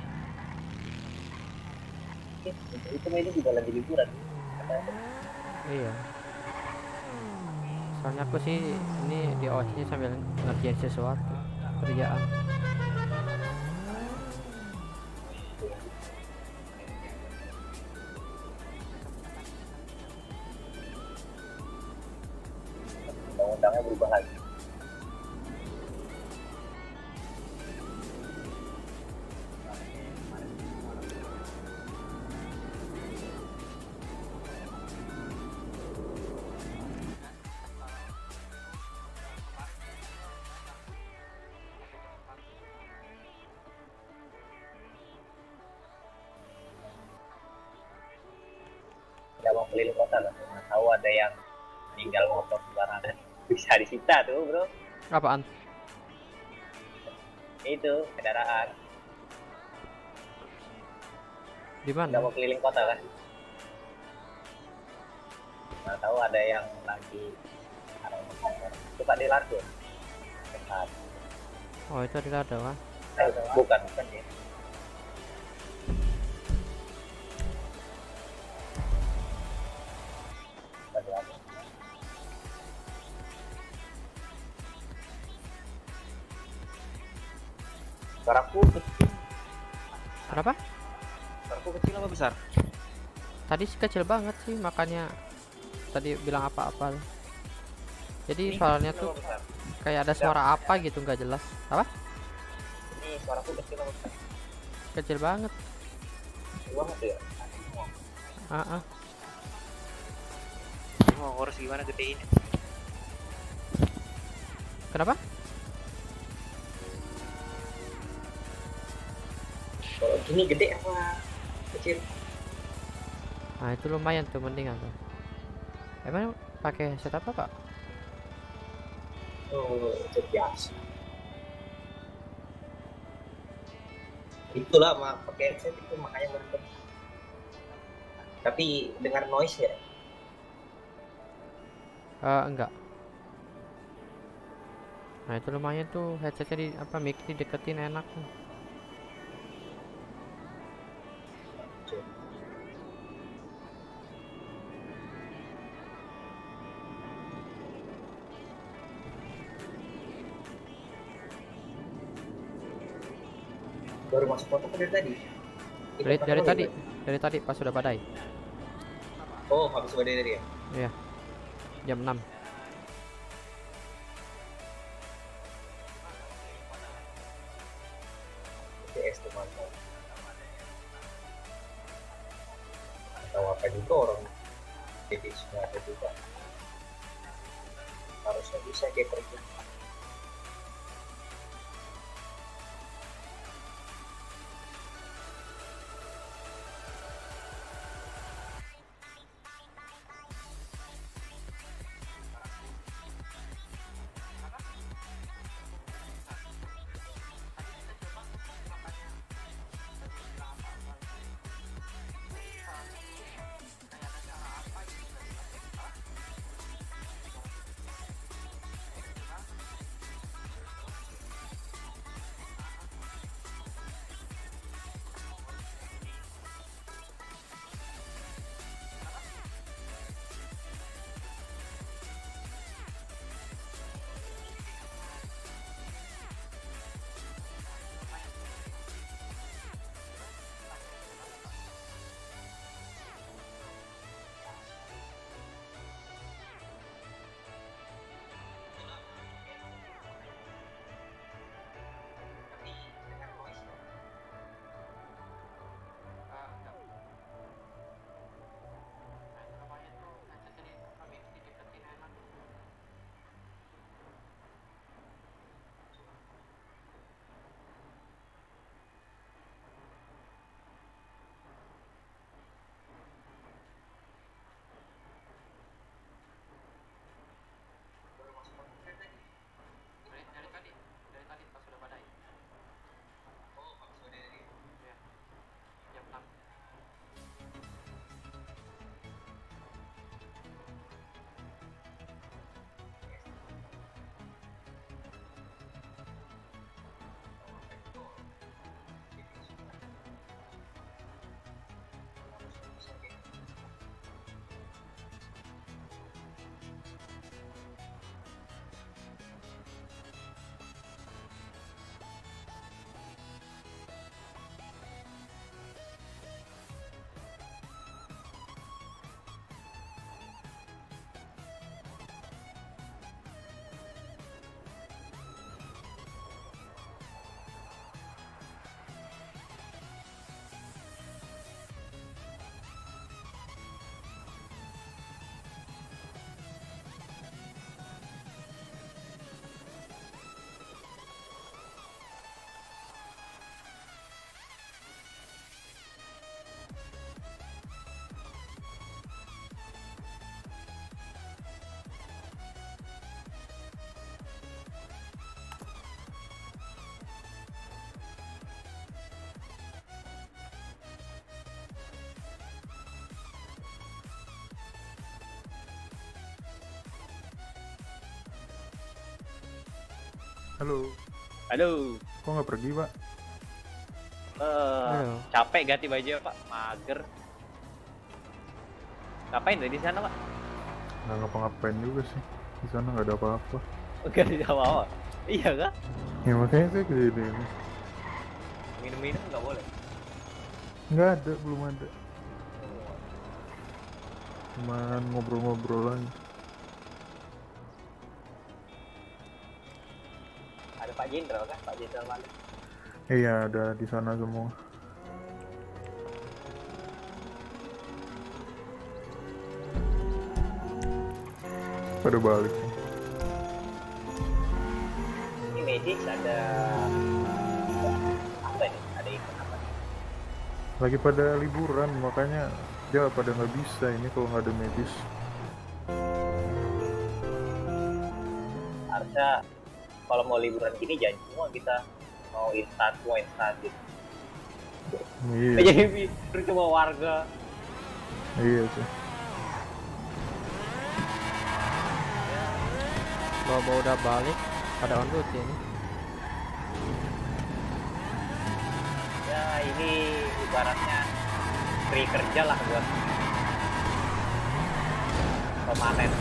Itu ini juga lagi liburan. Iya. Soalnya aku sih ini di OC sambil ngerjain sesuatu kerjaan. Undang-undangnya berubah lagi. Tidak mau keliling kota lah, nggak tahu ada yang tinggal motor sembarangan. Bisa disita tuh bro. Apaan? Itu kendaraan. Di mana? Nggak mau keliling kota kan? Nggak tahu ada yang lagi coba di Lardo. Oh itu di Lardo kan? Bukan ya. Suaraku kecil. Berapa? Suaraku kecil apa besar? Tadi sih kecil banget sih, makanya tadi bilang apa-apa. Jadi soalnya tuh kayak ada suara apa gitu nggak jelas. Apa? Ini suaraku kecil apa besar? Kecil banget. Kecil banget ya? Mau ngurus gimana gedein? Kenapa? Kalau gini gede apa kecil? Nah itu lumayan tuh, mendingan tuh. Emang pakai headset apa Pak? Oh, itu biasa. Itulah pakai headset itu makanya mantep. Tapi dengar noise ya? Enggak. Nah itu lumayan tuh, headsetnya di apa mic dideketin enak tuh. Baru masuk kota dari tadi? Dari tadi pas sudah badai. Oh, habis badai tadi ya? Iya. Jam 6. BTS tuh mantap. Tahu apa juga orang jadi sudah ada juga. Harusnya bisa dia kerja. Halo. Aduh. Kok nggak pergi, Pak? Capek ganti baju ya, Pak. Mager. Ngapain di sana, Pak? Nggak ngapa-ngapain juga sih. Di sana nggak ada apa-apa. Enggak ada apa-apa. Iya kah? Ya makanya saya kesini ini. Minum-minum nggak boleh. Nggak ada, belum ada. Cuman ngobrol-ngobrol aja. Ada Pak Jenderal kan? Pak Jenderal mana? Iya, ada di sana semua. Pada balik. Ini medis ada apa ini? Ada event apa? Lagi pada liburan, makanya dia pada nggak bisa ini kalau nggak ada medis. Harusnya kalau mau liburan gini jangan semua kita mau instan gitu. Iya. Jadi cuma warga. Iya sih. Bawa udah balik, pada on duty ini. Ya ini ibaratnya free kerja lah buat pemanen.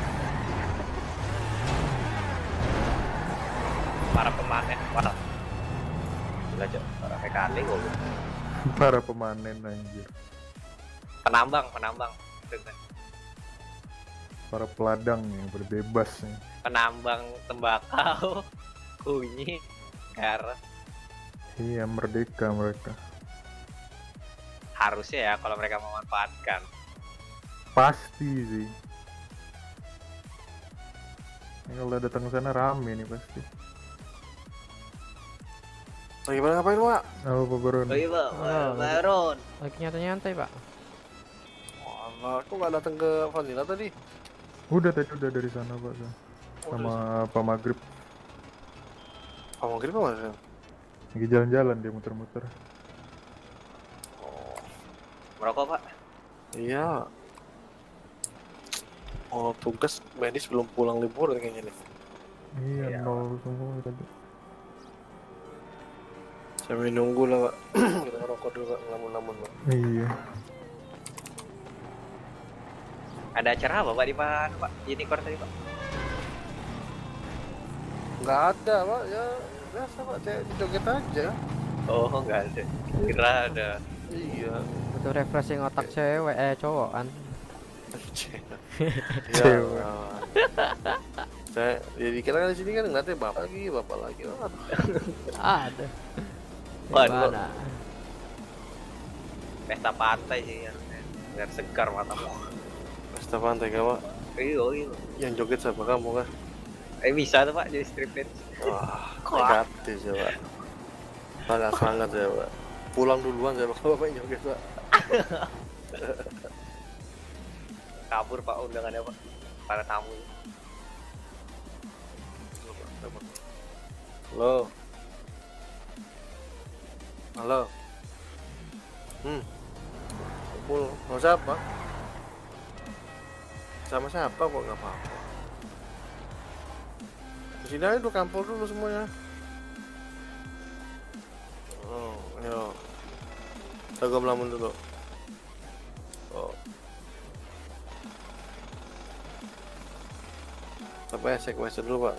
Para pemanen, para belajar para PKD kok. Para pemanen anjir. Penambang. Para peladang yang berbebas nih. Penambang tembakau, kunyit, garam. Iya, merdeka mereka. Harusnya ya kalau mereka memanfaatkan. Pasti sih. Ini kalau datang ke sana rame nih pasti. Lagi pada ngapain, Pak? Halo, Pak Baron. Oh iya, Pak. Baron. Lagi nyantai-nyantai, Pak. Wah, aku nggak datang ke Vanilla tadi. Udah dari sana, Pak. Sama Pak Maghrib. Pak Maghrib apa sih? Lagi jalan-jalan dia muter-muter. Merokok, Pak? Iya. Oh, tugas medis belum pulang liburan kayaknya nih. Iya, nol semua tadi. Sambil nunggu lah, Pak. Kita ngerokok dulu, Pak. Ngelamun-lamun, Pak. Iya. Ada acara apa, Pak, di mana, Pak? Unicorn tadi, Pak? Nggak ada, Pak. Ya, biasa, Pak. Saya joget aja. Oh, nggak ada. Kira ada. Iya. Butuh refreshing otak cewek, cowok kan. Cewek. Saya jadi kita kan di sini kan ngeliatnya bapak lagi. Ada. Waduh. Pesta pantai sih ya. Biar segar matamu. Pesta pantai kah, Pak? Iya. Yang joget siapa, kamu kah? Bisa tuh, Pak, jadi strip dance. Wah, negatif ya, Pak. Sangat ya, Pak. Pulang duluan saya, Bapak yang joget, Pak. Kabur, Pak, undangannya, Pak. Para tamu. Halo. Kumpul. Mau siapa? Sama siapa kok nggak apa-apa. Kesini aja tuh kampul dulu semuanya. Oh, ayo. Kita melamun dulu. Oh. Apa esek dulu, Pak?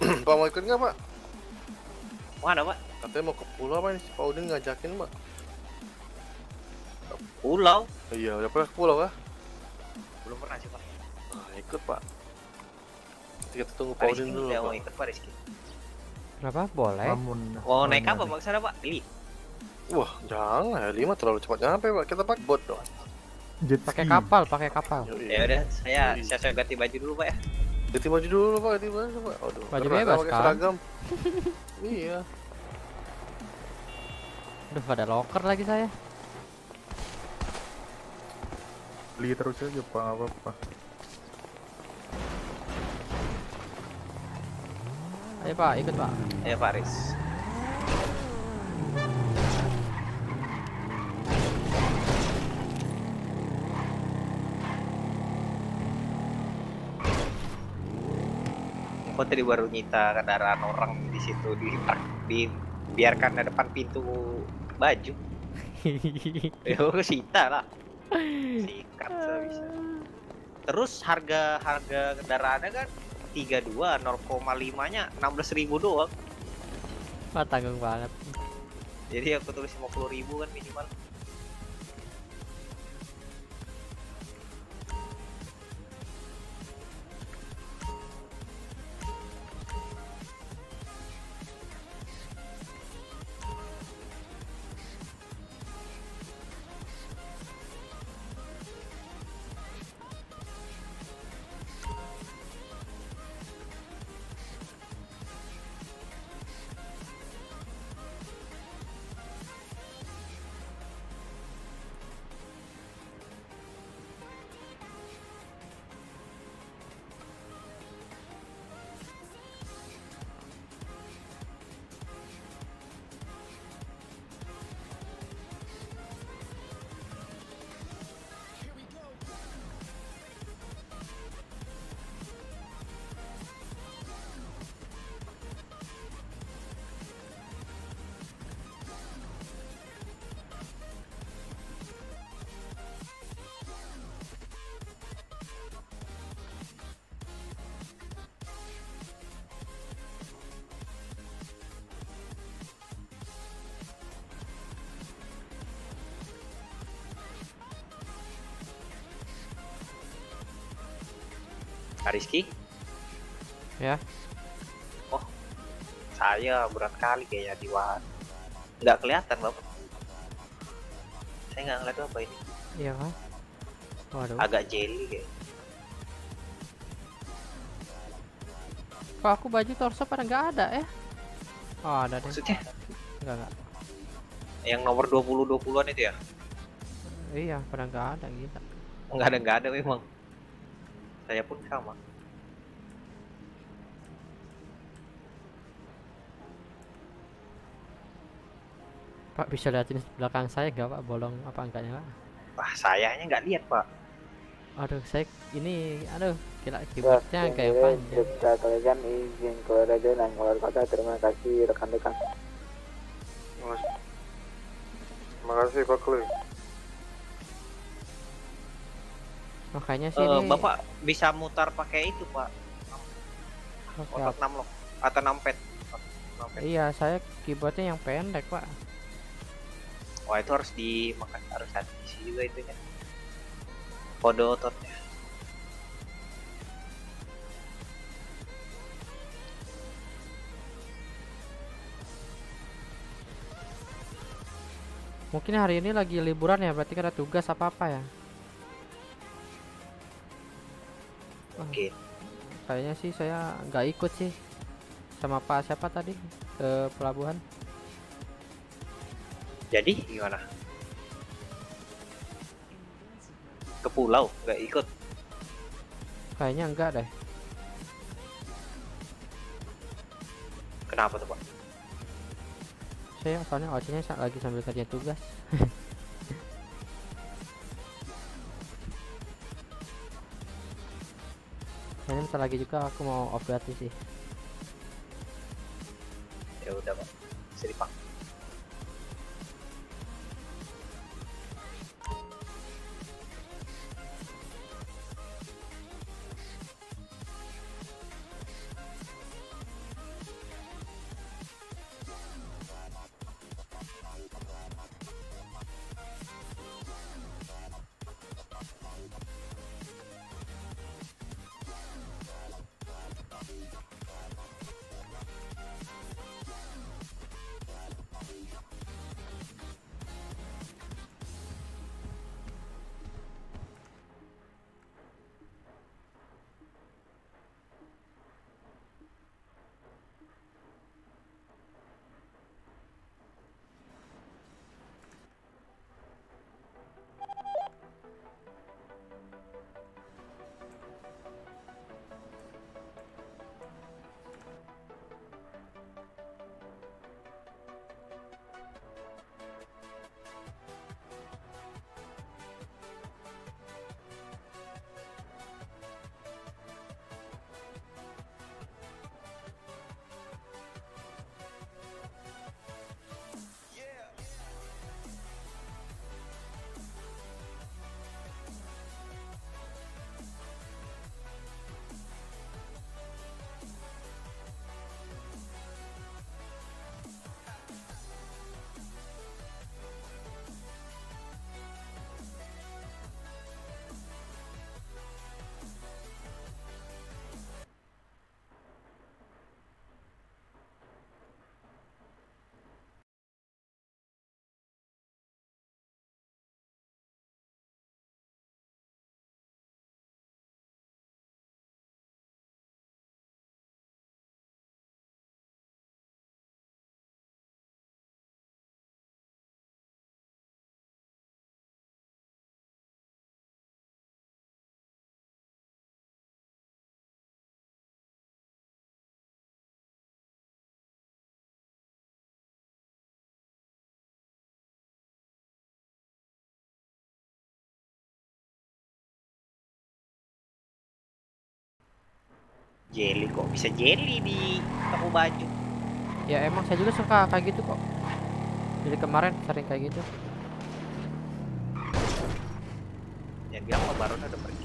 Pak mau ikut nggak Pak? Mana Pak? Katanya mau ke pulau apa nih? Pak Udin ngajakin Pak. Pulau? Iya, udah pernah ke pulau kah? Belum pernah sih Pak. Nah, ikut Pak. Nanti kita tunggu Pak Udin dulu Mau Pak. ikut Pak Rizky. Kenapa? Boleh. Mau naik apa Pak sana Pak? Pilih. Wah, jangan ya, 5 terlalu cepat nyampe Pak. Kita pakai bot dong. Pakai kapal, pakai kapal. Ya udah, saya ganti baju dulu Pak ya. Ganti baju dulu Pak, ganti baju Pak. Aduh, Baju keren, bebas pakai kan? seragam. Iya. Aduh, ada locker lagi saya. Beli terus aja Pak, nggak apa-apa. Ayo Pak, ikut Pak. Ayo Pak Riz. Kok tadi baru nyita kendaraan orang di situ dibiarkan di depan pintu baju. Ya sita lah. Sikat bisa. Terus harga kendaraannya kan 32, 0,5-nya 16.000 doang. Wah, tanggung banget. Jadi aku tulis 50.000 kan minimal. Pak Rizky? Ya. Oh, saya berat kali kayaknya di wahan. Nggak kelihatan Bapak. Saya nggak ngeliat apa ini. Iya kan? Waduh. Agak jelly kayak. Kok aku baju torso pada nggak ada ya? Oh, ada deh. Maksudnya? Enggak. Yang nomor 20-20-an itu ya? Iya, pada nggak ada gitu. Nggak ada memang. Saya pun sama. Pak, bisa liatin belakang saya nggak Pak? Bolong apa enggaknya Pak? Wah, sayanya nggak lihat Pak. Aduh, saya ini, kira keyboardnya kayak panjang. Kita kalian izin keluar aja dan keluar kota. Terima kasih rekan-rekan. Terima kasih Pak Kli. Makanya sih ini... Bapak bisa mutar pakai itu Pak. Otot 6 lock atau 6 pad. Iya, saya keyboardnya yang pendek Pak. Wah, itu harus dimakan, harus hati juga itunya. Kode ototnya. Mungkin hari ini lagi liburan ya, berarti ada tugas apa-apa ya? Oke. Kayaknya sih saya nggak ikut sih. Sama Pak siapa tadi ke pelabuhan? Jadi gimana? Ke pulau nggak ikut? Kayaknya enggak deh. Kenapa tuh Pak? Saya soalnya OC-nya lagi sambil kerja tugas. Kayaknya bentar lagi juga aku mau off gratis sih. Ya udah Pak, bisa dipakai. Jelly kok bisa jelly di toko baju? Ya emang saya juga suka kayak gitu kok. Jadi kemarin sering kayak gitu. Yang bilang Pak Baron udah pergi.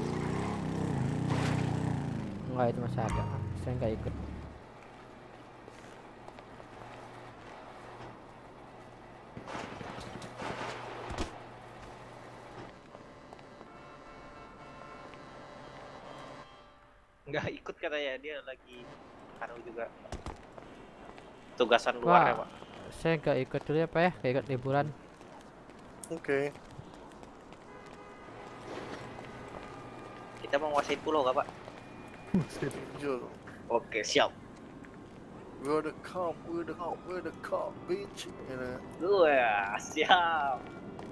Enggak, itu masih ada. Saya nggak ikut. Nggak ikut katanya, dia lagi juga tugasan luar ya Pak. Saya nggak ikut dulu ya Pak ya, nggak ikut liburan. Oke. Kita mau nguasain pulau nggak Pak? Oke, siap. We're the cop, bitch. Wah, siap.